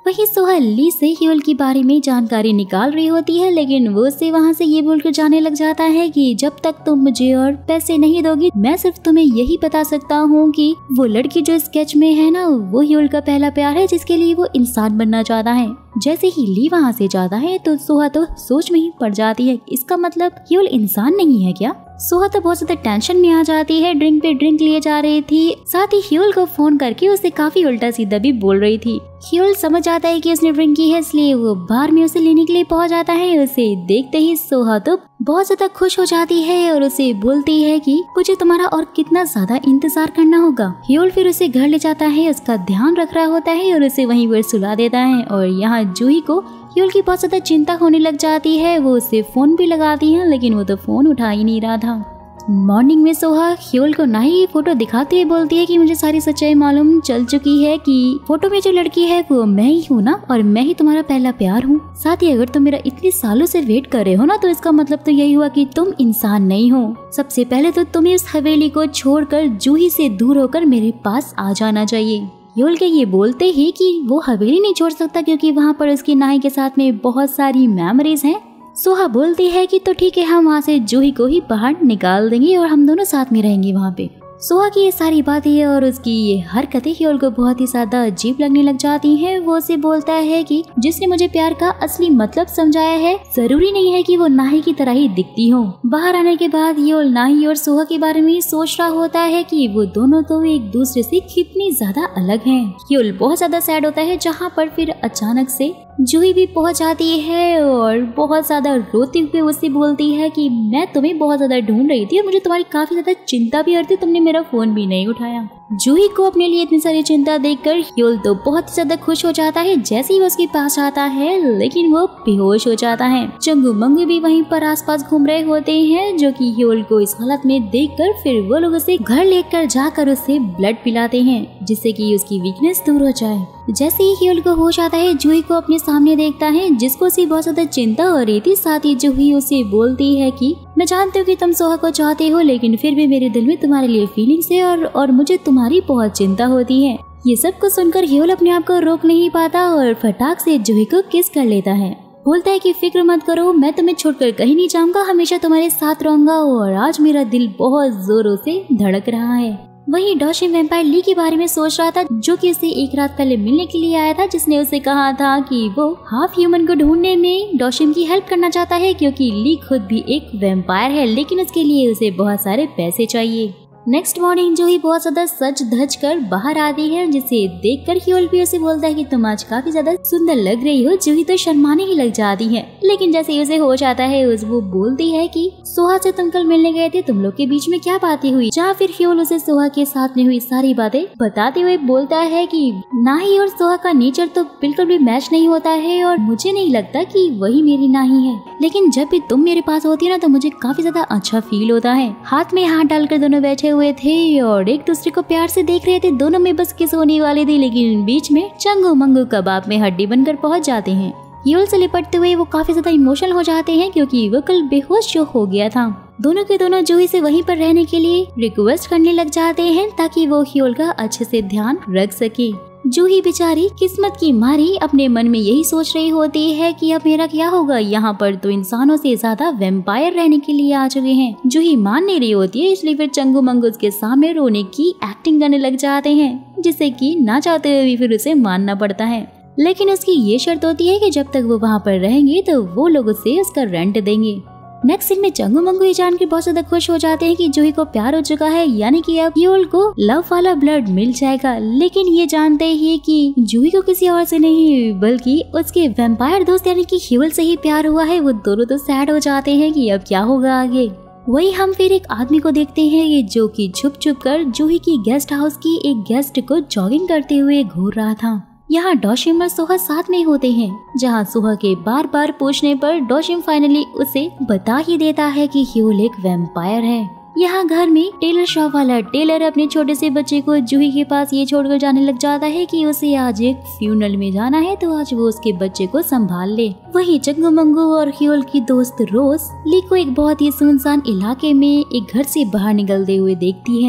वही सोहा ली से ह्योल के बारे में जानकारी निकाल रही होती है, लेकिन वो उसे वहाँ से ये बोलकर जाने लग जाता है कि जब तक तुम मुझे और पैसे नहीं दोगी मैं सिर्फ तुम्हें यही बता सकता हूँ कि वो लड़की जो स्केच में है ना, वो ह्योल का पहला प्यार है जिसके लिए वो इंसान बनना चाहता है। जैसे ही ली वहाँ से जाता है तो सोहा तो सोच में ही पड़ जाती है, इसका मतलब ह्योल इंसान नहीं है क्या। सोहा तो बहुत ज्यादा टेंशन में आ जाती है, ड्रिंक पे ड्रिंक लिए जा रही थी, साथ ही ह्योल को फोन करके उसे काफी उल्टा सीधा भी बोल रही थी। ह्योल समझ आता है कि उसने ड्रिंक की है, इसलिए वो बार में उसे लेने के लिए पहुंच जाता है। उसे देखते ही सोहा तो बहुत ज्यादा खुश हो जाती है और उसे बोलती है कि मुझे तुम्हारा और कितना ज्यादा इंतजार करना होगा। ह्योल फिर उसे घर ले जाता है, उसका ध्यान रख रहा होता है और उसे वहीं पर सुला देता है। और यहाँ जूही को ह्योल की बहुत ज्यादा चिंता होने लग जाती है। वो उसे फोन भी लगाती है, लेकिन वो तो फोन उठा ही नहीं रहा था। मॉर्निंग में सोहा ह्योल को नाही की फोटो दिखाते हुए बोलती है कि मुझे सारी सच्चाई मालूम चल चुकी है कि फोटो में जो लड़की है वो मैं ही हूँ ना, और मैं ही तुम्हारा पहला प्यार हूँ। साथ ही अगर तुम मेरा इतने सालों से वेट कर रहे हो ना, तो इसका मतलब तो यही हुआ कि तुम इंसान नहीं हो। सबसे पहले तो तुम्हें उस हवेली को छोड़कर जूही से दूर होकर मेरे पास आ जाना चाहिए। ह्योल के ये बोलते ही कि वो हवेली नहीं छोड़ सकता क्योंकि वहाँ पर उसकी नाई के साथ में बहुत सारी मेमोरीज हैं। सोहा बोलती है कि तो ठीक है, हम वहाँ से जूही को ही बाहर निकाल देंगे और हम दोनों साथ में रहेंगे वहाँ पे। सोहा की ये सारी बातें और उसकी ये हरकतें ह्योल को बहुत ही ज्यादा अजीब लगने लग जाती हैं। वो उसे बोलता है कि जिसने मुझे प्यार का असली मतलब समझाया है, जरूरी नहीं है कि वो नाही की तरह ही दिखती हो। बाहर आने के बाद ह्योल नाही और सोहा के बारे में सोच रहा होता है कि वो दोनों तो एक दूसरे से कितनी ज्यादा अलग हैं। ह्योल बहुत ज्यादा सैड होता है, जहाँ पर फिर अचानक से जूही भी पहुंच जाती है और बहुत ज्यादा रोते हुए उससे बोलती है कि मैं तुम्हें बहुत ज्यादा ढूंढ रही थी और मुझे तुम्हारी काफी ज्यादा चिंता भी हो रही थी, तुमने मेरा फोन भी नहीं उठाया। जूही को अपने लिए इतनी सारी चिंता देखकर ह्योल तो बहुत ही ज्यादा खुश हो जाता है जैसे ही वो उसके पास आता है, लेकिन वो बेहोश हो जाता है। चंगू मंगू भी वहीं पर आसपास घूम रहे होते हैं, जो कि ह्योल को इस हालत में देखकर फिर वो लोग उसे घर लेकर जाकर उसे ब्लड पिलाते हैं, जिससे कि उसकी वीकनेस दूर हो जाए। जैसे ही ह्योल को होश आता है, जूही को अपने सामने देखता है, जिसको उसे बहुत ज्यादा चिंता हो रही थी। साथ ही जूही उसे बोलती है कि मैं जानती हूँ कि तुम सोहा को चाहते हो, लेकिन फिर भी मेरे दिल में तुम्हारे लिए फीलिंग्स है और और मुझे तुम्हारी बहुत चिंता होती है। ये सब कुछ सुनकर ह्योल अपने आप को रोक नहीं पाता और फटाक से जूही को किस कर लेता है। बोलता है कि फिक्र मत करो, मैं तुम्हें छोड़कर कहीं नहीं जाऊंगा, हमेशा तुम्हारे साथ रहूंगा और आज मेरा दिल बहुत जोरों से धड़क रहा है। वहीं डॉशिम वैम्पायर ली के बारे में सोच रहा था, जो कि उसे एक रात पहले मिलने के लिए आया था, जिसने उसे कहा था कि वो हाफ ह्यूमन को ढूंढने में डॉशिम की हेल्प करना चाहता है, क्योंकि ली खुद भी एक वैम्पायर है, लेकिन उसके लिए उसे बहुत सारे पैसे चाहिए। नेक्स्ट मॉर्निंग जूही बहुत ज्यादा सज धज कर बाहर आती है, जिसे देखकर ह्योल भी उसे बोलता है कि तुम आज काफी ज्यादा सुंदर लग रही हो। जूही तो शर्माने ही लग जाती है, लेकिन जैसे ही उसे होश आता है उस वो बोलती है कि सोहा से तुम कल मिलने गए थे, तुम लोग के बीच में क्या बातें हुई। जहाँ फिर ह्योल उसे सोहा के साथ में हुई सारी बातें बताते हुए बोलता है कि नाही और सोहा का नेचर तो बिल्कुल भी मैच नहीं होता है और मुझे नहीं लगता कि वही मेरी नाही है, लेकिन जब भी तुम मेरे पास होती है ना, तो मुझे काफी ज्यादा अच्छा फील होता है। हाथ में हाथ डालकर दोनों बैठे हुए थे और एक दूसरे को प्यार से देख रहे थे। दोनों में बस किस होने वाली थी, लेकिन बीच में चंगू मंगू कबाब में हड्डी बनकर पहुंच जाते हैं। ह्योल से लिपटते हुए वो काफी ज्यादा इमोशनल हो जाते हैं, क्योंकि वो कल बेहोश जो हो गया था। दोनों के दोनों जूही से वहीं पर रहने के लिए रिक्वेस्ट करने लग जाते हैं, ताकि वो ह्योल का अच्छे से ध्यान रख सके। जूही बेचारी किस्मत की मारी अपने मन में यही सोच रही होती है कि अब मेरा क्या होगा, यहाँ पर तो इंसानों से ज्यादा वैम्पायर रहने के लिए आ चुके हैं। जूही मान नहीं रही होती है, इसलिए फिर चंगू मंगू उसके सामने रोने की एक्टिंग करने लग जाते हैं, जिससे कि ना चाहते हुए भी फिर उसे मानना पड़ता है। लेकिन उसकी ये शर्त होती है कि जब तक वो वहाँ पर रहेंगे तो वो लोग उसे उसका रेंट देंगे। नेक्स्ट सीन में चंगू मंगू ये जान के बहुत ज्यादा खुश हो जाते हैं कि जूही को प्यार हो चुका है, यानी कि अब ह्योल को लव वाला ब्लड मिल जाएगा। लेकिन ये जानते ही कि जूही को किसी और से नहीं बल्कि उसके वैम्पायर दोस्त यानी कि ह्योल से ही प्यार हुआ है। वो दोनों तो सैड हो जाते हैं कि अब क्या होगा आगे। वही हम फिर एक आदमी को देखते हैं जो कि छुप छुप कर जूही की गेस्ट हाउस की एक गेस्ट को जॉगिंग करते हुए घूर रहा था। यहाँ डॉशिम और सोहा साथ में होते हैं, जहाँ सोहा के बार बार पूछने पर डॉशिम फाइनली उसे बता ही देता है कि ह्योल एक वैम्पायर है। यहाँ घर में टेलर शॉप वाला टेलर अपने छोटे से बच्चे को जूही के पास ये छोड़कर जाने लग जाता है कि उसे आज एक फ्यूनरल में जाना है, तो आज वो उसके बच्चे को संभाल ले। वही चंगू मंगू और ह्योल की दोस्त रोज ली को एक बहुत ही सुनसान इलाके में एक घर से बाहर निकलते हुए देखती है।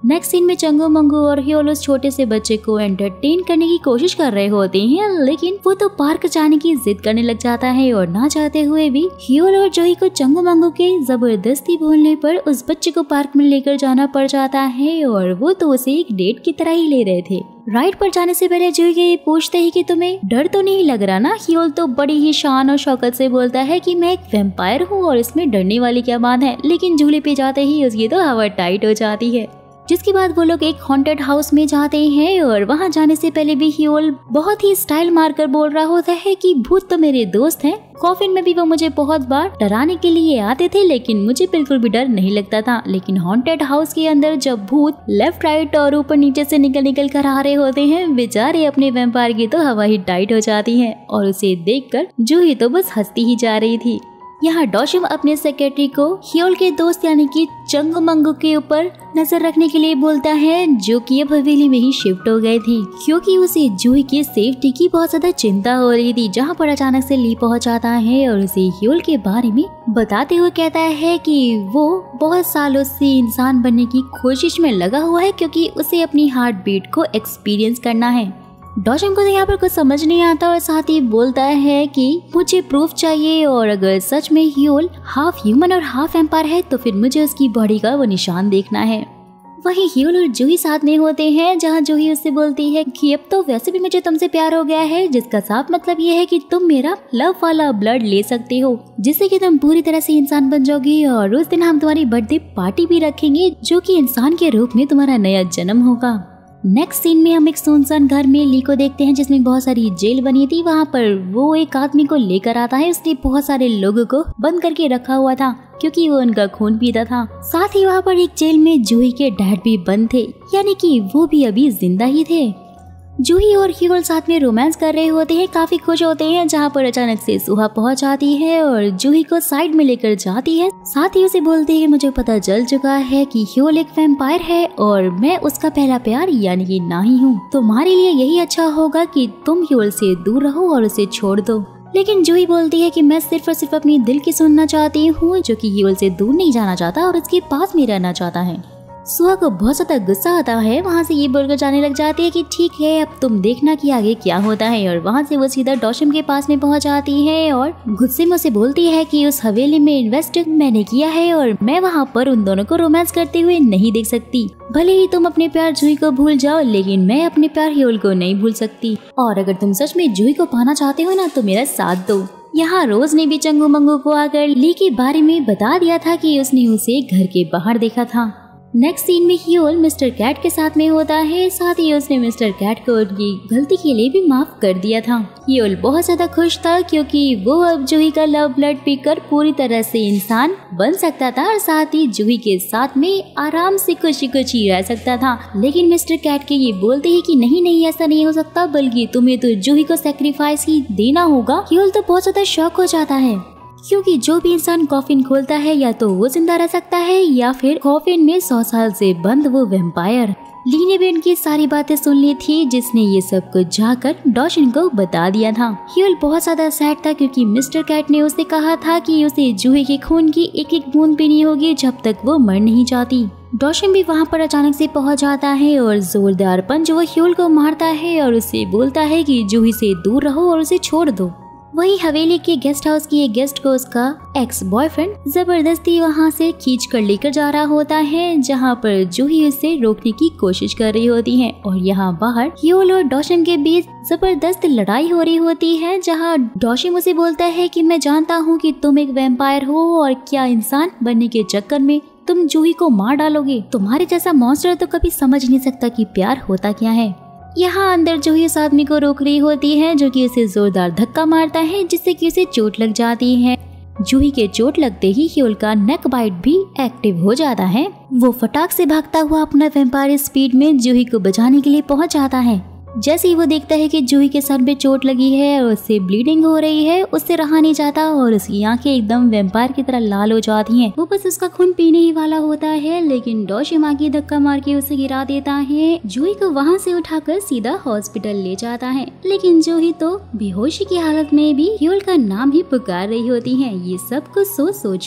नेक्स्ट सीन में चंगू मंगू और ह्योल उस छोटे से बच्चे को एंटरटेन करने की कोशिश कर रहे होते हैं, लेकिन वो तो पार्क जाने की जिद करने लग जाता है और ना चाहते हुए भी ह्योल और जूही को चंगू मंगू के जबरदस्ती बोलने पर उस बच्चे को पार्क में लेकर जाना पड़ जाता है और वो तो उसे एक डेट की तरह ही ले रहे थे। राइड पर जाने से पहले जूही ये पूछते ही कि तुम्हें डर तो नहीं लग रहा ना। ह्योल तो बड़ी ही शान और शौकत से बोलता है कि मैं एक वैम्पायर हूँ और इसमें डरने वाली क्या बात है, लेकिन झूले पे जाते ही उसकी तो हवा टाइट हो जाती है। जिसके बाद वो लोग एक हॉन्टेड हाउस में जाते हैं और वहां जाने से पहले भी ह्योल बहुत ही स्टाइल मारकर बोल रहा होता है कि भूत तो मेरे दोस्त हैं। कॉफिन में भी वो मुझे बहुत बार डराने के लिए आते थे, लेकिन मुझे बिल्कुल भी डर नहीं लगता था। लेकिन हॉन्टेड हाउस के अंदर जब भूत लेफ्ट राइट और ऊपर नीचे से निकल निकल कर आ रहे होते हैं, बेचारे अपने वैम्पायर की तो हवा ही टाइट हो जाती है और उसे देखकर जूही तो बस हंसती ही जा रही थी। यहाँ डॉशम अपने सेक्रेटरी को ह्योल के दोस्त यानी कि चंगू मंगू के ऊपर नजर रखने के लिए बोलता है, जो कि अब हवेली में ही शिफ्ट हो गए थे, क्योंकि उसे जूही की सेफ्टी की बहुत ज्यादा चिंता हो रही थी। जहाँ पर अचानक से ली पहुँच जाता है और उसे ह्योल के बारे में बताते हुए कहता है कि वो बहुत सालों से इंसान बनने की कोशिश में लगा हुआ है, क्योंकि उसे अपनी हार्ट बीट को एक्सपीरियंस करना है। डॉशम को तो यहाँ पर कुछ समझ नहीं आता और साथ ही बोलता है कि मुझे प्रूफ चाहिए, और अगर सच में ह्योल हाफ ह्यूमन और हाफ एम्पायर है तो फिर मुझे उसकी बॉडी का वो निशान देखना है। वहीं ह्योल और जूही साथ में होते हैं, जहाँ जूही उससे बोलती है कि अब तो वैसे भी मुझे तुमसे प्यार हो गया है, जिसका साफ मतलब ये है कि तुम मेरा लव वाला ब्लड ले सकते हो, जिससे कि तुम पूरी तरह से इंसान बन जाओगी। और उस दिन हम तुम्हारी बर्थडे पार्टी भी रखेंगे, जो कि इंसान के रूप में तुम्हारा नया जन्म होगा। नेक्स्ट सीन में हम एक सुनसान घर में ली को देखते हैं, जिसमें बहुत सारी जेल बनी थी। वहाँ पर वो एक आदमी को लेकर आता है। उसने बहुत सारे लोगों को बंद करके रखा हुआ था, क्योंकि वो उनका खून पीता था। साथ ही वहाँ पर एक जेल में जूही के डैड भी बंद थे, यानी कि वो भी अभी जिंदा ही थे। जूही और ह्योल साथ में रोमांस कर रहे होते हैं, काफी खुश होते हैं। जहाँ पर अचानक से सुहा पहुंच आती है और जूही को साइड में लेकर जाती है। साथ ही उसे बोलती है, मुझे पता चल चुका है कि ह्योल एक वैम्पायर है और मैं उसका पहला प्यार यानी कि नाही हूँ। तुम्हारे लिए यही अच्छा होगा कि तुम ह्योल से दूर रहो और उसे छोड़ दो। लेकिन जूही बोलती है कि मैं सिर्फ और सिर्फ अपनी दिल की सुनना चाहती हूँ, जो कि ह्योल से दूर नहीं जाना चाहता और उसके पास में रहना चाहता है। सुहा को बहुत ज्यादा गुस्सा आता है। वहाँ से ये बोलकर जाने लग जाती है कि ठीक है, अब तुम देखना कि आगे क्या होता है। और वहाँ से वो सीधा डॉशम के पास में पहुँच जाती है और गुस्से में उसे बोलती है कि उस हवेली में इन्वेस्ट मैंने किया है और मैं वहाँ पर उन दोनों को रोमांस करते हुए नहीं देख सकती। भले ही तुम अपने प्यार जूही को भूल जाओ, लेकिन मैं अपने प्यार ह्योल को नहीं भूल सकती। और अगर तुम सच में जूही को पाना चाहते हो ना, तो मेरा साथ दो। यहाँ रोज ने भी चंगू मंगू को आकर ली के बारे में बता दिया था कि उसने उसे घर के बाहर देखा था। नेक्स्ट सीन में ह्योल मिस्टर कैट के साथ में होता है। साथ ही उसने मिस्टर कैट को उनकी गलती के लिए भी माफ कर दिया था। ह्योल बहुत ज्यादा खुश था, क्योंकि वो अब जूही का लव ब्लड पीकर पूरी तरह से इंसान बन सकता था और साथ ही जूही के साथ में आराम से खुशी खुशी रह सकता था। लेकिन मिस्टर कैट के ये बोलते ही कि नहीं नहीं ऐसा नहीं हो सकता, बल्कि तुम्हें तो जूही को सेक्रीफाइस ही देना होगा। ह्योल तो बहुत ज्यादा शॉक हो जाता है, क्योंकि जो भी इंसान कॉफिन खोलता है या तो वो जिंदा रह सकता है या फिर कॉफिन में सौ साल से बंद वो वैम्पायर। ली ने भी उनकी सारी बातें सुन ली थी, जिसने ये सब कुछ जाकर डॉशन को बता दिया था। ह्योल बहुत ज्यादा सैड था, क्योंकि मिस्टर कैट ने उसे कहा था कि उसे जूही के खून की एक एक बूंद पीनी होगी जब तक वो मर नहीं जाती। डॉशन भी वहाँ पर अचानक से पहुँच जाता है और जोरदार पंच वो ह्योल को मारता है और उसे बोलता है कि जूही से दूर रहो और उसे छोड़ दो। वही हवेली के गेस्ट हाउस की एक गेस्ट को उसका एक्स बॉयफ्रेंड जबरदस्ती वहां से खींच कर लेकर जा रहा होता है, जहां पर जूही उसे रोकने की कोशिश कर रही होती है। और यहाँ बाहर ह्योल और डॉशम के बीच जबरदस्त लड़ाई हो रही होती है, जहां डॉशम उसे बोलता है कि मैं जानता हूँ कि तुम एक वैम्पायर हो और क्या इंसान बनने के चक्कर में तुम जूही को मार डालोगे। तुम्हारे जैसा मॉन्स्टर तो कभी समझ नहीं सकता कि प्यार होता क्या है। यहाँ अंदर जूही उस आदमी को रोक रही होती है, जो कि उसे जोरदार धक्का मारता है, जिससे कि उसे चोट लग जाती है। जूही के चोट लगते ही ह्योल का नेक बाइट भी एक्टिव हो जाता है। वो फटाक से भागता हुआ अपना वैम्पायर स्पीड में जूही को बचाने के लिए पहुंच जाता है। जैसे ही वो देखता है कि जूही के सर पे चोट लगी है और उससे ब्लीडिंग हो रही है, उससे रहा नहीं जाता और उसकी आंखें एकदम वैम्पायर की तरह लाल हो जाती हैं। वो बस उसका खून पीने ही वाला होता है, लेकिन डॉशम आगे धक्का मार के उसे गिरा देता है। जूही को वहाँ से उठाकर सीधा हॉस्पिटल ले जाता है, लेकिन जूही तो बेहोशी की हालत में भी ह्योल का नाम ही पुकार रही होती है। ये सब कुछ सोच सोच कर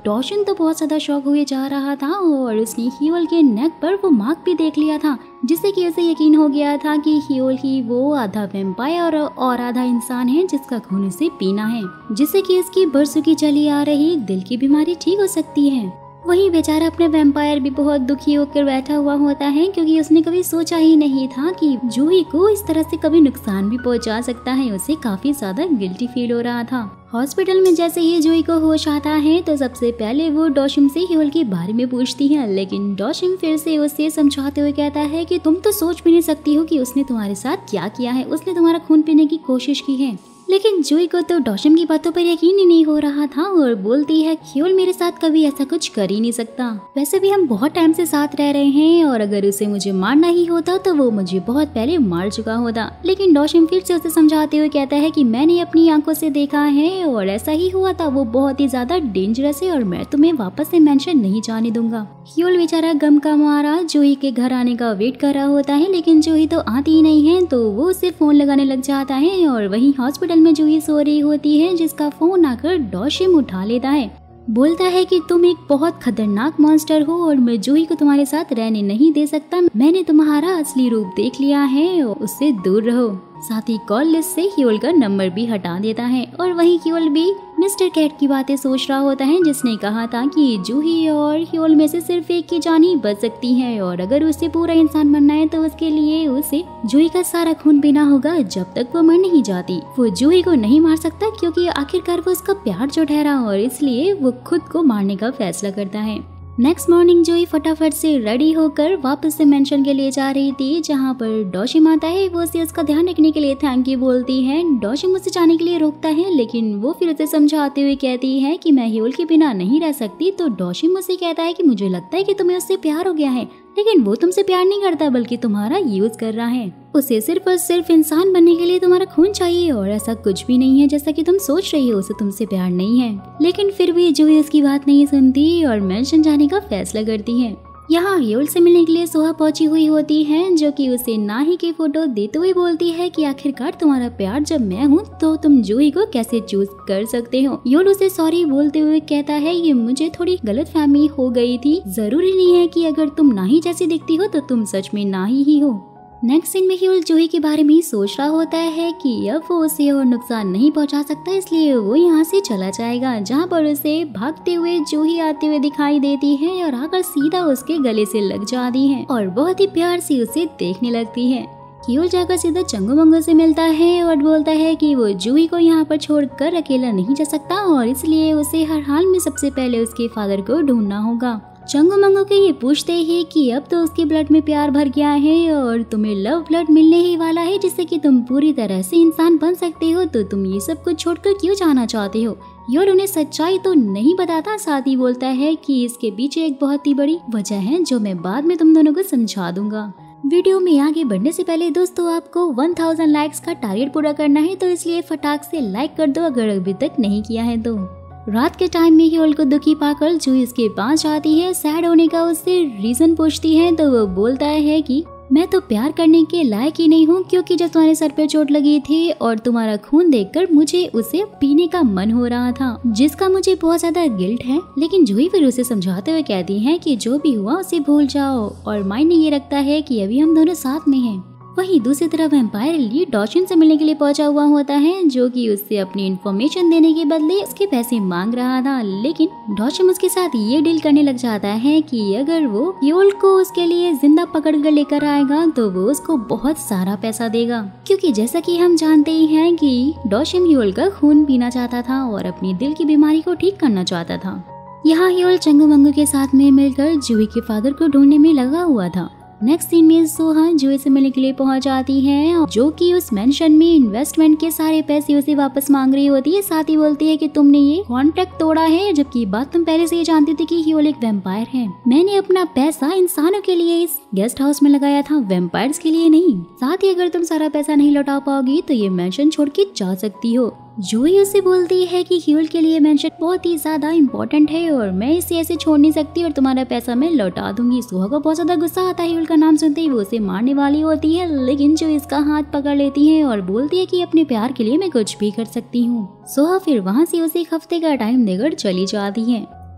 डॉशन तो बहुत ज्यादा शॉक हुए जा रहा था और उसने ह्योल के नेक पर वो मार्क भी देख लिया था, जिससे कि उसे यकीन हो गया था कि ह्योल ही वो आधा वैम्पायर और आधा इंसान है जिसका खून उसे पीना है, जिससे कि इसकी बरसों की चली आ रही दिल की बीमारी ठीक हो सकती है। वही बेचारा अपने वैम्पायर भी बहुत दुखी होकर बैठा हुआ होता है, क्योंकि उसने कभी सोचा ही नहीं था कि जूही को इस तरह से कभी नुकसान भी पहुंचा सकता है। उसे काफी ज्यादा गिल्टी फील हो रहा था। हॉस्पिटल में जैसे ही जूही को होश आता है तो सबसे पहले वो डॉशम से ह्योल के बारे में पूछती है, लेकिन डॉशम फिर से उसे समझाते हुए कहता है कि तुम तो सोच भी नहीं सकती हो कि उसने तुम्हारे साथ क्या किया है। उसने तुम्हारा खून पीने की कोशिश की है। लेकिन जूही को तो डॉशम की बातों पर यकीन ही नहीं हो रहा था और बोलती है ह्योल मेरे साथ कभी ऐसा कुछ कर ही नहीं सकता। वैसे भी हम बहुत टाइम से साथ रह रहे हैं और अगर उसे मुझे मारना ही होता तो वो मुझे बहुत पहले मार चुका होता। लेकिन डॉशम फिर से उसे समझाते हुए कहता है कि मैंने अपनी आंखों से देखा है और ऐसा ही हुआ था। वो बहुत ही ज्यादा डेंजरस है और मैं तुम्हें वापस से मेंशन नहीं जाने दूंगा। ह्योल बेचारा गम का मारा जूही के घर आने का वेट कर रहा होता है, लेकिन जूही तो आती ही नहीं है तो वो उसे फोन लगाने लग जाता है और वहीं हॉस्पिटल में जूही सो रही होती है, जिसका फोन आकर डॉशम उठा लेता है। बोलता है कि तुम एक बहुत खतरनाक मॉन्स्टर हो और मैं जूही को तुम्हारे साथ रहने नहीं दे सकता। मैंने तुम्हारा असली रूप देख लिया है और उससे दूर रहो। साथ ही कॉल लिस्ट से ह्योल का नंबर भी हटा देता है और वहीं ह्योल भी मिस्टर कैट की बातें सोच रहा होता है, जिसने कहा था कि जूही और ह्योल में से सिर्फ एक की जान ही बच सकती है और अगर उसे पूरा इंसान बनना है तो उसके लिए उसे जूही का सारा खून पीना होगा जब तक वो मर नहीं जाती। वो जूही को नहीं मार सकता क्योंकि आखिरकार वो उसका प्यार जो ठहरा और इसलिए वो खुद को मारने का फैसला करता है। नेक्स्ट मॉर्निंग जूही फटाफट से रेडी होकर वापस से मेंशन के लिए जा रही थी, जहाँ पर डॉशम आता है। वो उसे उसका ध्यान रखने के लिए थैंक यू बोलती है। डॉशम उसे जाने के लिए रोकता है, लेकिन वो फिर उसे समझाते हुए कहती है कि मैं ह्योल के बिना नहीं रह सकती। तो डॉशम उसे कहता है कि मुझे लगता है कि तुम्हें उससे प्यार हो गया है, लेकिन वो तुमसे प्यार नहीं करता बल्कि तुम्हारा यूज कर रहा है। उसे सिर्फ और सिर्फ इंसान बनने के लिए तुम्हारा खून चाहिए और ऐसा कुछ भी नहीं है जैसा कि तुम सोच रही हो। उसे तुमसे प्यार नहीं है। लेकिन फिर भी जूही उसकी बात नहीं सुनती और मेंशन जाने का फैसला करती है। यहाँ ह्योल से मिलने के लिए सोहा पहुंची हुई होती है, जो कि उसे नाही की फोटो देते हुए बोलती है कि आखिरकार तुम्हारा प्यार जब मैं हूँ तो तुम जूही को कैसे चूज कर सकते हो। ह्योल उसे सॉरी बोलते हुए कहता है कि मुझे थोड़ी गलतफहमी हो गई थी। जरूरी नहीं है कि अगर तुम नाही जैसी दिखती हो तो तुम सच में नाही ही हो। नेक्स्ट सीन में ह्योल जूही के बारे में ही सोच रहा होता है कि अब वो उसे और नुकसान नहीं पहुंचा सकता, इसलिए वो यहाँ से चला जाएगा। जहाँ पर उसे भागते हुए जूही आते हुए दिखाई देती है और आकर सीधा उसके गले से लग जाती है और बहुत ही प्यार से उसे देखने लगती है। ह्योल जाकर सीधा चंगू मंगू से मिलता है और बोलता है कि वो जूही को यहाँ पर छोड़कर अकेला नहीं जा सकता और इसलिए उसे हर हाल में सबसे पहले उसके फादर को ढूंढना होगा। चंगू मंगू के ये पूछते ही कि अब तो उसके ब्लड में प्यार भर गया है और तुम्हें लव ब्लड मिलने ही वाला है जिससे कि तुम पूरी तरह से इंसान बन सकते हो, तो तुम ये सब कुछ छोड़कर क्यों जाना चाहते हो। ह्योल उन्हें सच्चाई तो नहीं बताता, साथ ही बोलता है कि इसके पीछे एक बहुत ही बड़ी वजह है जो मैं बाद में तुम दोनों को समझा दूंगा। वीडियो में आगे बढ़ने से पहले दोस्तों आपको एक हज़ार लाइक्स का टारगेट पूरा करना है, तो इसलिए फटाक से लाइक कर दो अगर अभी तक नहीं किया है तो। रात के टाइम में ह्योल को दुखी पाकर जूही उसके पास जाती है। सैड होने का उससे रीजन पूछती है तो वो बोलता है कि मैं तो प्यार करने के लायक ही नहीं हूँ, क्योंकि जब तुम्हारे सर पे चोट लगी थी और तुम्हारा खून देखकर मुझे उसे पीने का मन हो रहा था, जिसका मुझे बहुत ज्यादा गिल्ट है। लेकिन जूही फिर उसे समझाते हुए कहती है कि जो भी हुआ उसे भूल जाओ और मायने ये रखता है कि अभी हम दोनों साथ में हैं। वहीं दूसरी तरफ वैम्पायर ली डॉशन से मिलने के लिए पहुंचा हुआ होता है, जो कि उससे अपनी इन्फॉर्मेशन देने के बदले उसके पैसे मांग रहा था। लेकिन डॉशन उसके साथ ये डील करने लग जाता है कि अगर वो ह्योल को उसके लिए जिंदा पकड़ कर लेकर आएगा तो वो उसको बहुत सारा पैसा देगा, क्योंकि जैसा कि हम जानते ही हैं कि डॉशन ह्योल का खून पीना चाहता था और अपनी दिल की बीमारी को ठीक करना चाहता था। यहाँ ह्योल चंगू मंगू के साथ में मिलकर जूही के फादर को ढूंढने में लगा हुआ था। नेक्स्ट सीन में सोहा जूही से मिलने के लिए पहुंच जाती है, जो कि उस मेंशन में इन्वेस्टमेंट के सारे पैसे उसे वापस मांग रही होती है। साथ ही बोलती है कि तुमने ये कॉन्ट्रैक्ट तोड़ा है, जबकि बात तुम पहले से ही जानती थी कि ह्योल एक वैम्पायर है। मैंने अपना पैसा इंसानों के लिए इस गेस्ट हाउस में लगाया था, वैम्पायर्स के लिए नहीं। साथ ही अगर तुम सारा पैसा नहीं लौटा पाओगी तो ये मेंशन छोड़ के जा सकती हो। जूही उससे बोलती है कि ह्योल के लिए मेंशन बहुत ही ज्यादा इम्पोर्टेंट है और मैं इसे ऐसे छोड़ नहीं सकती और तुम्हारा पैसा मैं लौटा दूंगी। सोहा को बहुत ज्यादा गुस्सा आता है ह्योल का नाम सुनते ही, वो उसे मारने वाली होती है, लेकिन जो इसका हाथ पकड़ लेती है और बोलती है कि अपने प्यार के लिए मैं कुछ भी कर सकती हूँ। सोहा फिर वहाँ से उसे एक हफ्ते का टाइम देकर चली जाती है।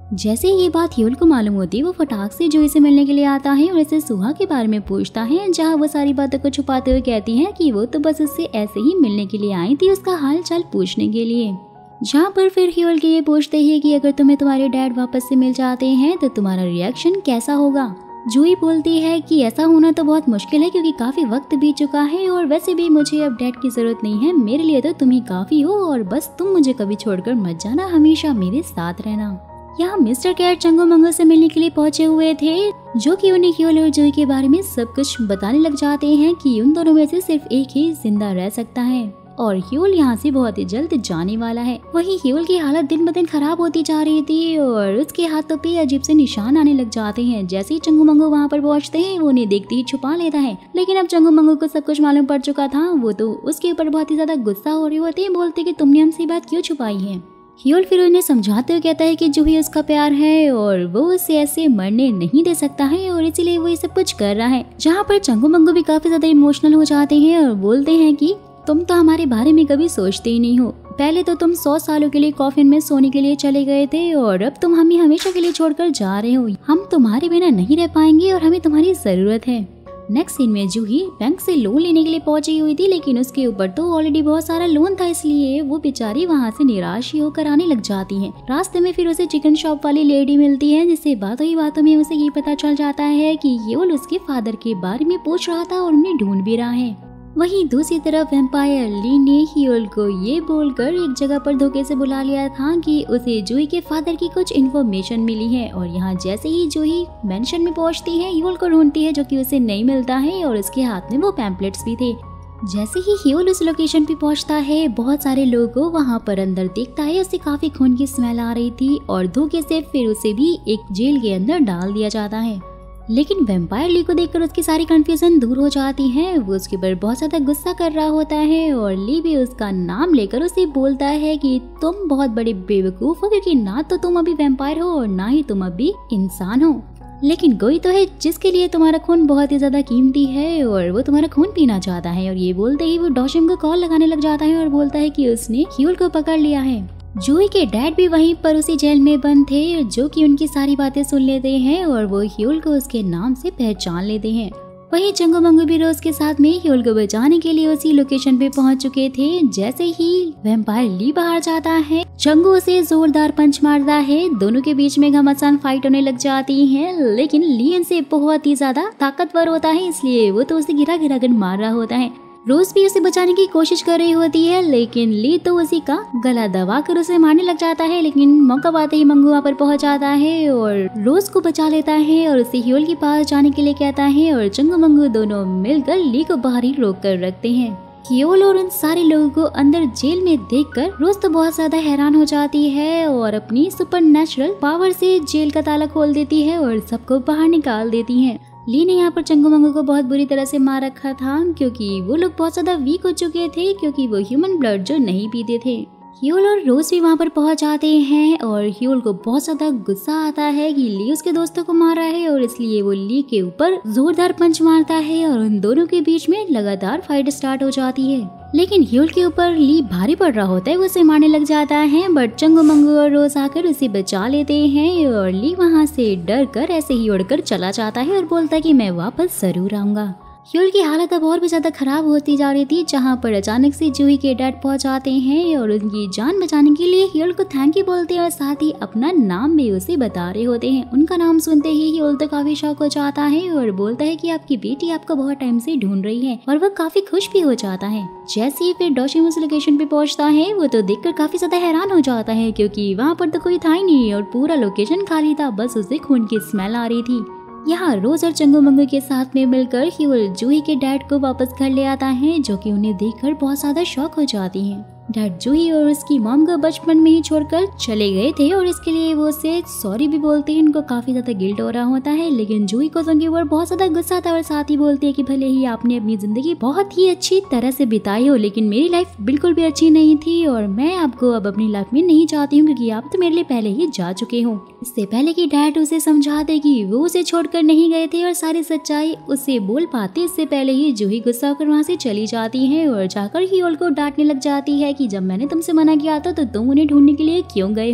जैसे ये बात ह्यूल को मालूम होती है, वो फटाक से जूही से मिलने के लिए आता है और इसे सुहा के बारे में पूछता है, जहाँ वो सारी बातों को छुपाते हुए कहती है कि वो तो बस उससे ऐसे ही मिलने के लिए आई थी, उसका हाल चाल पूछने के लिए। जहाँ पर फिर ह्यूल के ये पूछते हैं कि अगर तुम्हें तुम्हारे डैड वापस से मिल जाते हैं तो तुम्हारा रिएक्शन कैसा होगा। जूही बोलती है कि ऐसा होना तो बहुत मुश्किल है क्योंकि काफी वक्त बीत चुका है और वैसे भी मुझे अब डैड की जरूरत नहीं है, मेरे लिए तो तुम ही काफी हो और बस तुम मुझे कभी छोड़कर मत जाना, हमेशा मेरे साथ रहना। यहाँ मिस्टर कैट चंगो मंगो से मिलने के लिए पहुंचे हुए थे, जो कि उन्हें ह्यूल और जूही के बारे में सब कुछ बताने लग जाते हैं कि उन दोनों में से सिर्फ एक ही जिंदा रह सकता है और ह्यूल यहाँ से बहुत ही जल्द जाने वाला है। वहीं ह्यूल की हालत दिन ब दिन खराब होती जा रही थी और उसके हाथों पे अजीब से निशान आने लग जाते हैं। जैसे ही चंगो मंगो वहाँ पर पहुँचते हैं, वो उन्हें देखते ही छुपा लेता है, लेकिन अब चंगो मंगो को सब कुछ मालूम पड़ चुका था। वो तो उसके ऊपर बहुत ही ज्यादा गुस्सा हो रही होती है, बोलते कि तुमने हमसे बात क्यों छुपाई है। ह्यूल फिर उन्हें समझाते हुए कहता है कि जूही उसका प्यार है और वो उसे ऐसे मरने नहीं दे सकता है और इसीलिए वो ये सब कुछ कर रहा है। जहाँ पर चंगो मंगो भी काफी ज्यादा इमोशनल हो जाते हैं और बोलते हैं कि तुम तो हमारे बारे में कभी सोचते ही नहीं हो। पहले तो तुम सौ सालों के लिए कॉफिन में सोने के लिए चले गए थे और अब तुम हमें हमेशा के लिए छोड़कर जा रहे हो। हम तुम्हारे बिना नहीं रह पाएंगे और हमें तुम्हारी जरूरत है। नेक्स्ट सीन में जूही बैंक से लोन लेने के लिए पहुंची हुई थी, लेकिन उसके ऊपर तो ऑलरेडी बहुत सारा लोन था, इसलिए वो बेचारी वहाँ से निराश ही होकर आने लग जाती है। रास्ते में फिर उसे चिकन शॉप वाली लेडी मिलती है, जिससे बातों ही बातों में उसे ये पता चल जाता है कि ह्यूल उसके फादर के बारे में पूछ रहा था और उन्हें ढूंढ भी रहा है। वहीं दूसरी तरफ वैम्पायर ली ने ह्यूल को ये बोलकर एक जगह पर धोखे से बुला लिया था कि उसे जूही के फादर की कुछ इन्फॉर्मेशन मिली है और यहाँ जैसे ही जूही मेंशन में पहुंचती है, ह्यूल को ढूंढती है, जो कि उसे नहीं मिलता है और उसके हाथ में वो पैम्पलेट्स भी थे। जैसे ही ह्यूल उस लोकेशन पे पहुंचता है, बहुत सारे लोगों को वहाँ पर अंदर देखता है, उसे काफी खून की स्मेल आ रही थी और धोखे से फिर उसे भी एक जेल के अंदर डाल दिया जाता है। लेकिन वैम्पायर ली को देखकर उसकी सारी कंफ्यूजन दूर हो जाती है। वो उसके ऊपर बहुत ज्यादा गुस्सा कर रहा होता है और ली भी उसका नाम लेकर उसे बोलता है कि तुम बहुत बड़े बेवकूफ हो, क्योंकि ना तो तुम अभी वैम्पायर हो और ना ही तुम अभी इंसान हो, लेकिन कोई तो है जिसके लिए तुम्हारा खून बहुत ही ज्यादा कीमती है और वो तुम्हारा खून पीना चाहता है। और ये बोलते ही वो डॉशिम को कॉल लगाने लग जाता है और बोलता है कि उसने ह्यूल को पकड़ लिया है। जूही के डैड भी वहीं पर उसी जेल में बंद थे, जो कि उनकी सारी बातें सुन लेते हैं और वो ह्यूल को उसके नाम से पहचान लेते हैं। वहीं चंगो मंगो भी रोज के साथ में ह्यूल को बचाने के लिए उसी लोकेशन पे पहुंच चुके थे। जैसे ही वैम्पायर ली बाहर जाता है, चंगो उसे जोरदार पंच मारता है, दोनों के बीच में घमासान फाइट होने लग जाती है, लेकिन ली इनसे बहुत ही ज्यादा ताकतवर होता है, इसलिए वो तो उसे गिरा गिरा कर मार रहा होता है। रोज भी उसे बचाने की कोशिश कर रही होती है, लेकिन ली तो उसी का गला दबा कर उसे मारने लग जाता है। लेकिन मौका पाते ही मंगू वहाँ पर पहुंच जाता है और रोज को बचा लेता है और उसे ह्यूल के पास जाने के लिए कहता है और चंगो मंगू दोनों मिलकर ली को बाहर ही रोक कर रखते हैं। ह्यूल और उन सारे लोगों को अंदर जेल में देखकर रोज तो बहुत ज्यादा हैरान हो जाती है और अपनी सुपर नेचुरल पावर से जेल का ताला खोल देती है और सबको बाहर निकाल देती है। ली ने यहाँ पर चंगो मंगो को बहुत बुरी तरह से मार रखा था, क्योंकि वो लोग बहुत ज्यादा वीक हो चुके थे, क्योंकि वो ह्यूमन ब्लड जो नहीं पीते थे। ह्यूल और रोज भी वहाँ पर पहुंच जाते हैं और ह्यूल को बहुत ज्यादा गुस्सा आता है कि ली उसके दोस्तों को मारा है और इसलिए वो ली के ऊपर जोरदार पंच मारता है और उन दोनों के बीच में लगातार फाइट स्टार्ट हो जाती है। लेकिन ह्यूल के ऊपर ली भारी पड़ रहा होता है, वो उसे मारने लग जाता है, बट चंगो मंगो और रोज आकर उसे बचा लेते हैं और ली वहाँ से डर कर ऐसे ही उड़कर चला जाता है और बोलता है कि मैं वापस जरूर आऊंगा। ह्यूल की हालत अब और भी ज्यादा खराब होती जा रही थी, जहाँ पर अचानक से जूही के डैड पहुंच जाते हैं और उनकी जान बचाने के लिए ह्यूल को थैंक यू बोलते हैं और साथ ही अपना नाम भी उसे बता रहे होते हैं। उनका नाम सुनते ही ह्यूल तो काफी शौक हो जाता है और बोलता है कि आपकी बेटी आपको बहुत टाइम से ढूंढ रही है और वह काफी खुश भी हो जाता है। जैसे ही फिर डॉशिम उस लोकेशन पे पहुंचता है, वो तो देखकर काफी ज्यादा हैरान हो जाता है, क्योंकि वहाँ पर तो कोई था ही नहीं और पूरा लोकेशन खाली था, बस उसे खून की स्मेल आ रही थी। यहाँ रोज और चंगो मंगो के साथ में मिलकर ह्यूल जूही के डैड को वापस घर ले आता है, जो कि उन्हें देखकर बहुत ज्यादा शॉक हो जाती हैं। डैड जूही और उसकी मॉम को बचपन में ही छोड़कर चले गए थे और इसके लिए वो उसे सॉरी भी बोलते हैं। उनको काफी ज्यादा गिल्ट हो रहा होता है, लेकिन जूही को उनके ऊपर बहुत ज्यादा गुस्सा था और साथ ही बोलती है कि भले ही आपने अपनी जिंदगी बहुत ही अच्छी तरह से बिताई हो, लेकिन मेरी लाइफ बिल्कुल भी अच्छी नहीं थी और मैं आपको अब अपनी लाइफ में नहीं चाहती हूँ, क्योंकि आप तो मेरे लिए पहले ही जा चुके हो। इससे पहले कि डैड उसे समझा दे कि वो उसे छोड़कर नहीं गए थे और सारी सच्चाई उसे बोल पाते, इससे पहले ही जूही गुस्सा होकर वहाँ से चली जाती है और जाकर ह्यूल को डांटने लग जाती है कि जब मैंने तुमसे मना किया था तो तुम उन्हें ढूंढने के लिए क्यों गए हो।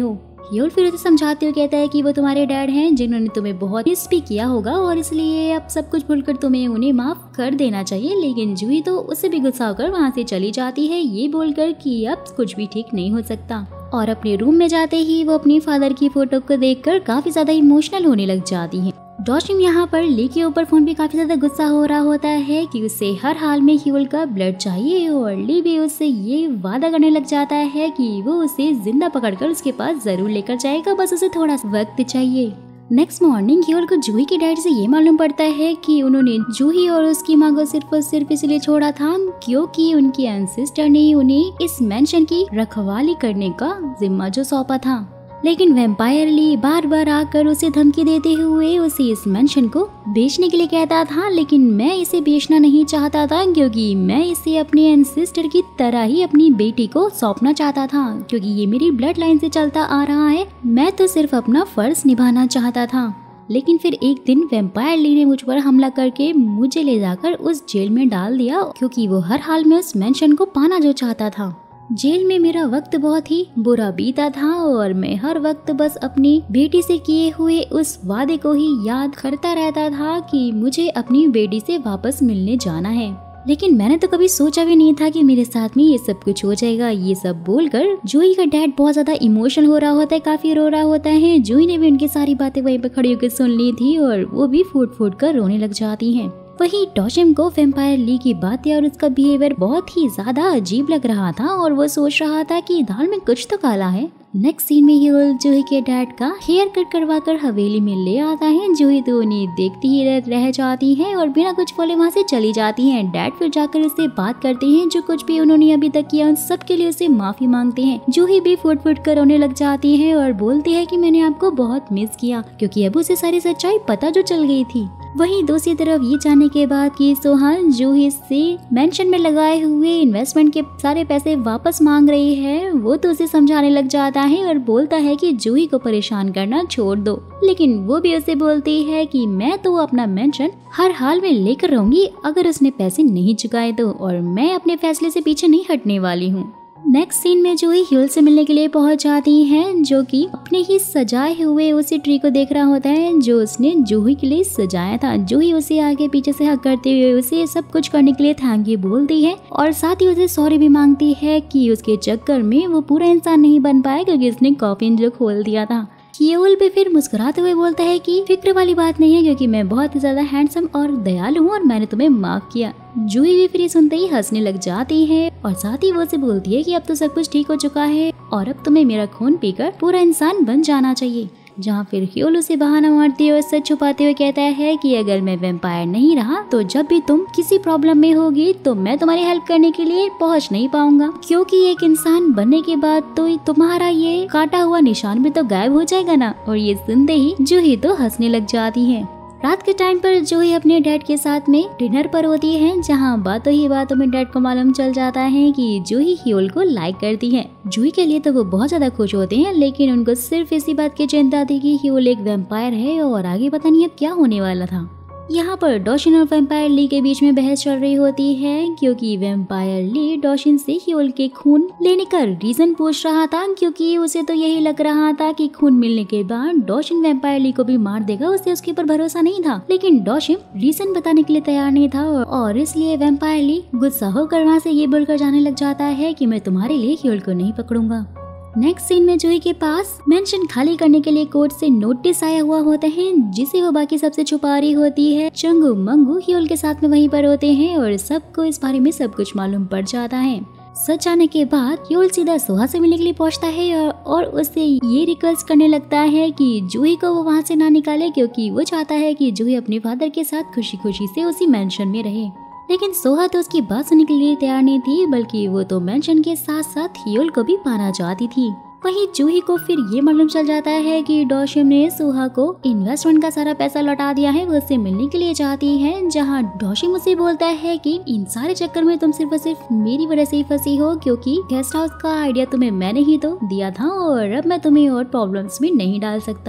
ह्योल फिर उसे समझाते हुए कहता है कि वो तुम्हारे डैड हैं जिन्होंने तुम्हें बहुत मिस भी किया होगा और इसलिए अब सब कुछ भूलकर तुम्हें उन्हें माफ कर देना चाहिए। लेकिन जूही तो उससे भी गुस्सा होकर वहाँ से चली जाती है, ये बोलकर कि अब कुछ भी ठीक नहीं हो सकता। और अपने रूम में जाते ही वो अपनी फादर की फोटो को देखकर काफी ज्यादा इमोशनल होने लग जाती है। डॉशिम यहाँ पर ली के ऊपर फोन पे काफी ज्यादा गुस्सा हो रहा होता है कि उसे हर हाल में ह्यूल का ब्लड चाहिए और ली भी उससे ये वादा करने लग जाता है कि वो उसे जिंदा पकड़कर उसके पास जरूर लेकर जाएगा, बस उसे थोड़ा वक्त चाहिए। नेक्स्ट मॉर्निंग ह्यूल को जूही के डैड से ये मालूम पड़ता है कि उन्होंने जूही और उसकी माँ को सिर्फ और सिर्फ इसलिए छोड़ा था क्योंकि उनकी एंसेस्टर ने उन्हें इस मेंशन की रखवाली करने का जिम्मा जो सौंपा था। लेकिन वैम्पायर ली बार बार आकर उसे धमकी देते हुए उसे इस मेंशन को बेचने के लिए कहता था, लेकिन मैं इसे बेचना नहीं चाहता था क्योंकि मैं इसे अपने एंसेस्टर की तरह ही अपनी बेटी को सौंपना चाहता था, क्योंकि ये मेरी ब्लड लाइन से चलता आ रहा है। मैं तो सिर्फ अपना फर्ज निभाना चाहता था। लेकिन फिर एक दिन वैम्पायर ली ने मुझ पर हमला करके मुझे ले जाकर उस जेल में डाल दिया, क्योंकि वो हर हाल में उस मेंशन को पाना जो चाहता था। जेल में मेरा वक्त बहुत ही बुरा बीता था और मैं हर वक्त बस अपनी बेटी से किए हुए उस वादे को ही याद करता रहता था कि मुझे अपनी बेटी से वापस मिलने जाना है। लेकिन मैंने तो कभी सोचा भी नहीं था कि मेरे साथ में ये सब कुछ हो जाएगा। ये सब बोलकर जूही का डैड बहुत ज्यादा इमोशनल हो रहा होता है, काफी रो रहा होता है। जूही ने भी उनकी सारी बातें वहीं पर खड़ी होकर सुन ली थी और वो भी फूट फूट कर रोने लग जाती हैं। वहीं डॉशिम को वैम्पायर ली की बातें और उसका बिहेवियर बहुत ही ज्यादा अजीब लग रहा था और वो सोच रहा था कि दाल में कुछ तो काला है। नेक्स्ट सीन में ह्यूल जूही के डैड का हेयर कट करवा कर हवेली में ले आता है। जूही तो उन्हें देखती ही रह, रह जाती है और बिना कुछ बोले वहाँ से चली जाती हैं। डैड फिर जाकर उससे बात करते हैं, जो कुछ भी उन्होंने अभी तक किया उन सब के लिए उससे माफी मांगते हैं। जूही भी फुट फुट कर रोने लग जाती है और बोलती है कि मैंने आपको बहुत मिस किया, क्योंकि अब उसे सारी सच्चाई पता जो चल गई थी। वहीं दूसरी तरफ ये जानने के बाद कि सोहान जूही से मेंशन में लगाए हुए इन्वेस्टमेंट के सारे पैसे वापस मांग रही है, वो तो उसे समझाने लग जाता है और बोलता है कि जूही को परेशान करना छोड़ दो। लेकिन वो भी उसे बोलती है कि मैं तो अपना मेंशन हर हाल में लेकर रहूंगी अगर उसने पैसे नहीं चुकाए तो, और मैं अपने फैसले से पीछे नहीं हटने वाली हूँ। नेक्स्ट सीन में जूही ह्यूल से मिलने के लिए पहुंच जाती हैं, जो कि अपने ही सजाए हुए उसी ट्री को देख रहा होता है जो उसने जूही के लिए सजाया था। जूही उसे आगे पीछे से हक करते हुए उसे सब कुछ करने के लिए थैंक यू बोलती है और साथ ही उसे सॉरी भी मांगती है कि उसके चक्कर में वो पूरा इंसान नहीं बन पाया क्योंकि उसने कॉफिन जो खोल दिया था। ह्यूल भी फिर मुस्कुराते हुए बोलता है कि फिक्र वाली बात नहीं है, क्योंकि मैं बहुत ही ज्यादा हैंडसम और दयालु हूँ और मैंने तुम्हें माफ किया। जूही भी फिर ये सुनते ही हंसने लग जाती है और साथ ही वो से बोलती है कि अब तो सब कुछ ठीक हो चुका है और अब तुम्हें मेरा खून पीकर पूरा इंसान बन जाना चाहिए। जहाँ फिर ह्यूल उसे बहाना मारती है और सच छुपाते हुए कहता है कि अगर मैं वैम्पायर नहीं रहा तो जब भी तुम किसी प्रॉब्लम में होगी तो मैं तुम्हारी हेल्प करने के लिए पहुँच नहीं पाऊंगा, क्योंकि एक इंसान बनने के बाद तो तुम्हारा ये काटा हुआ निशान भी तो गायब हो जाएगा ना। और ये सुनते ही जूही तो हंसने लग जाती है। रात के टाइम पर जूही अपने डैड के साथ में डिनर पर होती है, जहां बातों ही बातों में डैड को मालूम चल जाता है कि जूही ह्यूल को लाइक करती है। जूही के लिए तो वो बहुत ज्यादा खुश होते हैं, लेकिन उनको सिर्फ इसी बात की चिंता थी कि ह्यूल एक वैम्पायर है और आगे पता नहीं अब क्या होने वाला था। यहाँ पर डॉशिन और वैम्पायर ली के बीच में बहस चल रही होती है, क्योंकि वैम्पायर ली डॉशिन से ह्यूल के खून लेने का रीजन पूछ रहा था, क्योंकि उसे तो यही लग रहा था कि खून मिलने के बाद डॉशिन वैम्पायर ली को भी मार देगा। उसे उसके ऊपर भरोसा नहीं था, लेकिन डॉशिन रीजन बताने के लिए तैयार नहीं था और इसलिए वैम्पायर ली गुस्सा होकर वहाँ से ये बोलकर जाने लग जाता है कि मैं तुम्हारे लिए ह्यूल को नहीं पकड़ूंगा। नेक्स्ट सीन में जूही के पास मेंशन खाली करने के लिए कोर्ट से नोटिस आया हुआ होता है, जिसे वो बाकी सबसे छुपा रही होती है। चंगू मंगू ह्यूल के साथ में वहीं पर होते हैं और सबको इस बारे में सब कुछ मालूम पड़ जाता है। सच आने के बाद ह्यूल सीधा सोहा से मिलने के लिए पहुंचता है और, और उससे ये रिक्वेस्ट करने लगता है कि जूही को वो वहाँ से ना निकाले, क्योंकि वो चाहता है कि जूही अपने फादर के साथ खुशी खुशी से उसी मेंशन में रहे। लेकिन सोहा तो उसकी बात सुनने के लिए तैयार नहीं थी, बल्कि वो तो मेंशन के साथ साथ ह्यूल को भी पाना चाहती थी। वहीं जूही को फिर ये मालूम चल जाता है कि डॉशिम ने सोहा को इन्वेस्टमेंट का सारा पैसा लौटा दिया है। वो उससे मिलने के लिए चाहती है, जहां डॉशिम उसे बोलता है कि इन सारे चक्कर में तुम सिर्फ और सिर्फ मेरी वजह से ही फंसी हो, क्योंकि गेस्ट हाउस का आइडिया तुम्हें मैंने ही तो दिया था और अब मैं तुम्हें और प्रॉब्लम्स में नहीं डाल सकता।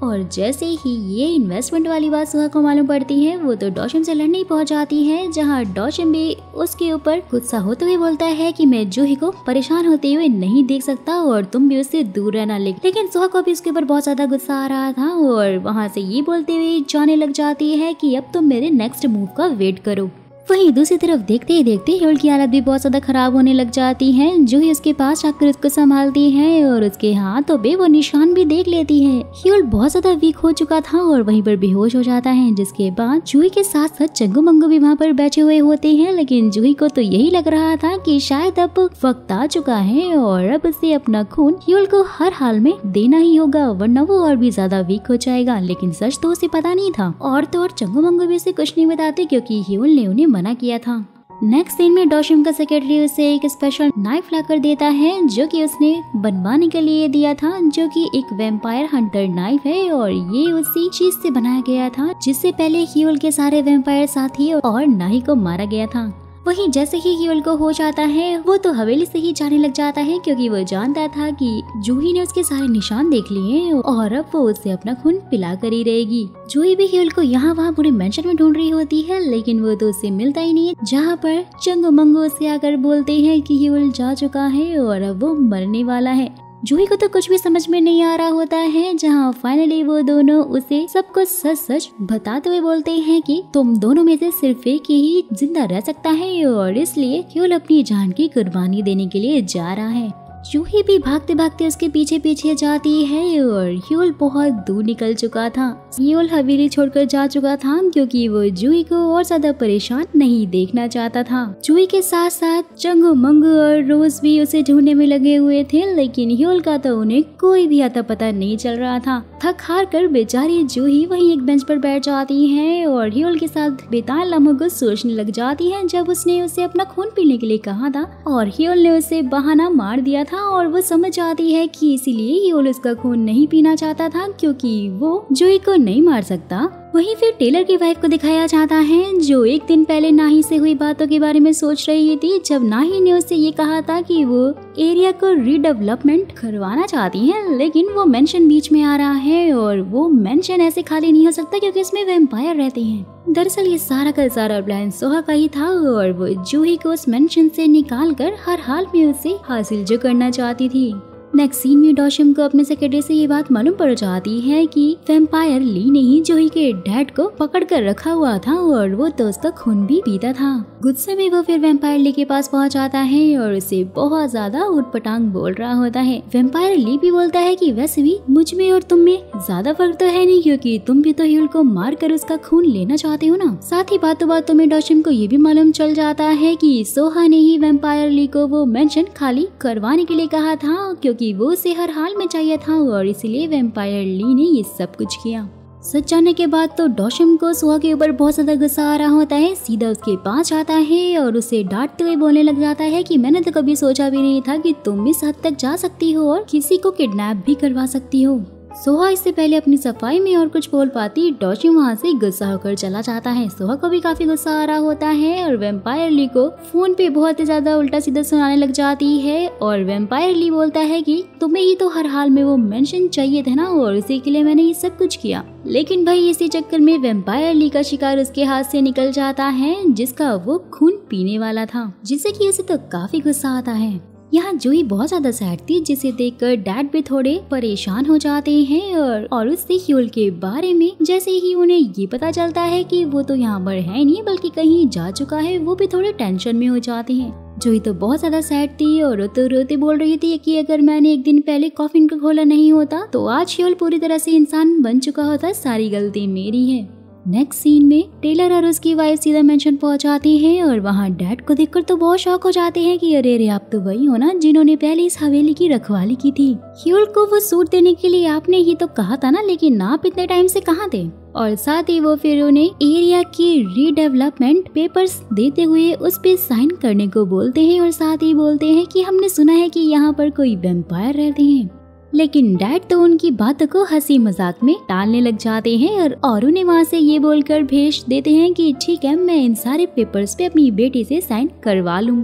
और जैसे ही ये इन्वेस्टमेंट वाली बात सुहा को मालूम पड़ती है वो तो डॉशम से लड़ने ही पहुंच जाती है, जहाँ डॉशम भी उसके ऊपर गुस्सा होते हुए बोलता है कि मैं जूही को परेशान होते हुए नहीं देख सकता और तुम भी उससे दूर रहना। लेकिन सुहा को भी उसके ऊपर बहुत ज्यादा गुस्सा आ रहा था और वहाँ से ये बोलते हुए जाने लग जाती है कि अब तुम मेरे नेक्स्ट मूव का वेट करो। वहीं दूसरी तरफ देखते ही देखते ह्यूल की हालत भी बहुत ज्यादा खराब होने लग जाती है। जूही उसके पास आकर उसको संभालती है और उसके हाथों पे वो निशान भी देख लेती है। ह्यूल बहुत ज्यादा वीक हो चुका था और वहीं पर बेहोश हो जाता है, जिसके बाद जूही के साथ साथ चंगू मंगू भी वहाँ पर बैठे हुए होते हैं। लेकिन जूही को तो यही लग रहा था कि शायद अब वक्त आ चुका है और अब उसे अपना खून ह्यूल को हर हाल में देना ही होगा, वरना वो और भी ज्यादा वीक हो जाएगा। लेकिन सच तो उसे पता नहीं था और तो और चंगू मंगू भी उसे कुछ नहीं बताते क्योंकि ह्यूल ने उन्हें मना किया था। नेक्स्ट सीन में डॉशम का सेक्रेटरी उसे एक स्पेशल नाइफ लाकर देता है जो कि उसने बनवाने के लिए दिया था, जो कि एक वैम्पायर हंटर नाइफ है और ये उसी चीज से बनाया गया था जिससे पहले ह्यूल के सारे वैम्पायर साथी और नाही को मारा गया था। वहीं जैसे ही ह्यूल को हो जाता है वो तो हवेली से ही जाने लग जाता है क्योंकि वो जानता था कि जूही ने उसके सारे निशान देख लिए और अब वो उससे अपना खून पिला कर ही रहेगी। जूही भी ह्यूल को यहाँ वहाँ पूरे मेंशन में ढूंढ रही होती है, लेकिन वो तो उससे मिलता ही नहीं है, जहाँ पर चंगू मंगू उससे आकर बोलते हैं कि ह्यूल जा चुका है और अब वो मरने वाला है। जूही को तो कुछ भी समझ में नहीं आ रहा होता है, जहाँ फाइनली वो दोनों उसे सब कुछ सच सच बताते हुए बोलते हैं कि तुम दोनों में से सिर्फ एक ही जिंदा रह सकता है और इसलिए ह्यूल अपनी जान की कुर्बानी देने के लिए जा रहा है। जूही भी भागते भागते उसके पीछे पीछे जाती है और ह्यूल बहुत दूर निकल चुका था। ह्यूल हवेली छोड़कर जा चुका था क्योंकि वो जूही को और ज्यादा परेशान नहीं देखना चाहता था। जूही के साथ साथ चंगू मंगू और रोज भी उसे ढूंढने में लगे हुए थे, लेकिन ह्यूल का तो उन्हें कोई भी आता पता नहीं चल रहा था। थक हार कर बेचारी जूही वहीं एक बेंच पर बैठ जाती है और ह्यूल के साथ बेताल लम्हों को सोचने लग जाती है, जब उसने उसे अपना खून पीने के लिए कहा था और ह्यूल ने उसे बहाना मार दिया था और वो समझ जाती है कि इसीलिए ह्यूल उसका खून नहीं पीना चाहता था क्योंकि वो जूही को नहीं मार सकता। वहीं फिर टेलर की वाइफ को दिखाया जाता है जो एक दिन पहले नाही से हुई बातों के बारे में सोच रही थी, जब नाही ने उससे ये कहा था कि वो एरिया को रीडेवलपमेंट करवाना चाहती हैं, लेकिन वो मेंशन बीच में आ रहा है और वो मेंशन ऐसे खाली नहीं हो सकता क्योंकि इसमें वैम्पायर रहते हैं। दरअसल ये सारा का सारा प्लान सोहा का ही था और वो जूही को उस मेंशन से निकाल कर हर हाल में उसे हासिल जो करना चाहती थी। नेक्स्ट सीन में डॉशम को अपने सेक्रेटरी से ये बात मालूम पड़ जाती है कि वैम्पायर ली ने ही जूही के डैड को पकड़ कर रखा हुआ था और वो तो उसका खून भी पीता था। गुस्से में वो फिर वैम्पायर ली के पास पहुंच जाता है और उसे बहुत ज्यादा उटपटांग बोल रहा होता है। वैम्पायर ली भी बोलता है कि वैसे भी मुझ में और तुम में ज्यादा फर्क तो है नहीं, क्योंकि तुम भी तो ह्यूल को मार कर उसका खून लेना चाहते हो ना। साथ ही बातों बातों में डॉशम को ये भी मालूम चल जाता है कि सोहा ने ही वैम्पायर ली को वो मेंशन खाली करवाने के लिए कहा था क्योंकि वो उसे हर हाल में चाहिए था और इसीलिए वैम्पायर ली ने ये सब कुछ किया। सच जानने के बाद तो डॉशम को सोहा के ऊपर बहुत ज्यादा गुस्सा आ रहा होता है। सीधा उसके पास आता है और उसे डांटते हुए बोलने लग जाता है कि मैंने तो कभी सोचा भी नहीं था कि तुम इस हद तक जा सकती हो और किसी को किडनैप भी करवा सकती हो। सोहा इससे पहले अपनी सफाई में और कुछ बोल पाती, डॉशम वहाँ से गुस्सा होकर चला जाता है। सोहा को भी काफी गुस्सा आ रहा होता है और वैम्पायर ली को फोन पे बहुत ही ज्यादा उल्टा सीधा सुनाने लग जाती है और वैम्पायर ली बोलता है कि तुम्हें ही तो हर हाल में वो मेंशन चाहिए थे ना और इसी के लिए मैंने ये सब कुछ किया। लेकिन भाई इसी चक्कर में वैम्पायर ली का शिकार उसके हाथ से निकल जाता है, जिसका वो खून पीने वाला था, जिससे कि उसे तो काफी गुस्सा आता है। यहाँ जूही बहुत ज्यादा सैड थी, जिसे देखकर डैड भी थोड़े परेशान हो जाते हैं और, और उससे ह्यूल के बारे में जैसे ही उन्हें ये पता चलता है कि वो तो यहाँ पर है नहीं बल्कि कहीं जा चुका है, वो भी थोड़े टेंशन में हो जाते हैं। जूही तो बहुत ज्यादा सैड थी और रोते रोते बोल रही थी कि अगर मैंने एक दिन पहले कॉफिन को खोला नहीं होता तो आज ह्यूल पूरी तरह से इंसान बन चुका होता, सारी गलती मेरी है। नेक्स्ट सीन में टेलर और उसकी वाइफ सीधा मेंशन पहुंचाती हैं और वहाँ डैड को देखकर तो बहुत शौक हो जाते हैं कि अरे अरे आप तो वही हो ना जिन्होंने पहले इस हवेली की रखवाली की थी। ह्यूल को वो सूट देने के लिए आपने ही तो कहा था ना, लेकिन आप इतने टाइम से कहाँ थे। और साथ ही वो फिर उन्हें एरिया की रीडेवलपमेंट पेपर्स देते हुए उस पे साइन करने को बोलते हैं और साथ ही बोलते हैं कि हमने सुना है कि यहाँ पर कोई वैम्पायर रहते हैं। लेकिन डैड तो उनकी बातों को हंसी मजाक में टालने लग जाते हैं और, और उन्हें वहाँ से ये बोलकर भेज देते हैं कि ठीक है मैं इन सारे पेपर्स पे अपनी बेटी से साइन करवा लूंगा।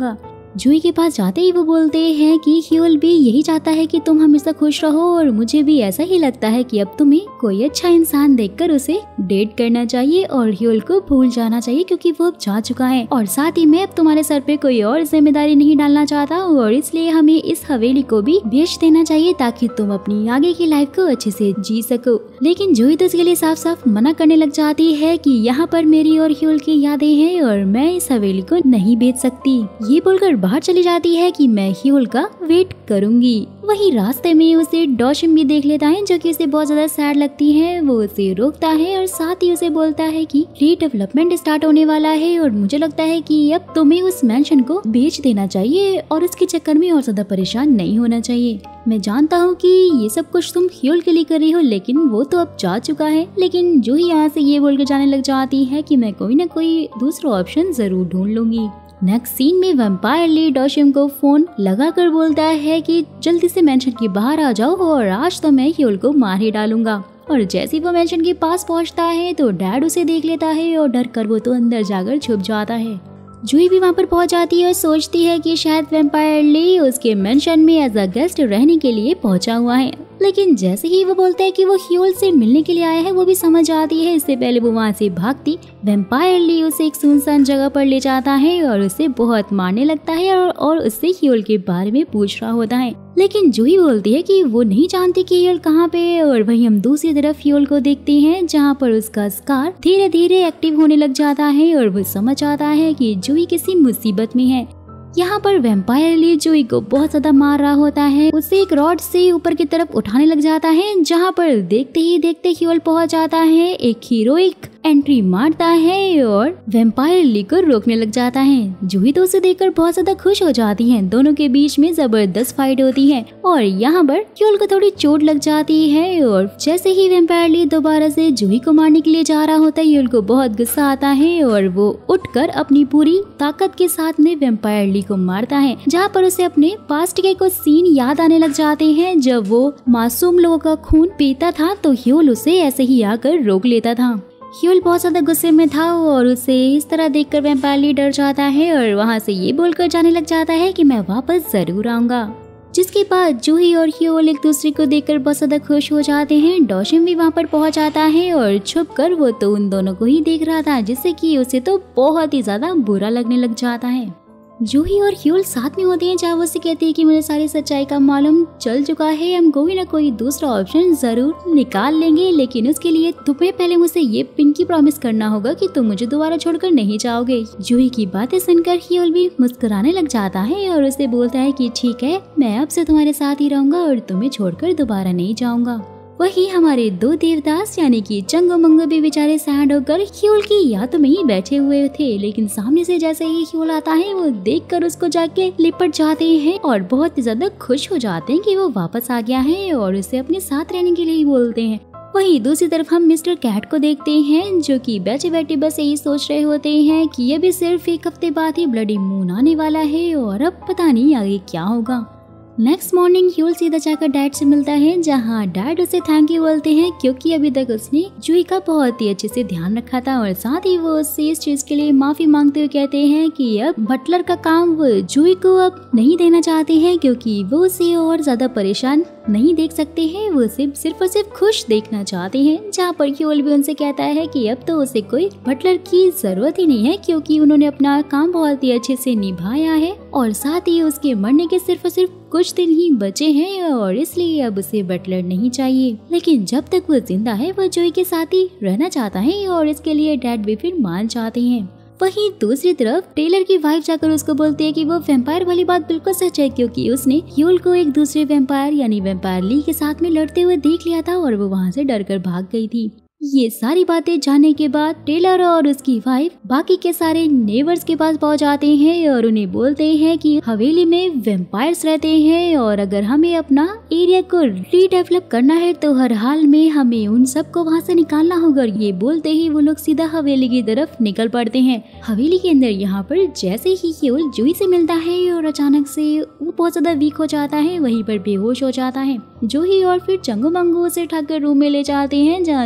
जूही के पास जाते ही वो बोलते हैं कि ह्यूल भी यही चाहता है कि तुम हमेशा खुश रहो और मुझे भी ऐसा ही लगता है कि अब तुम्हें कोई अच्छा इंसान देखकर उसे डेट करना चाहिए और ह्यूल को भूल जाना चाहिए क्योंकि वो अब जा चुका है। और साथ ही मैं अब तुम्हारे सर पे कोई और जिम्मेदारी नहीं डालना चाहता और इसलिए हमें इस हवेली को भी बेच देना चाहिए ताकि तुम अपनी आगे की लाइफ को अच्छे से जी सको। लेकिन जूही तो इसके लिए साफ साफ मना करने लग जाती है कि यहाँ पर मेरी और ह्यूल की यादें हैं और मैं इस हवेली को नहीं बेच सकती। ये बोलकर बाहर चली जाती है कि मैं ह्यूल का वेट करूंगी। वही रास्ते में उसे डॉशम भी देख लेता है जो कि उसे बहुत ज्यादा सैड लगती है। वो उसे रोकता है और साथ ही उसे बोलता है कि रीडेवलपमेंट स्टार्ट होने वाला है और मुझे लगता है कि अब तुम्हें उस मैंशन को बेच देना चाहिए और उसके चक्कर में और ज्यादा परेशान नहीं होना चाहिए। मैं जानता हूँ कि ये सब कुछ तुम ह्यूल के लिए कर रही हो लेकिन वो तो अब जा चुका है। लेकिन जूही यहाँ से ये बोलकर जाने लग जाती है कि मैं कोई ना कोई दूसरा ऑप्शन जरूर ढूंढ लूंगी। नेक्स्ट सीन में वैम्पायर ली डॉशम को फोन लगाकर बोलता है कि जल्दी से मेंशन के बाहर आ जाओ और आज तो मैं ह्यूल को मार ही डालूंगा। और जैसे ही वो मेंशन के पास पहुंचता है तो डैड उसे देख लेता है और डर कर वो तो अंदर जाकर छुप जाता है। जूही भी वहाँ पर पहुंच जाती है और सोचती है कि शायद वैम्पायर ली उसके मेंशन में एज अ गेस्ट रहने के लिए पहुंचा हुआ है। लेकिन जैसे ही वो बोलता है कि वो ह्यूल से मिलने के लिए आया है वो भी समझ जाती है। इससे पहले वो वहाँ से भागती वैम्पायर ली उसे एक सुनसान जगह पर ले जाता है और उसे बहुत मारने लगता है और, और उससे ह्यूल के बारे में पूछ रहा होता है। लेकिन जूही बोलती है कि वो नहीं जानती कि ह्यूल कहाँ पे है। और वहीं हम दूसरी तरफ ह्यूल को देखते हैं जहाँ पर उसका स्कार धीरे धीरे एक्टिव होने लग जाता है और वो समझ आता है कि जूही किसी मुसीबत में है। यहाँ पर वैम्पायर ली जूही को बहुत ज्यादा मार रहा होता है। उसे एक रॉड से ऊपर की तरफ उठाने लग जाता है जहाँ पर देखते ही देखते ह्यूल पहुंच जाता है, एक हीरोइक एंट्री मारता है और वैम्पायर ली को रोकने लग जाता है। जूही तो उसे देखकर बहुत ज्यादा खुश हो जाती है। दोनों के बीच में जबरदस्त फाइट होती है और यहाँ पर ह्यूल को थोड़ी चोट लग जाती है। और जैसे ही वैम्पायर ली दोबारा से जूही को मारने के लिए जा रहा होता है ह्यूल को बहुत गुस्सा आता है और वो उठकर अपनी पूरी ताकत के साथ में वैम्पायर ली को मारता है, जहाँ पर उसे अपने पास्ट के कुछ सीन याद आने लग जाते हैं जब वो मासूम लोगों का खून पीता था तो ह्यूल उसे ऐसे ही आकर रोक लेता था। ह्यूल बहुत ज्यादा गुस्से में था और उसे इस तरह देखकर वैम्पायर ली डर जाता है और वहाँ से ये बोलकर जाने लग जाता है कि मैं वापस जरूर आऊंगा। जिसके बाद जूही और ह्यूल एक दूसरे को देखकर बहुत ज्यादा खुश हो जाते हैं। डॉशम भी वहाँ पर पहुँच जाता है और छुप कर वो तो उन दोनों को ही देख रहा था जिससे कि उसे तो बहुत ही ज्यादा बुरा लगने लग जाता है। जूही और ह्यूल साथ में होते हैं जहाँ वो उसे कहती है कि मुझे सारी सच्चाई का मालूम चल चुका है, हम कोई ना कोई दूसरा ऑप्शन जरूर निकाल लेंगे, लेकिन उसके लिए तुम्हें पहले मुझसे ये पिंकी प्रॉमिस करना होगा कि तुम मुझे दोबारा छोड़कर नहीं जाओगे। जूही की बातें सुनकर ह्यूल भी मुस्कुराने लग जाता है और उसे बोलता है कि ठीक है, मैं अब से तुम्हारे साथ ही रहूंगा और तुम्हें छोड़कर दोबारा नहीं जाऊंगा। वही हमारे दो देवदास यानी कि चंगो मंगो भी बेचारे सैड होकर ह्यूल की यादों में ही बैठे हुए थे। लेकिन सामने से जैसे ही ह्यूल आता है वो देखकर उसको जाके लिपट जाते हैं और बहुत ही ज्यादा खुश हो जाते हैं कि वो वापस आ गया है और उसे अपने साथ रहने के लिए ही बोलते हैं। वहीं दूसरी तरफ हम मिस्टर कैट को देखते हैं जो कि बैठे बैठे बस यही सोच रहे होते हैं कि ये भी सिर्फ एक हफ्ते बाद ही ब्लडी मून आने वाला है और अब पता नहीं आगे क्या होगा। नेक्स्ट मॉर्निंग ह्यूल सीधा जाकर डैड से मिलता है जहाँ डैड उसे थैंक यू बोलते हैं क्योंकि अभी तक उसने जूही का बहुत ही अच्छे से ध्यान रखा था और साथ ही वो उससे इस चीज के लिए माफी मांगते हुए कहते हैं कि अब बटलर का काम वो जूही को अब नहीं देना चाहते हैं क्योंकि वो उसे और ज्यादा परेशान नहीं देख सकते हैं, वो सिर्फ सिर्फ और सिर्फ खुश देखना चाहते हैं। जहाँ पर ह्यूल भी उनसे कहता है कि अब तो उसे कोई बटलर की जरूरत ही नहीं है क्योंकि उन्होंने अपना काम बहुत ही अच्छे से निभाया है और साथ ही उसके मरने के सिर्फ और सिर्फ कुछ दिन ही बचे हैं और इसलिए अब उसे बटलर नहीं चाहिए। लेकिन जब तक वो जिंदा है वो जूही के साथ ही रहना चाहता है और इसके लिए डैड भी फिर मान जाते हैं। वहीं दूसरी तरफ टेलर की वाइफ जाकर उसको बोलती है कि वो वैम्पायर वाली बात बिल्कुल सच है क्योंकि उसने ह्यूल को एक दूसरे वैम्पायर यानी वैम्पायर ली के साथ में लड़ते हुए देख लिया था और वो वहाँ से डरकर भाग गई थी। ये सारी बातें जानने के बाद टेलर और उसकी वाइफ बाकी के सारे नेबर्स के पास पहुंच जाते हैं और उन्हें बोलते हैं कि हवेली में वैम्पायर्स रहते हैं और अगर हमें अपना एरिया को रीडेवलप करना है तो हर हाल में हमें उन सबको वहां से निकालना होगा। ये बोलते ही वो लोग सीधा हवेली की तरफ निकल पड़ते हैं। हवेली के अंदर यहाँ पर जैसे ही ह्यूल जूही से मिलता है और अचानक से वो बहुत ज्यादा वीक हो जाता है, वहीं पर बेहोश हो जाता है। जूही और फिर चंगो मंगो उसे उठाकर रूम में ले जाते हैं जहाँ जूही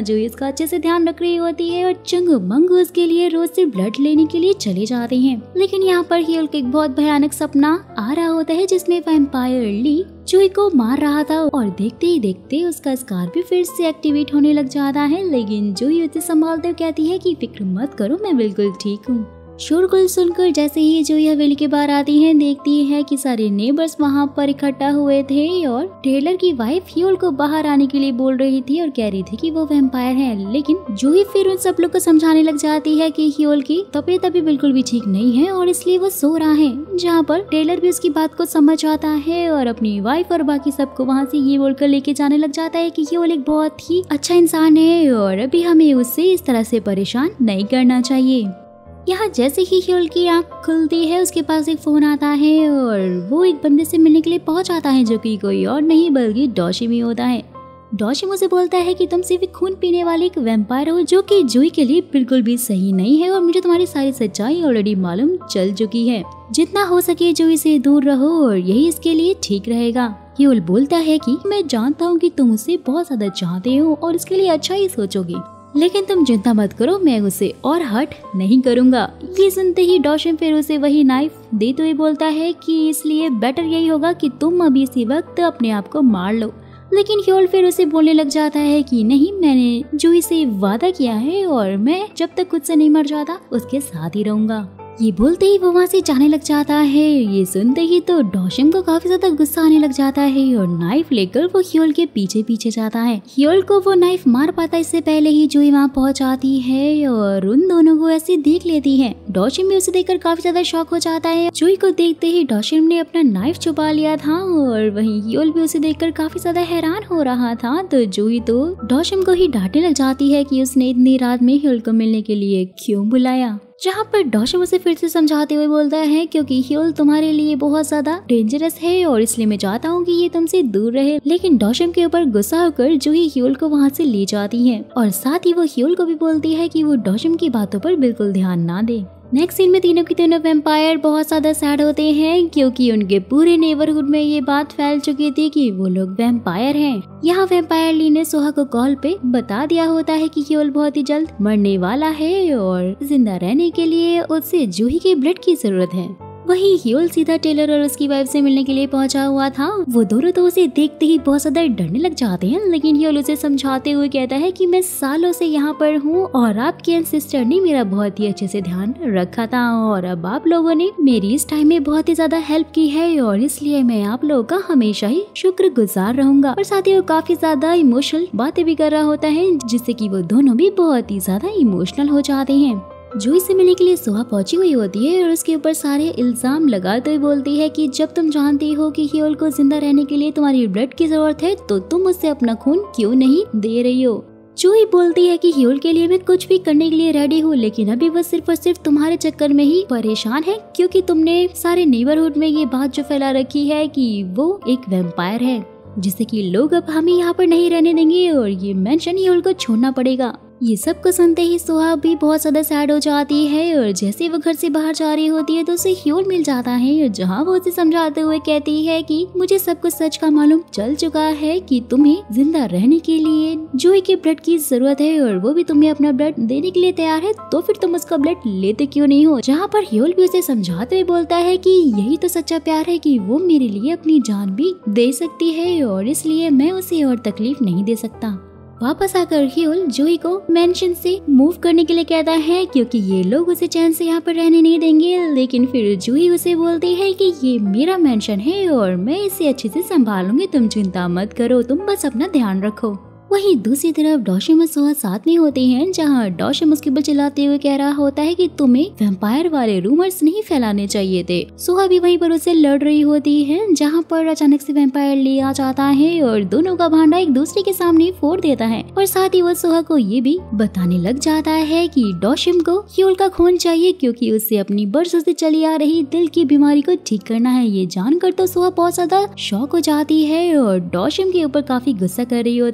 उसका अच्छे से ध्यान रख रही होती है और चंगू मंगू उसके लिए रोज से ब्लड लेने के लिए चले जाते हैं। लेकिन यहाँ पर ह्योल का एक बहुत भयानक सपना आ रहा होता है जिसमें वैम्पायर ली जूही को मार रहा था और देखते ही देखते उसका स्कार भी फिर से एक्टिवेट होने लग जाता है। लेकिन जूही उसे संभालते हुए कहती है कि फिक्र मत करो, मैं बिल्कुल ठीक हूँ। शोरगुल सुनकर जैसे ही जूही हवेली के बाहर आती है देखती है कि सारे नेबर्स वहाँ पर इकट्ठा हुए थे और टेलर की वाइफ ह्योल को बाहर आने के लिए बोल रही थी और कह रही थी कि वो वैम्पायर है। लेकिन जूही फिर उन सब लोग को समझाने लग जाती है कि ह्योल की तबीयत अभी बिल्कुल भी ठीक नहीं है और इसलिए वो सो रहा है। जहाँ पर टेलर भी उसकी बात को समझ आता है और अपनी वाइफ और बाकी सबको वहाँ से ये बोलकर लेके जाने लग जाता है कि ह्योल एक बहुत ही अच्छा इंसान है और अभी हमें उससे इस तरह से परेशान नहीं करना चाहिए। यहाँ जैसे ही ह्योल की आंख खुलती है उसके पास एक फोन आता है और वो एक बंदे से मिलने के लिए पहुंच आता है जो कि कोई और नहीं बल्कि डॉशिम ही होता है। डॉशिम उसे बोलता है कि तुम सिर्फ खून पीने वाले एक वैम्पायर हो जो कि जूही के लिए बिल्कुल भी सही नहीं है और मुझे तुम्हारी सारी सच्चाई ऑलरेडी मालूम चल चुकी है। जितना हो सके जूही से दूर रहो और यही इसके लिए ठीक रहेगा। ह्योल बोलता है कि मैं जानता हूँ कि तुम उसे बहुत ज्यादा चाहते हो और इसके लिए अच्छा ही सोचोगे, लेकिन तुम चिंता मत करो, मैं उसे और हर्ट नहीं करूंगा। ये सुनते ही डॉशिम फिर उसे वही नाइफ देते हुए बोलता है कि इसलिए बेटर यही होगा कि तुम अभी इसी वक्त अपने आप को मार लो। लेकिन ह्योल फिर उसे बोलने लग जाता है कि नहीं, मैंने जूही से वादा किया है और मैं जब तक खुद से नहीं मर जाता उसके साथ ही रहूंगा। ये बोलते ही वो वहाँ से जाने लग जाता है। ये सुनते ही तो डॉशिम को काफी ज्यादा गुस्सा आने लग जाता है और नाइफ लेकर वो ह्योल के पीछे पीछे जाता है। ह्योल को वो नाइफ मार पाता इससे पहले ही जूही वहाँ पहुँच आती है और उन दोनों को ऐसे देख लेती है। डॉशिम भी उसे देखकर काफी ज्यादा शॉक हो जाता है। जूही को देखते ही डॉशिम ने अपना नाइफ छुपा लिया था और वहीं ह्योल भी उसे देखकर काफी ज्यादा हैरान हो रहा था। तो जूही तो डॉशिम को ही डांटने लग जाती है कि उसने इतनी रात में ह्योल को मिलने के लिए क्यों बुलाया। जहाँ पर डॉशिम उसे फिर से समझाते हुए बोलता है क्योंकि ह्योल तुम्हारे लिए बहुत ज्यादा डेंजरस है और इसलिए मैं चाहता हूँ कि ये तुमसे दूर रहे। लेकिन डॉशिम के ऊपर गुस्सा होकर जूही ह्योल को वहाँ से ले जाती है और साथ ही वो ह्योल को भी बोलती है कि वो डॉशिम की बातों पर बिल्कुल ध्यान ना दे। नेक्स्ट सीन में तीनों की तीनों वैम्पायर बहुत ज्यादा सैड होते हैं क्योंकि उनके पूरे नेबरहुड में ये बात फैल चुकी थी कि वो लोग वैम्पायर हैं। यहाँ वैम्पायर ली ने सोहा को कॉल पे बता दिया होता है कि ह्योल बहुत ही जल्द मरने वाला है और जिंदा रहने के लिए उसे जूही के ब्लड की जरूरत है। वही ह्योल सीधा टेलर और उसकी वाइफ से मिलने के लिए पहुंचा हुआ था। वो दोनों तो उसे देखते ही बहुत ज्यादा डरने लग जाते हैं। लेकिन ह्योल उसे समझाते हुए कहता है कि मैं सालों से यहाँ पर हूँ और आपके सिस्टर ने मेरा बहुत ही अच्छे से ध्यान रखा था और अब आप लोगों ने मेरी इस टाइम में बहुत ही ज्यादा हेल्प की है और इसलिए मैं आप लोगों का हमेशा ही शुक्रगुजार रहूंगा। और साथ ही वो काफी ज्यादा इमोशनल बातें भी कर रहा होता है जिससे कि वो दोनों भी बहुत ही ज्यादा इमोशनल हो जाते हैं। जूही से मिलने के लिए सोहा पहुंची हुई होती है और उसके ऊपर सारे इल्जाम लगाते हुए बोलती है कि जब तुम जानती हो कि ह्योल को जिंदा रहने के लिए तुम्हारी ब्लड की जरूरत है तो तुम उससे अपना खून क्यों नहीं दे रही हो। जूही बोलती है कि ह्योल के लिए मैं कुछ भी करने के लिए रेडी हूँ, लेकिन अभी वो सिर्फ और सिर्फ तुम्हारे चक्कर में ही परेशान है क्योंकि तुमने सारे नेबरहुड में ये बात जो फैला रखी है कि वो एक वैम्पायर है, जिससे कि लोग अब हमें यहाँ पर नहीं रहने देंगे और ये मेंशन ह्योल को छोड़ना पड़ेगा। ये सब को सुनते ही सोहा भी बहुत ज्यादा सैड हो जाती है और जैसे वो घर से बाहर जा रही होती है तो उसे ह्योल मिल जाता है जहाँ वो उसे समझाते हुए कहती है कि मुझे सब कुछ सच का मालूम चल चुका है कि तुम्हें जिंदा रहने के लिए जूही के ब्लड की जरूरत है और वो भी तुम्हें अपना ब्लड देने के लिए तैयार है, तो फिर तुम उसका ब्लड लेते क्यों नहीं हो। जहाँ पर ह्योल भी उसे समझाते हुए बोलता है कि यही तो सच्चा प्यार है कि वो मेरे लिए अपनी जान भी दे सकती है और इसलिए मैं उसे और तकलीफ नहीं दे सकता। वापस आकर ह्योल जूही को मेंशन से मूव करने के लिए कहता है क्योंकि ये लोग उसे चैन से यहाँ पर रहने नहीं देंगे। लेकिन फिर जूही उसे बोलती है कि ये मेरा मेंशन है और मैं इसे अच्छे से संभालूंगी, तुम चिंता मत करो, तुम बस अपना ध्यान रखो। वहीं दूसरी तरफ डॉशिम और सोहा साथ में होते हैं जहाँ डॉशिम उसके ऊपर चिल्लाते हुए कह रहा होता है कि तुम्हें वैम्पायर वाले रूमर्स नहीं फैलाने चाहिए थे। सोहा भी वहीं पर उससे लड़ रही होती है जहाँ पर अचानक से वैम्पायर ले आ जाता है और दोनों का भांडा एक दूसरे के सामने फोड़ देता है और साथ ही वो सोहा को ये भी बताने लग जाता है कि डॉशिम को ह्योल का खून चाहिए क्योंकि उसे अपनी बरसों से चली आ रही दिल की बीमारी को ठीक करना है। ये जानकर तो सोहा बहुत ज्यादा शॉक हो जाती है और डॉशिम के ऊपर काफी गुस्सा कर रही होती है।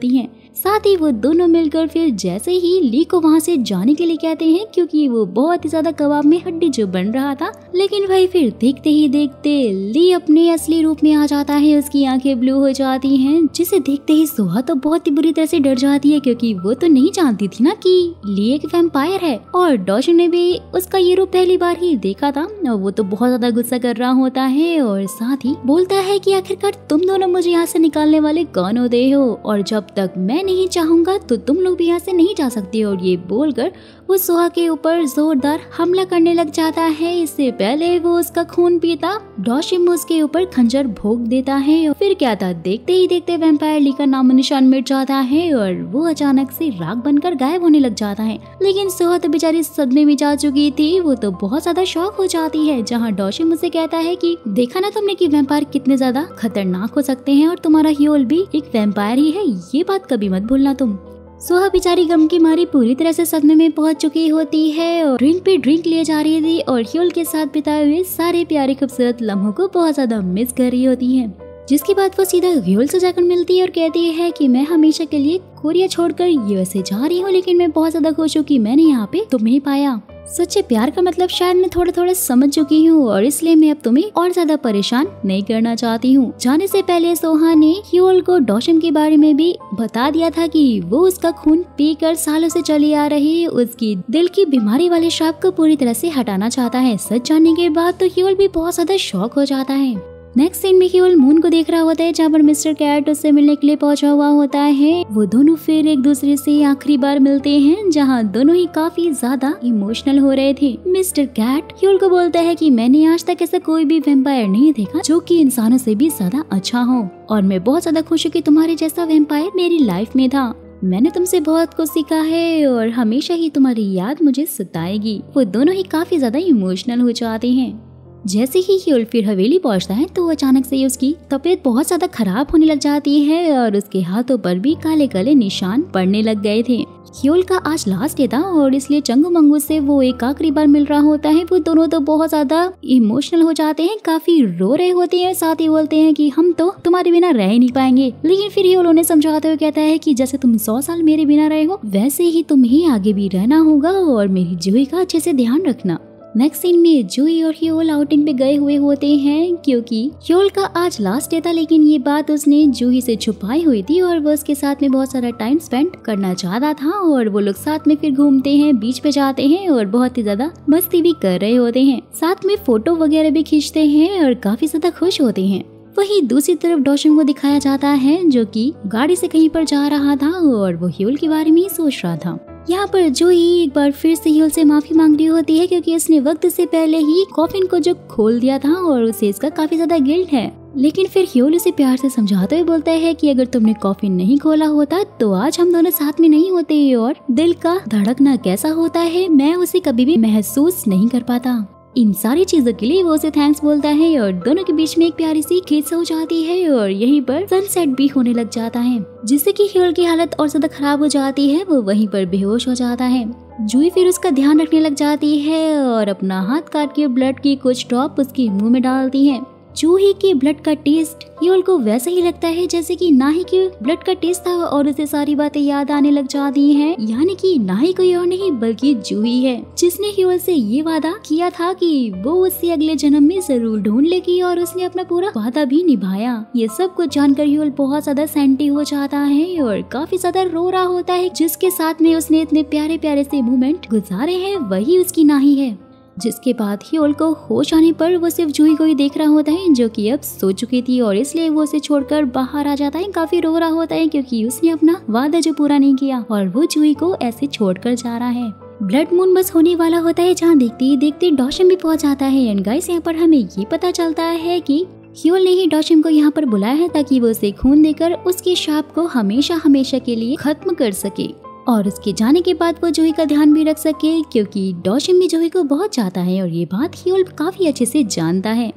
साथ ही वो दोनों मिलकर फिर जैसे ही ली को वहाँ से जाने के लिए कहते हैं, क्योंकि वो बहुत ही ज्यादा कबाब में हड्डी जो बन रहा था। लेकिन भाई फिर देखते ही देखते ली अपने असली रूप में आ जाता है, उसकी आंखें ब्लू हो जाती हैं, जिसे देखते ही सोहा तो बहुत ही बुरी तरह से डर जाती है, क्योंकि वो तो नहीं जानती थी ना कि ली एक वैम्पायर है। और डॉशन ने भी उसका ये रूप पहली बार ही देखा था और वो तो बहुत ज्यादा गुस्सा कर रहा होता है और साथ ही बोलता है कि आखिरकार तुम दोनों मुझे यहाँ से निकालने वाले कौन होते हो, और जब तक मैं नहीं चाहूंगा तो तुम लोग भी यहाँ से नहीं जा सकते। और ये बोलकर वो सोहा के ऊपर जोरदार हमला करने लग जाता है। इससे पहले वो उसका खून पीता डॉशिम उसके ऊपर खंजर भोंक देता है। और फिर क्या था, देखते ही देखते वैम्पायर ली का नामो निशान मिट जाता है और वो अचानक से राख बनकर गायब होने लग जाता है। लेकिन सोहा तो बेचारी सदमे में जा चुकी थी, वो तो बहुत ज्यादा शॉक हो जाती है, जहाँ डॉशिम उसे कहता है कि देखा ना तुमने कि वैम्पायर कितने ज्यादा खतरनाक हो सकते हैं और तुम्हारा ह्योल भी एक वैम्पायर ही है, ये बात कभी मत भूलना तुम। सोहा बेचारी गम की मारी पूरी तरह से सदमे में पहुंच चुकी होती है और ड्रिंक पे ड्रिंक लिए जा रही थी और ह्योल के साथ बिताए हुए सारे प्यारे खूबसूरत लम्हों को बहुत ज्यादा मिस कर रही होती है। जिसके बाद वो सीधा ह्योल से जाकर मिलती है और कहती है कि मैं हमेशा के लिए कोरिया छोड़कर यूएसए जा रही हूँ, लेकिन मैं बहुत ज्यादा खुश हूँ कि मैंने यहाँ पे तुम्हें पाया। सच्चे प्यार का मतलब शायद मैं थोड़ा थोड़ा समझ चुकी हूँ और इसलिए मैं अब तुम्हें और ज्यादा परेशान नहीं करना चाहती हूँ। जाने से पहले सोहा ने ह्योल को डॉशिम के बारे में भी बता दिया था कि वो उसका खून पीकर सालों से चली आ रही उसकी दिल की बीमारी वाले श्राप को पूरी तरह से हटाना चाहता है। सच जानने के बाद तो ह्योल भी बहुत ज्यादा शॉक हो जाता है। नेक्स्ट सीन में ह्योल मून को देख रहा होता है, जहाँ पर मिस्टर कैट उससे मिलने के लिए पहुंचा हुआ होता है। वो दोनों फिर एक दूसरे से आखिरी बार मिलते हैं, जहाँ दोनों ही काफी ज्यादा इमोशनल हो रहे थे। मिस्टर कैट ह्योल को बोलता है कि मैंने आज तक ऐसा कोई भी वैम्पायर नहीं देखा जो कि इंसानों से भी ज्यादा अच्छा हो, और मैं बहुत ज्यादा खुश हूँ कि तुम्हारे जैसा वैम्पायर मेरी लाइफ में था। मैंने तुमसे बहुत कुछ सीखा है और हमेशा ही तुम्हारी याद मुझे सताएगी। वो दोनों ही काफी ज्यादा इमोशनल हो जाते हैं। जैसे ही ह्योल फिर हवेली पहुंचता है तो अचानक से उसकी तबीयत बहुत ज्यादा खराब होने लग जाती है और उसके हाथों पर भी काले काले निशान पड़ने लग गए थे। ह्योल का आज लास्ट डे था और इसलिए चंगू मंगू से वो एक आखिरी बार मिल रहा होता है। वो दोनों तो बहुत ज्यादा इमोशनल हो जाते हैं, काफी रो रहे होते हैं, साथ ही बोलते हैं कि हम तो तुम्हारे बिना रह ही नहीं पाएंगे। लेकिन फिर ह्योल उन्हें समझाते हुए कहता है कि जैसे तुम सौ साल मेरे बिना रहे हो वैसे ही तुम्हें आगे भी रहना होगा और मेरी जूही का अच्छे से ध्यान रखना। नेक्स्ट सीन में जूही और ह्योल आउटिंग पे गए हुए होते हैं, क्योंकि ह्योल का आज लास्ट डे था, लेकिन ये बात उसने जूही से छुपाई हुई थी और वो उसके साथ में बहुत सारा टाइम स्पेंड करना चाहता था। और वो लोग साथ में फिर घूमते हैं, बीच पे जाते हैं और बहुत ही ज्यादा मस्ती भी कर रहे होते हैं, साथ में फोटो वगैरह भी खींचते हैं और काफी ज्यादा खुश होते हैं। वहीं दूसरी तरफ डॉशिम को दिखाया जाता है, जो कि गाड़ी से कहीं पर जा रहा था और वो ह्योल के बारे में ही सोच रहा था। यहाँ पर जूही एक बार फिर से ह्योल से माफी मांग रही होती है, क्योंकि उसने वक्त से पहले ही कॉफिन को जो खोल दिया था और उसे इसका काफी ज्यादा गिल्ट है। लेकिन फिर ह्योल उसे प्यार से समझाते हुए बोलता है कि अगर तुमने कॉफिन नहीं खोला होता तो आज हम दोनों साथ में नहीं होते, और दिल का धड़कना कैसा होता है मैं उसे कभी भी महसूस नहीं कर पाता। इन सारी चीजों के लिए वो उसे थैंक्स बोलता है और दोनों के बीच में एक प्यारी सी किस हो जाती है और यहीं पर सनसेट भी होने लग जाता है, जिससे कि ह्योल की हालत और ज्यादा खराब हो जाती है। वो वहीं पर बेहोश हो जाता है। जूही फिर उसका ध्यान रखने लग जाती है और अपना हाथ काट के ब्लड की कुछ ड्रॉप उसके मुंह में डालती है। जूही के ब्लड का टेस्ट ह्योल को वैसा ही लगता है जैसे कि नाही के ब्लड का टेस्ट था और उसे सारी बातें याद आने लग जाती हैं, यानी कि नाही कोई और नहीं बल्कि जूही है, जिसने ह्योल से ये वादा किया था कि वो उससे अगले जन्म में जरूर ढूंढ लेगी, और उसने अपना पूरा वादा भी निभाया। ये सब कुछ जानकर ह्योल बहुत ज्यादा सेंटी हो जाता है और काफी ज्यादा रो रहा होता है। जिसके साथ में उसने इतने प्यारे प्यारे से मोमेंट गुजारे हैं वही उसकी नाही है। जिसके बाद ह्योल को होश आने पर वो सिर्फ जूही को ही देख रहा होता है, जो कि अब सो चुकी थी, और इसलिए वो उसे छोड़कर बाहर आ जाता है। काफी रो रहा होता है क्योंकि उसने अपना वादा जो पूरा नहीं किया और वो जूही को ऐसे छोड़कर जा रहा है। ब्लड मून बस होने वाला होता है, जहाँ देखते ही देखते डॉशिम भी पहुंच जाता है। एंड गाइस यहाँ पर हमें ये पता चलता है कि ह्योल ने ही डॉशिम को यहाँ पर बुलाया है ताकि वो उसे खून देकर उसके शाप को हमेशा हमेशा के लिए खत्म कर सके, और उसके जाने के बाद वो जूही का ध्यान भी रख सके, क्योंकि डॉशिम भी जूही को बहुत चाहता है और ये बात ह्योल काफी अच्छे से जानता है।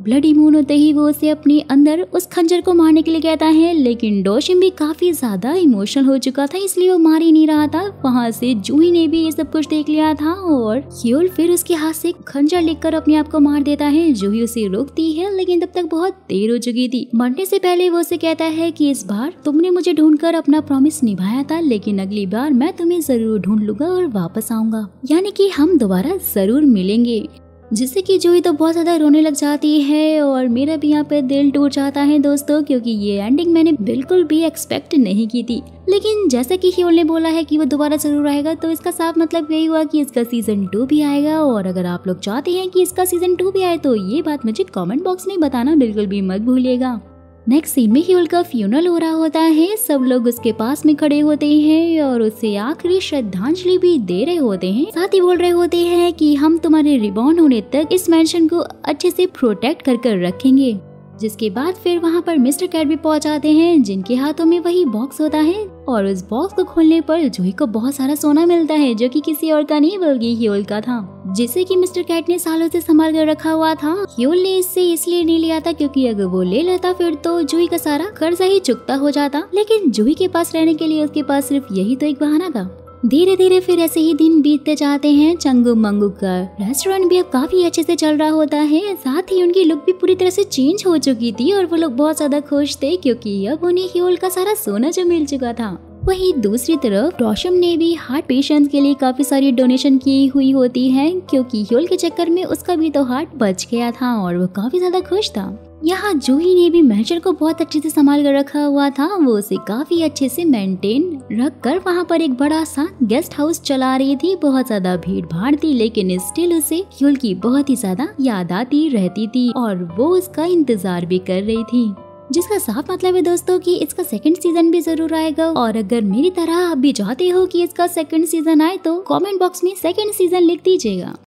ब्लड इम्यून होते ही वो उसे अपने अंदर उस खंजर को मारने के लिए कहता है, लेकिन डोशिम भी काफी ज्यादा इमोशनल हो चुका था इसलिए वो मार ही नहीं रहा था। वहाँ से जूही ने भी ये सब कुछ देख लिया था और ह्यूल फिर उसके हाथ से खंजर लेकर अपने आप को मार देता है। जूही उसे रोकती है लेकिन तब तक बहुत देर हो चुकी थी। मरने से पहले वो उसे कहता है कि इस बार तुमने मुझे ढूंढकर अपना प्रॉमिस निभाया था, लेकिन अगली बार मैं तुम्हें जरूर ढूंढ लूंगा और वापस आऊंगा, यानी कि हम दोबारा जरूर मिलेंगे। जिससे कि जूही तो बहुत ज्यादा रोने लग जाती है और मेरा भी यहाँ पे दिल टूट जाता है दोस्तों, क्योंकि ये एंडिंग मैंने बिल्कुल भी एक्सपेक्ट नहीं की थी। लेकिन जैसा कि ह्यूल ने बोला है कि वो दोबारा जरूर आएगा, तो इसका साफ मतलब यही हुआ कि इसका सीजन टू भी आएगा। और अगर आप लोग चाहते हैं कि इसका सीजन टू भी आए तो ये बात मुझे कमेंट बॉक्स में बताना बिल्कुल भी मत भूलिएगा। नेक्स्ट सीन में ह्यूल का फ्यूनरल हो रहा होता है। सब लोग उसके पास में खड़े होते हैं और उसे आखिरी श्रद्धांजलि भी दे रहे होते हैं। साथ ही बोल रहे होते हैं कि हम तुम्हारे रिबॉर्न होने तक इस मैंशन को अच्छे से प्रोटेक्ट कर कर रखेंगे। जिसके बाद फिर वहाँ पर मिस्टर कैट भी पहुँच जाते हैं, जिनके हाथों में वही बॉक्स होता है और उस बॉक्स को खोलने पर जूही को बहुत सारा सोना मिलता है, जो कि किसी और का नहीं बल्कि ह्यूल का था, जिसे कि मिस्टर कैट ने सालों से संभाल कर रखा हुआ था। ह्यूल ने इससे इसलिए नहीं लिया था क्योंकि अगर वो ले लेता फिर तो जूही का सारा कर्जा ही चुकता हो जाता, लेकिन जूही के पास रहने के लिए उसके पास सिर्फ यही तो एक बहाना था। धीरे धीरे फिर ऐसे ही दिन बीतते जाते हैं। चंगू मंगू का रेस्टोरेंट भी अब काफी अच्छे से चल रहा होता है। साथ ही उनकी लुक भी पूरी तरह से चेंज हो चुकी थी और वो लोग बहुत ज्यादा खुश थे क्योंकि अब उन्हें ह्यूल का सारा सोना जो मिल चुका था। वहीं दूसरी तरफ डॉशम ने भी हार्ट पेशेंट्स के लिए काफी सारी डोनेशन की हुई होती है, क्योंकि ह्यूल के चक्कर में उसका भी तो हार्ट बच गया था और वो काफी ज्यादा खुश था। यहाँ जूही ने भी मैनेजर को बहुत अच्छे से संभाल कर रखा हुआ था। वो उसे काफी अच्छे से मेंटेन रख कर वहाँ पर एक बड़ा सा गेस्ट हाउस चला रही थी। बहुत ज्यादा भीड़ भाड़ थी, लेकिन स्टिल उसे ह्यूल की बहुत ही ज्यादा याद आती रहती थी और वो उसका इंतजार भी कर रही थी। जिसका साफ मतलब है दोस्तों कि इसका सेकंड सीजन भी जरूर आएगा। और अगर मेरी तरह आप भी चाहते हो कि इसका सेकंड सीजन आए तो कमेंट बॉक्स में सेकंड सीजन लिख दीजिएगा।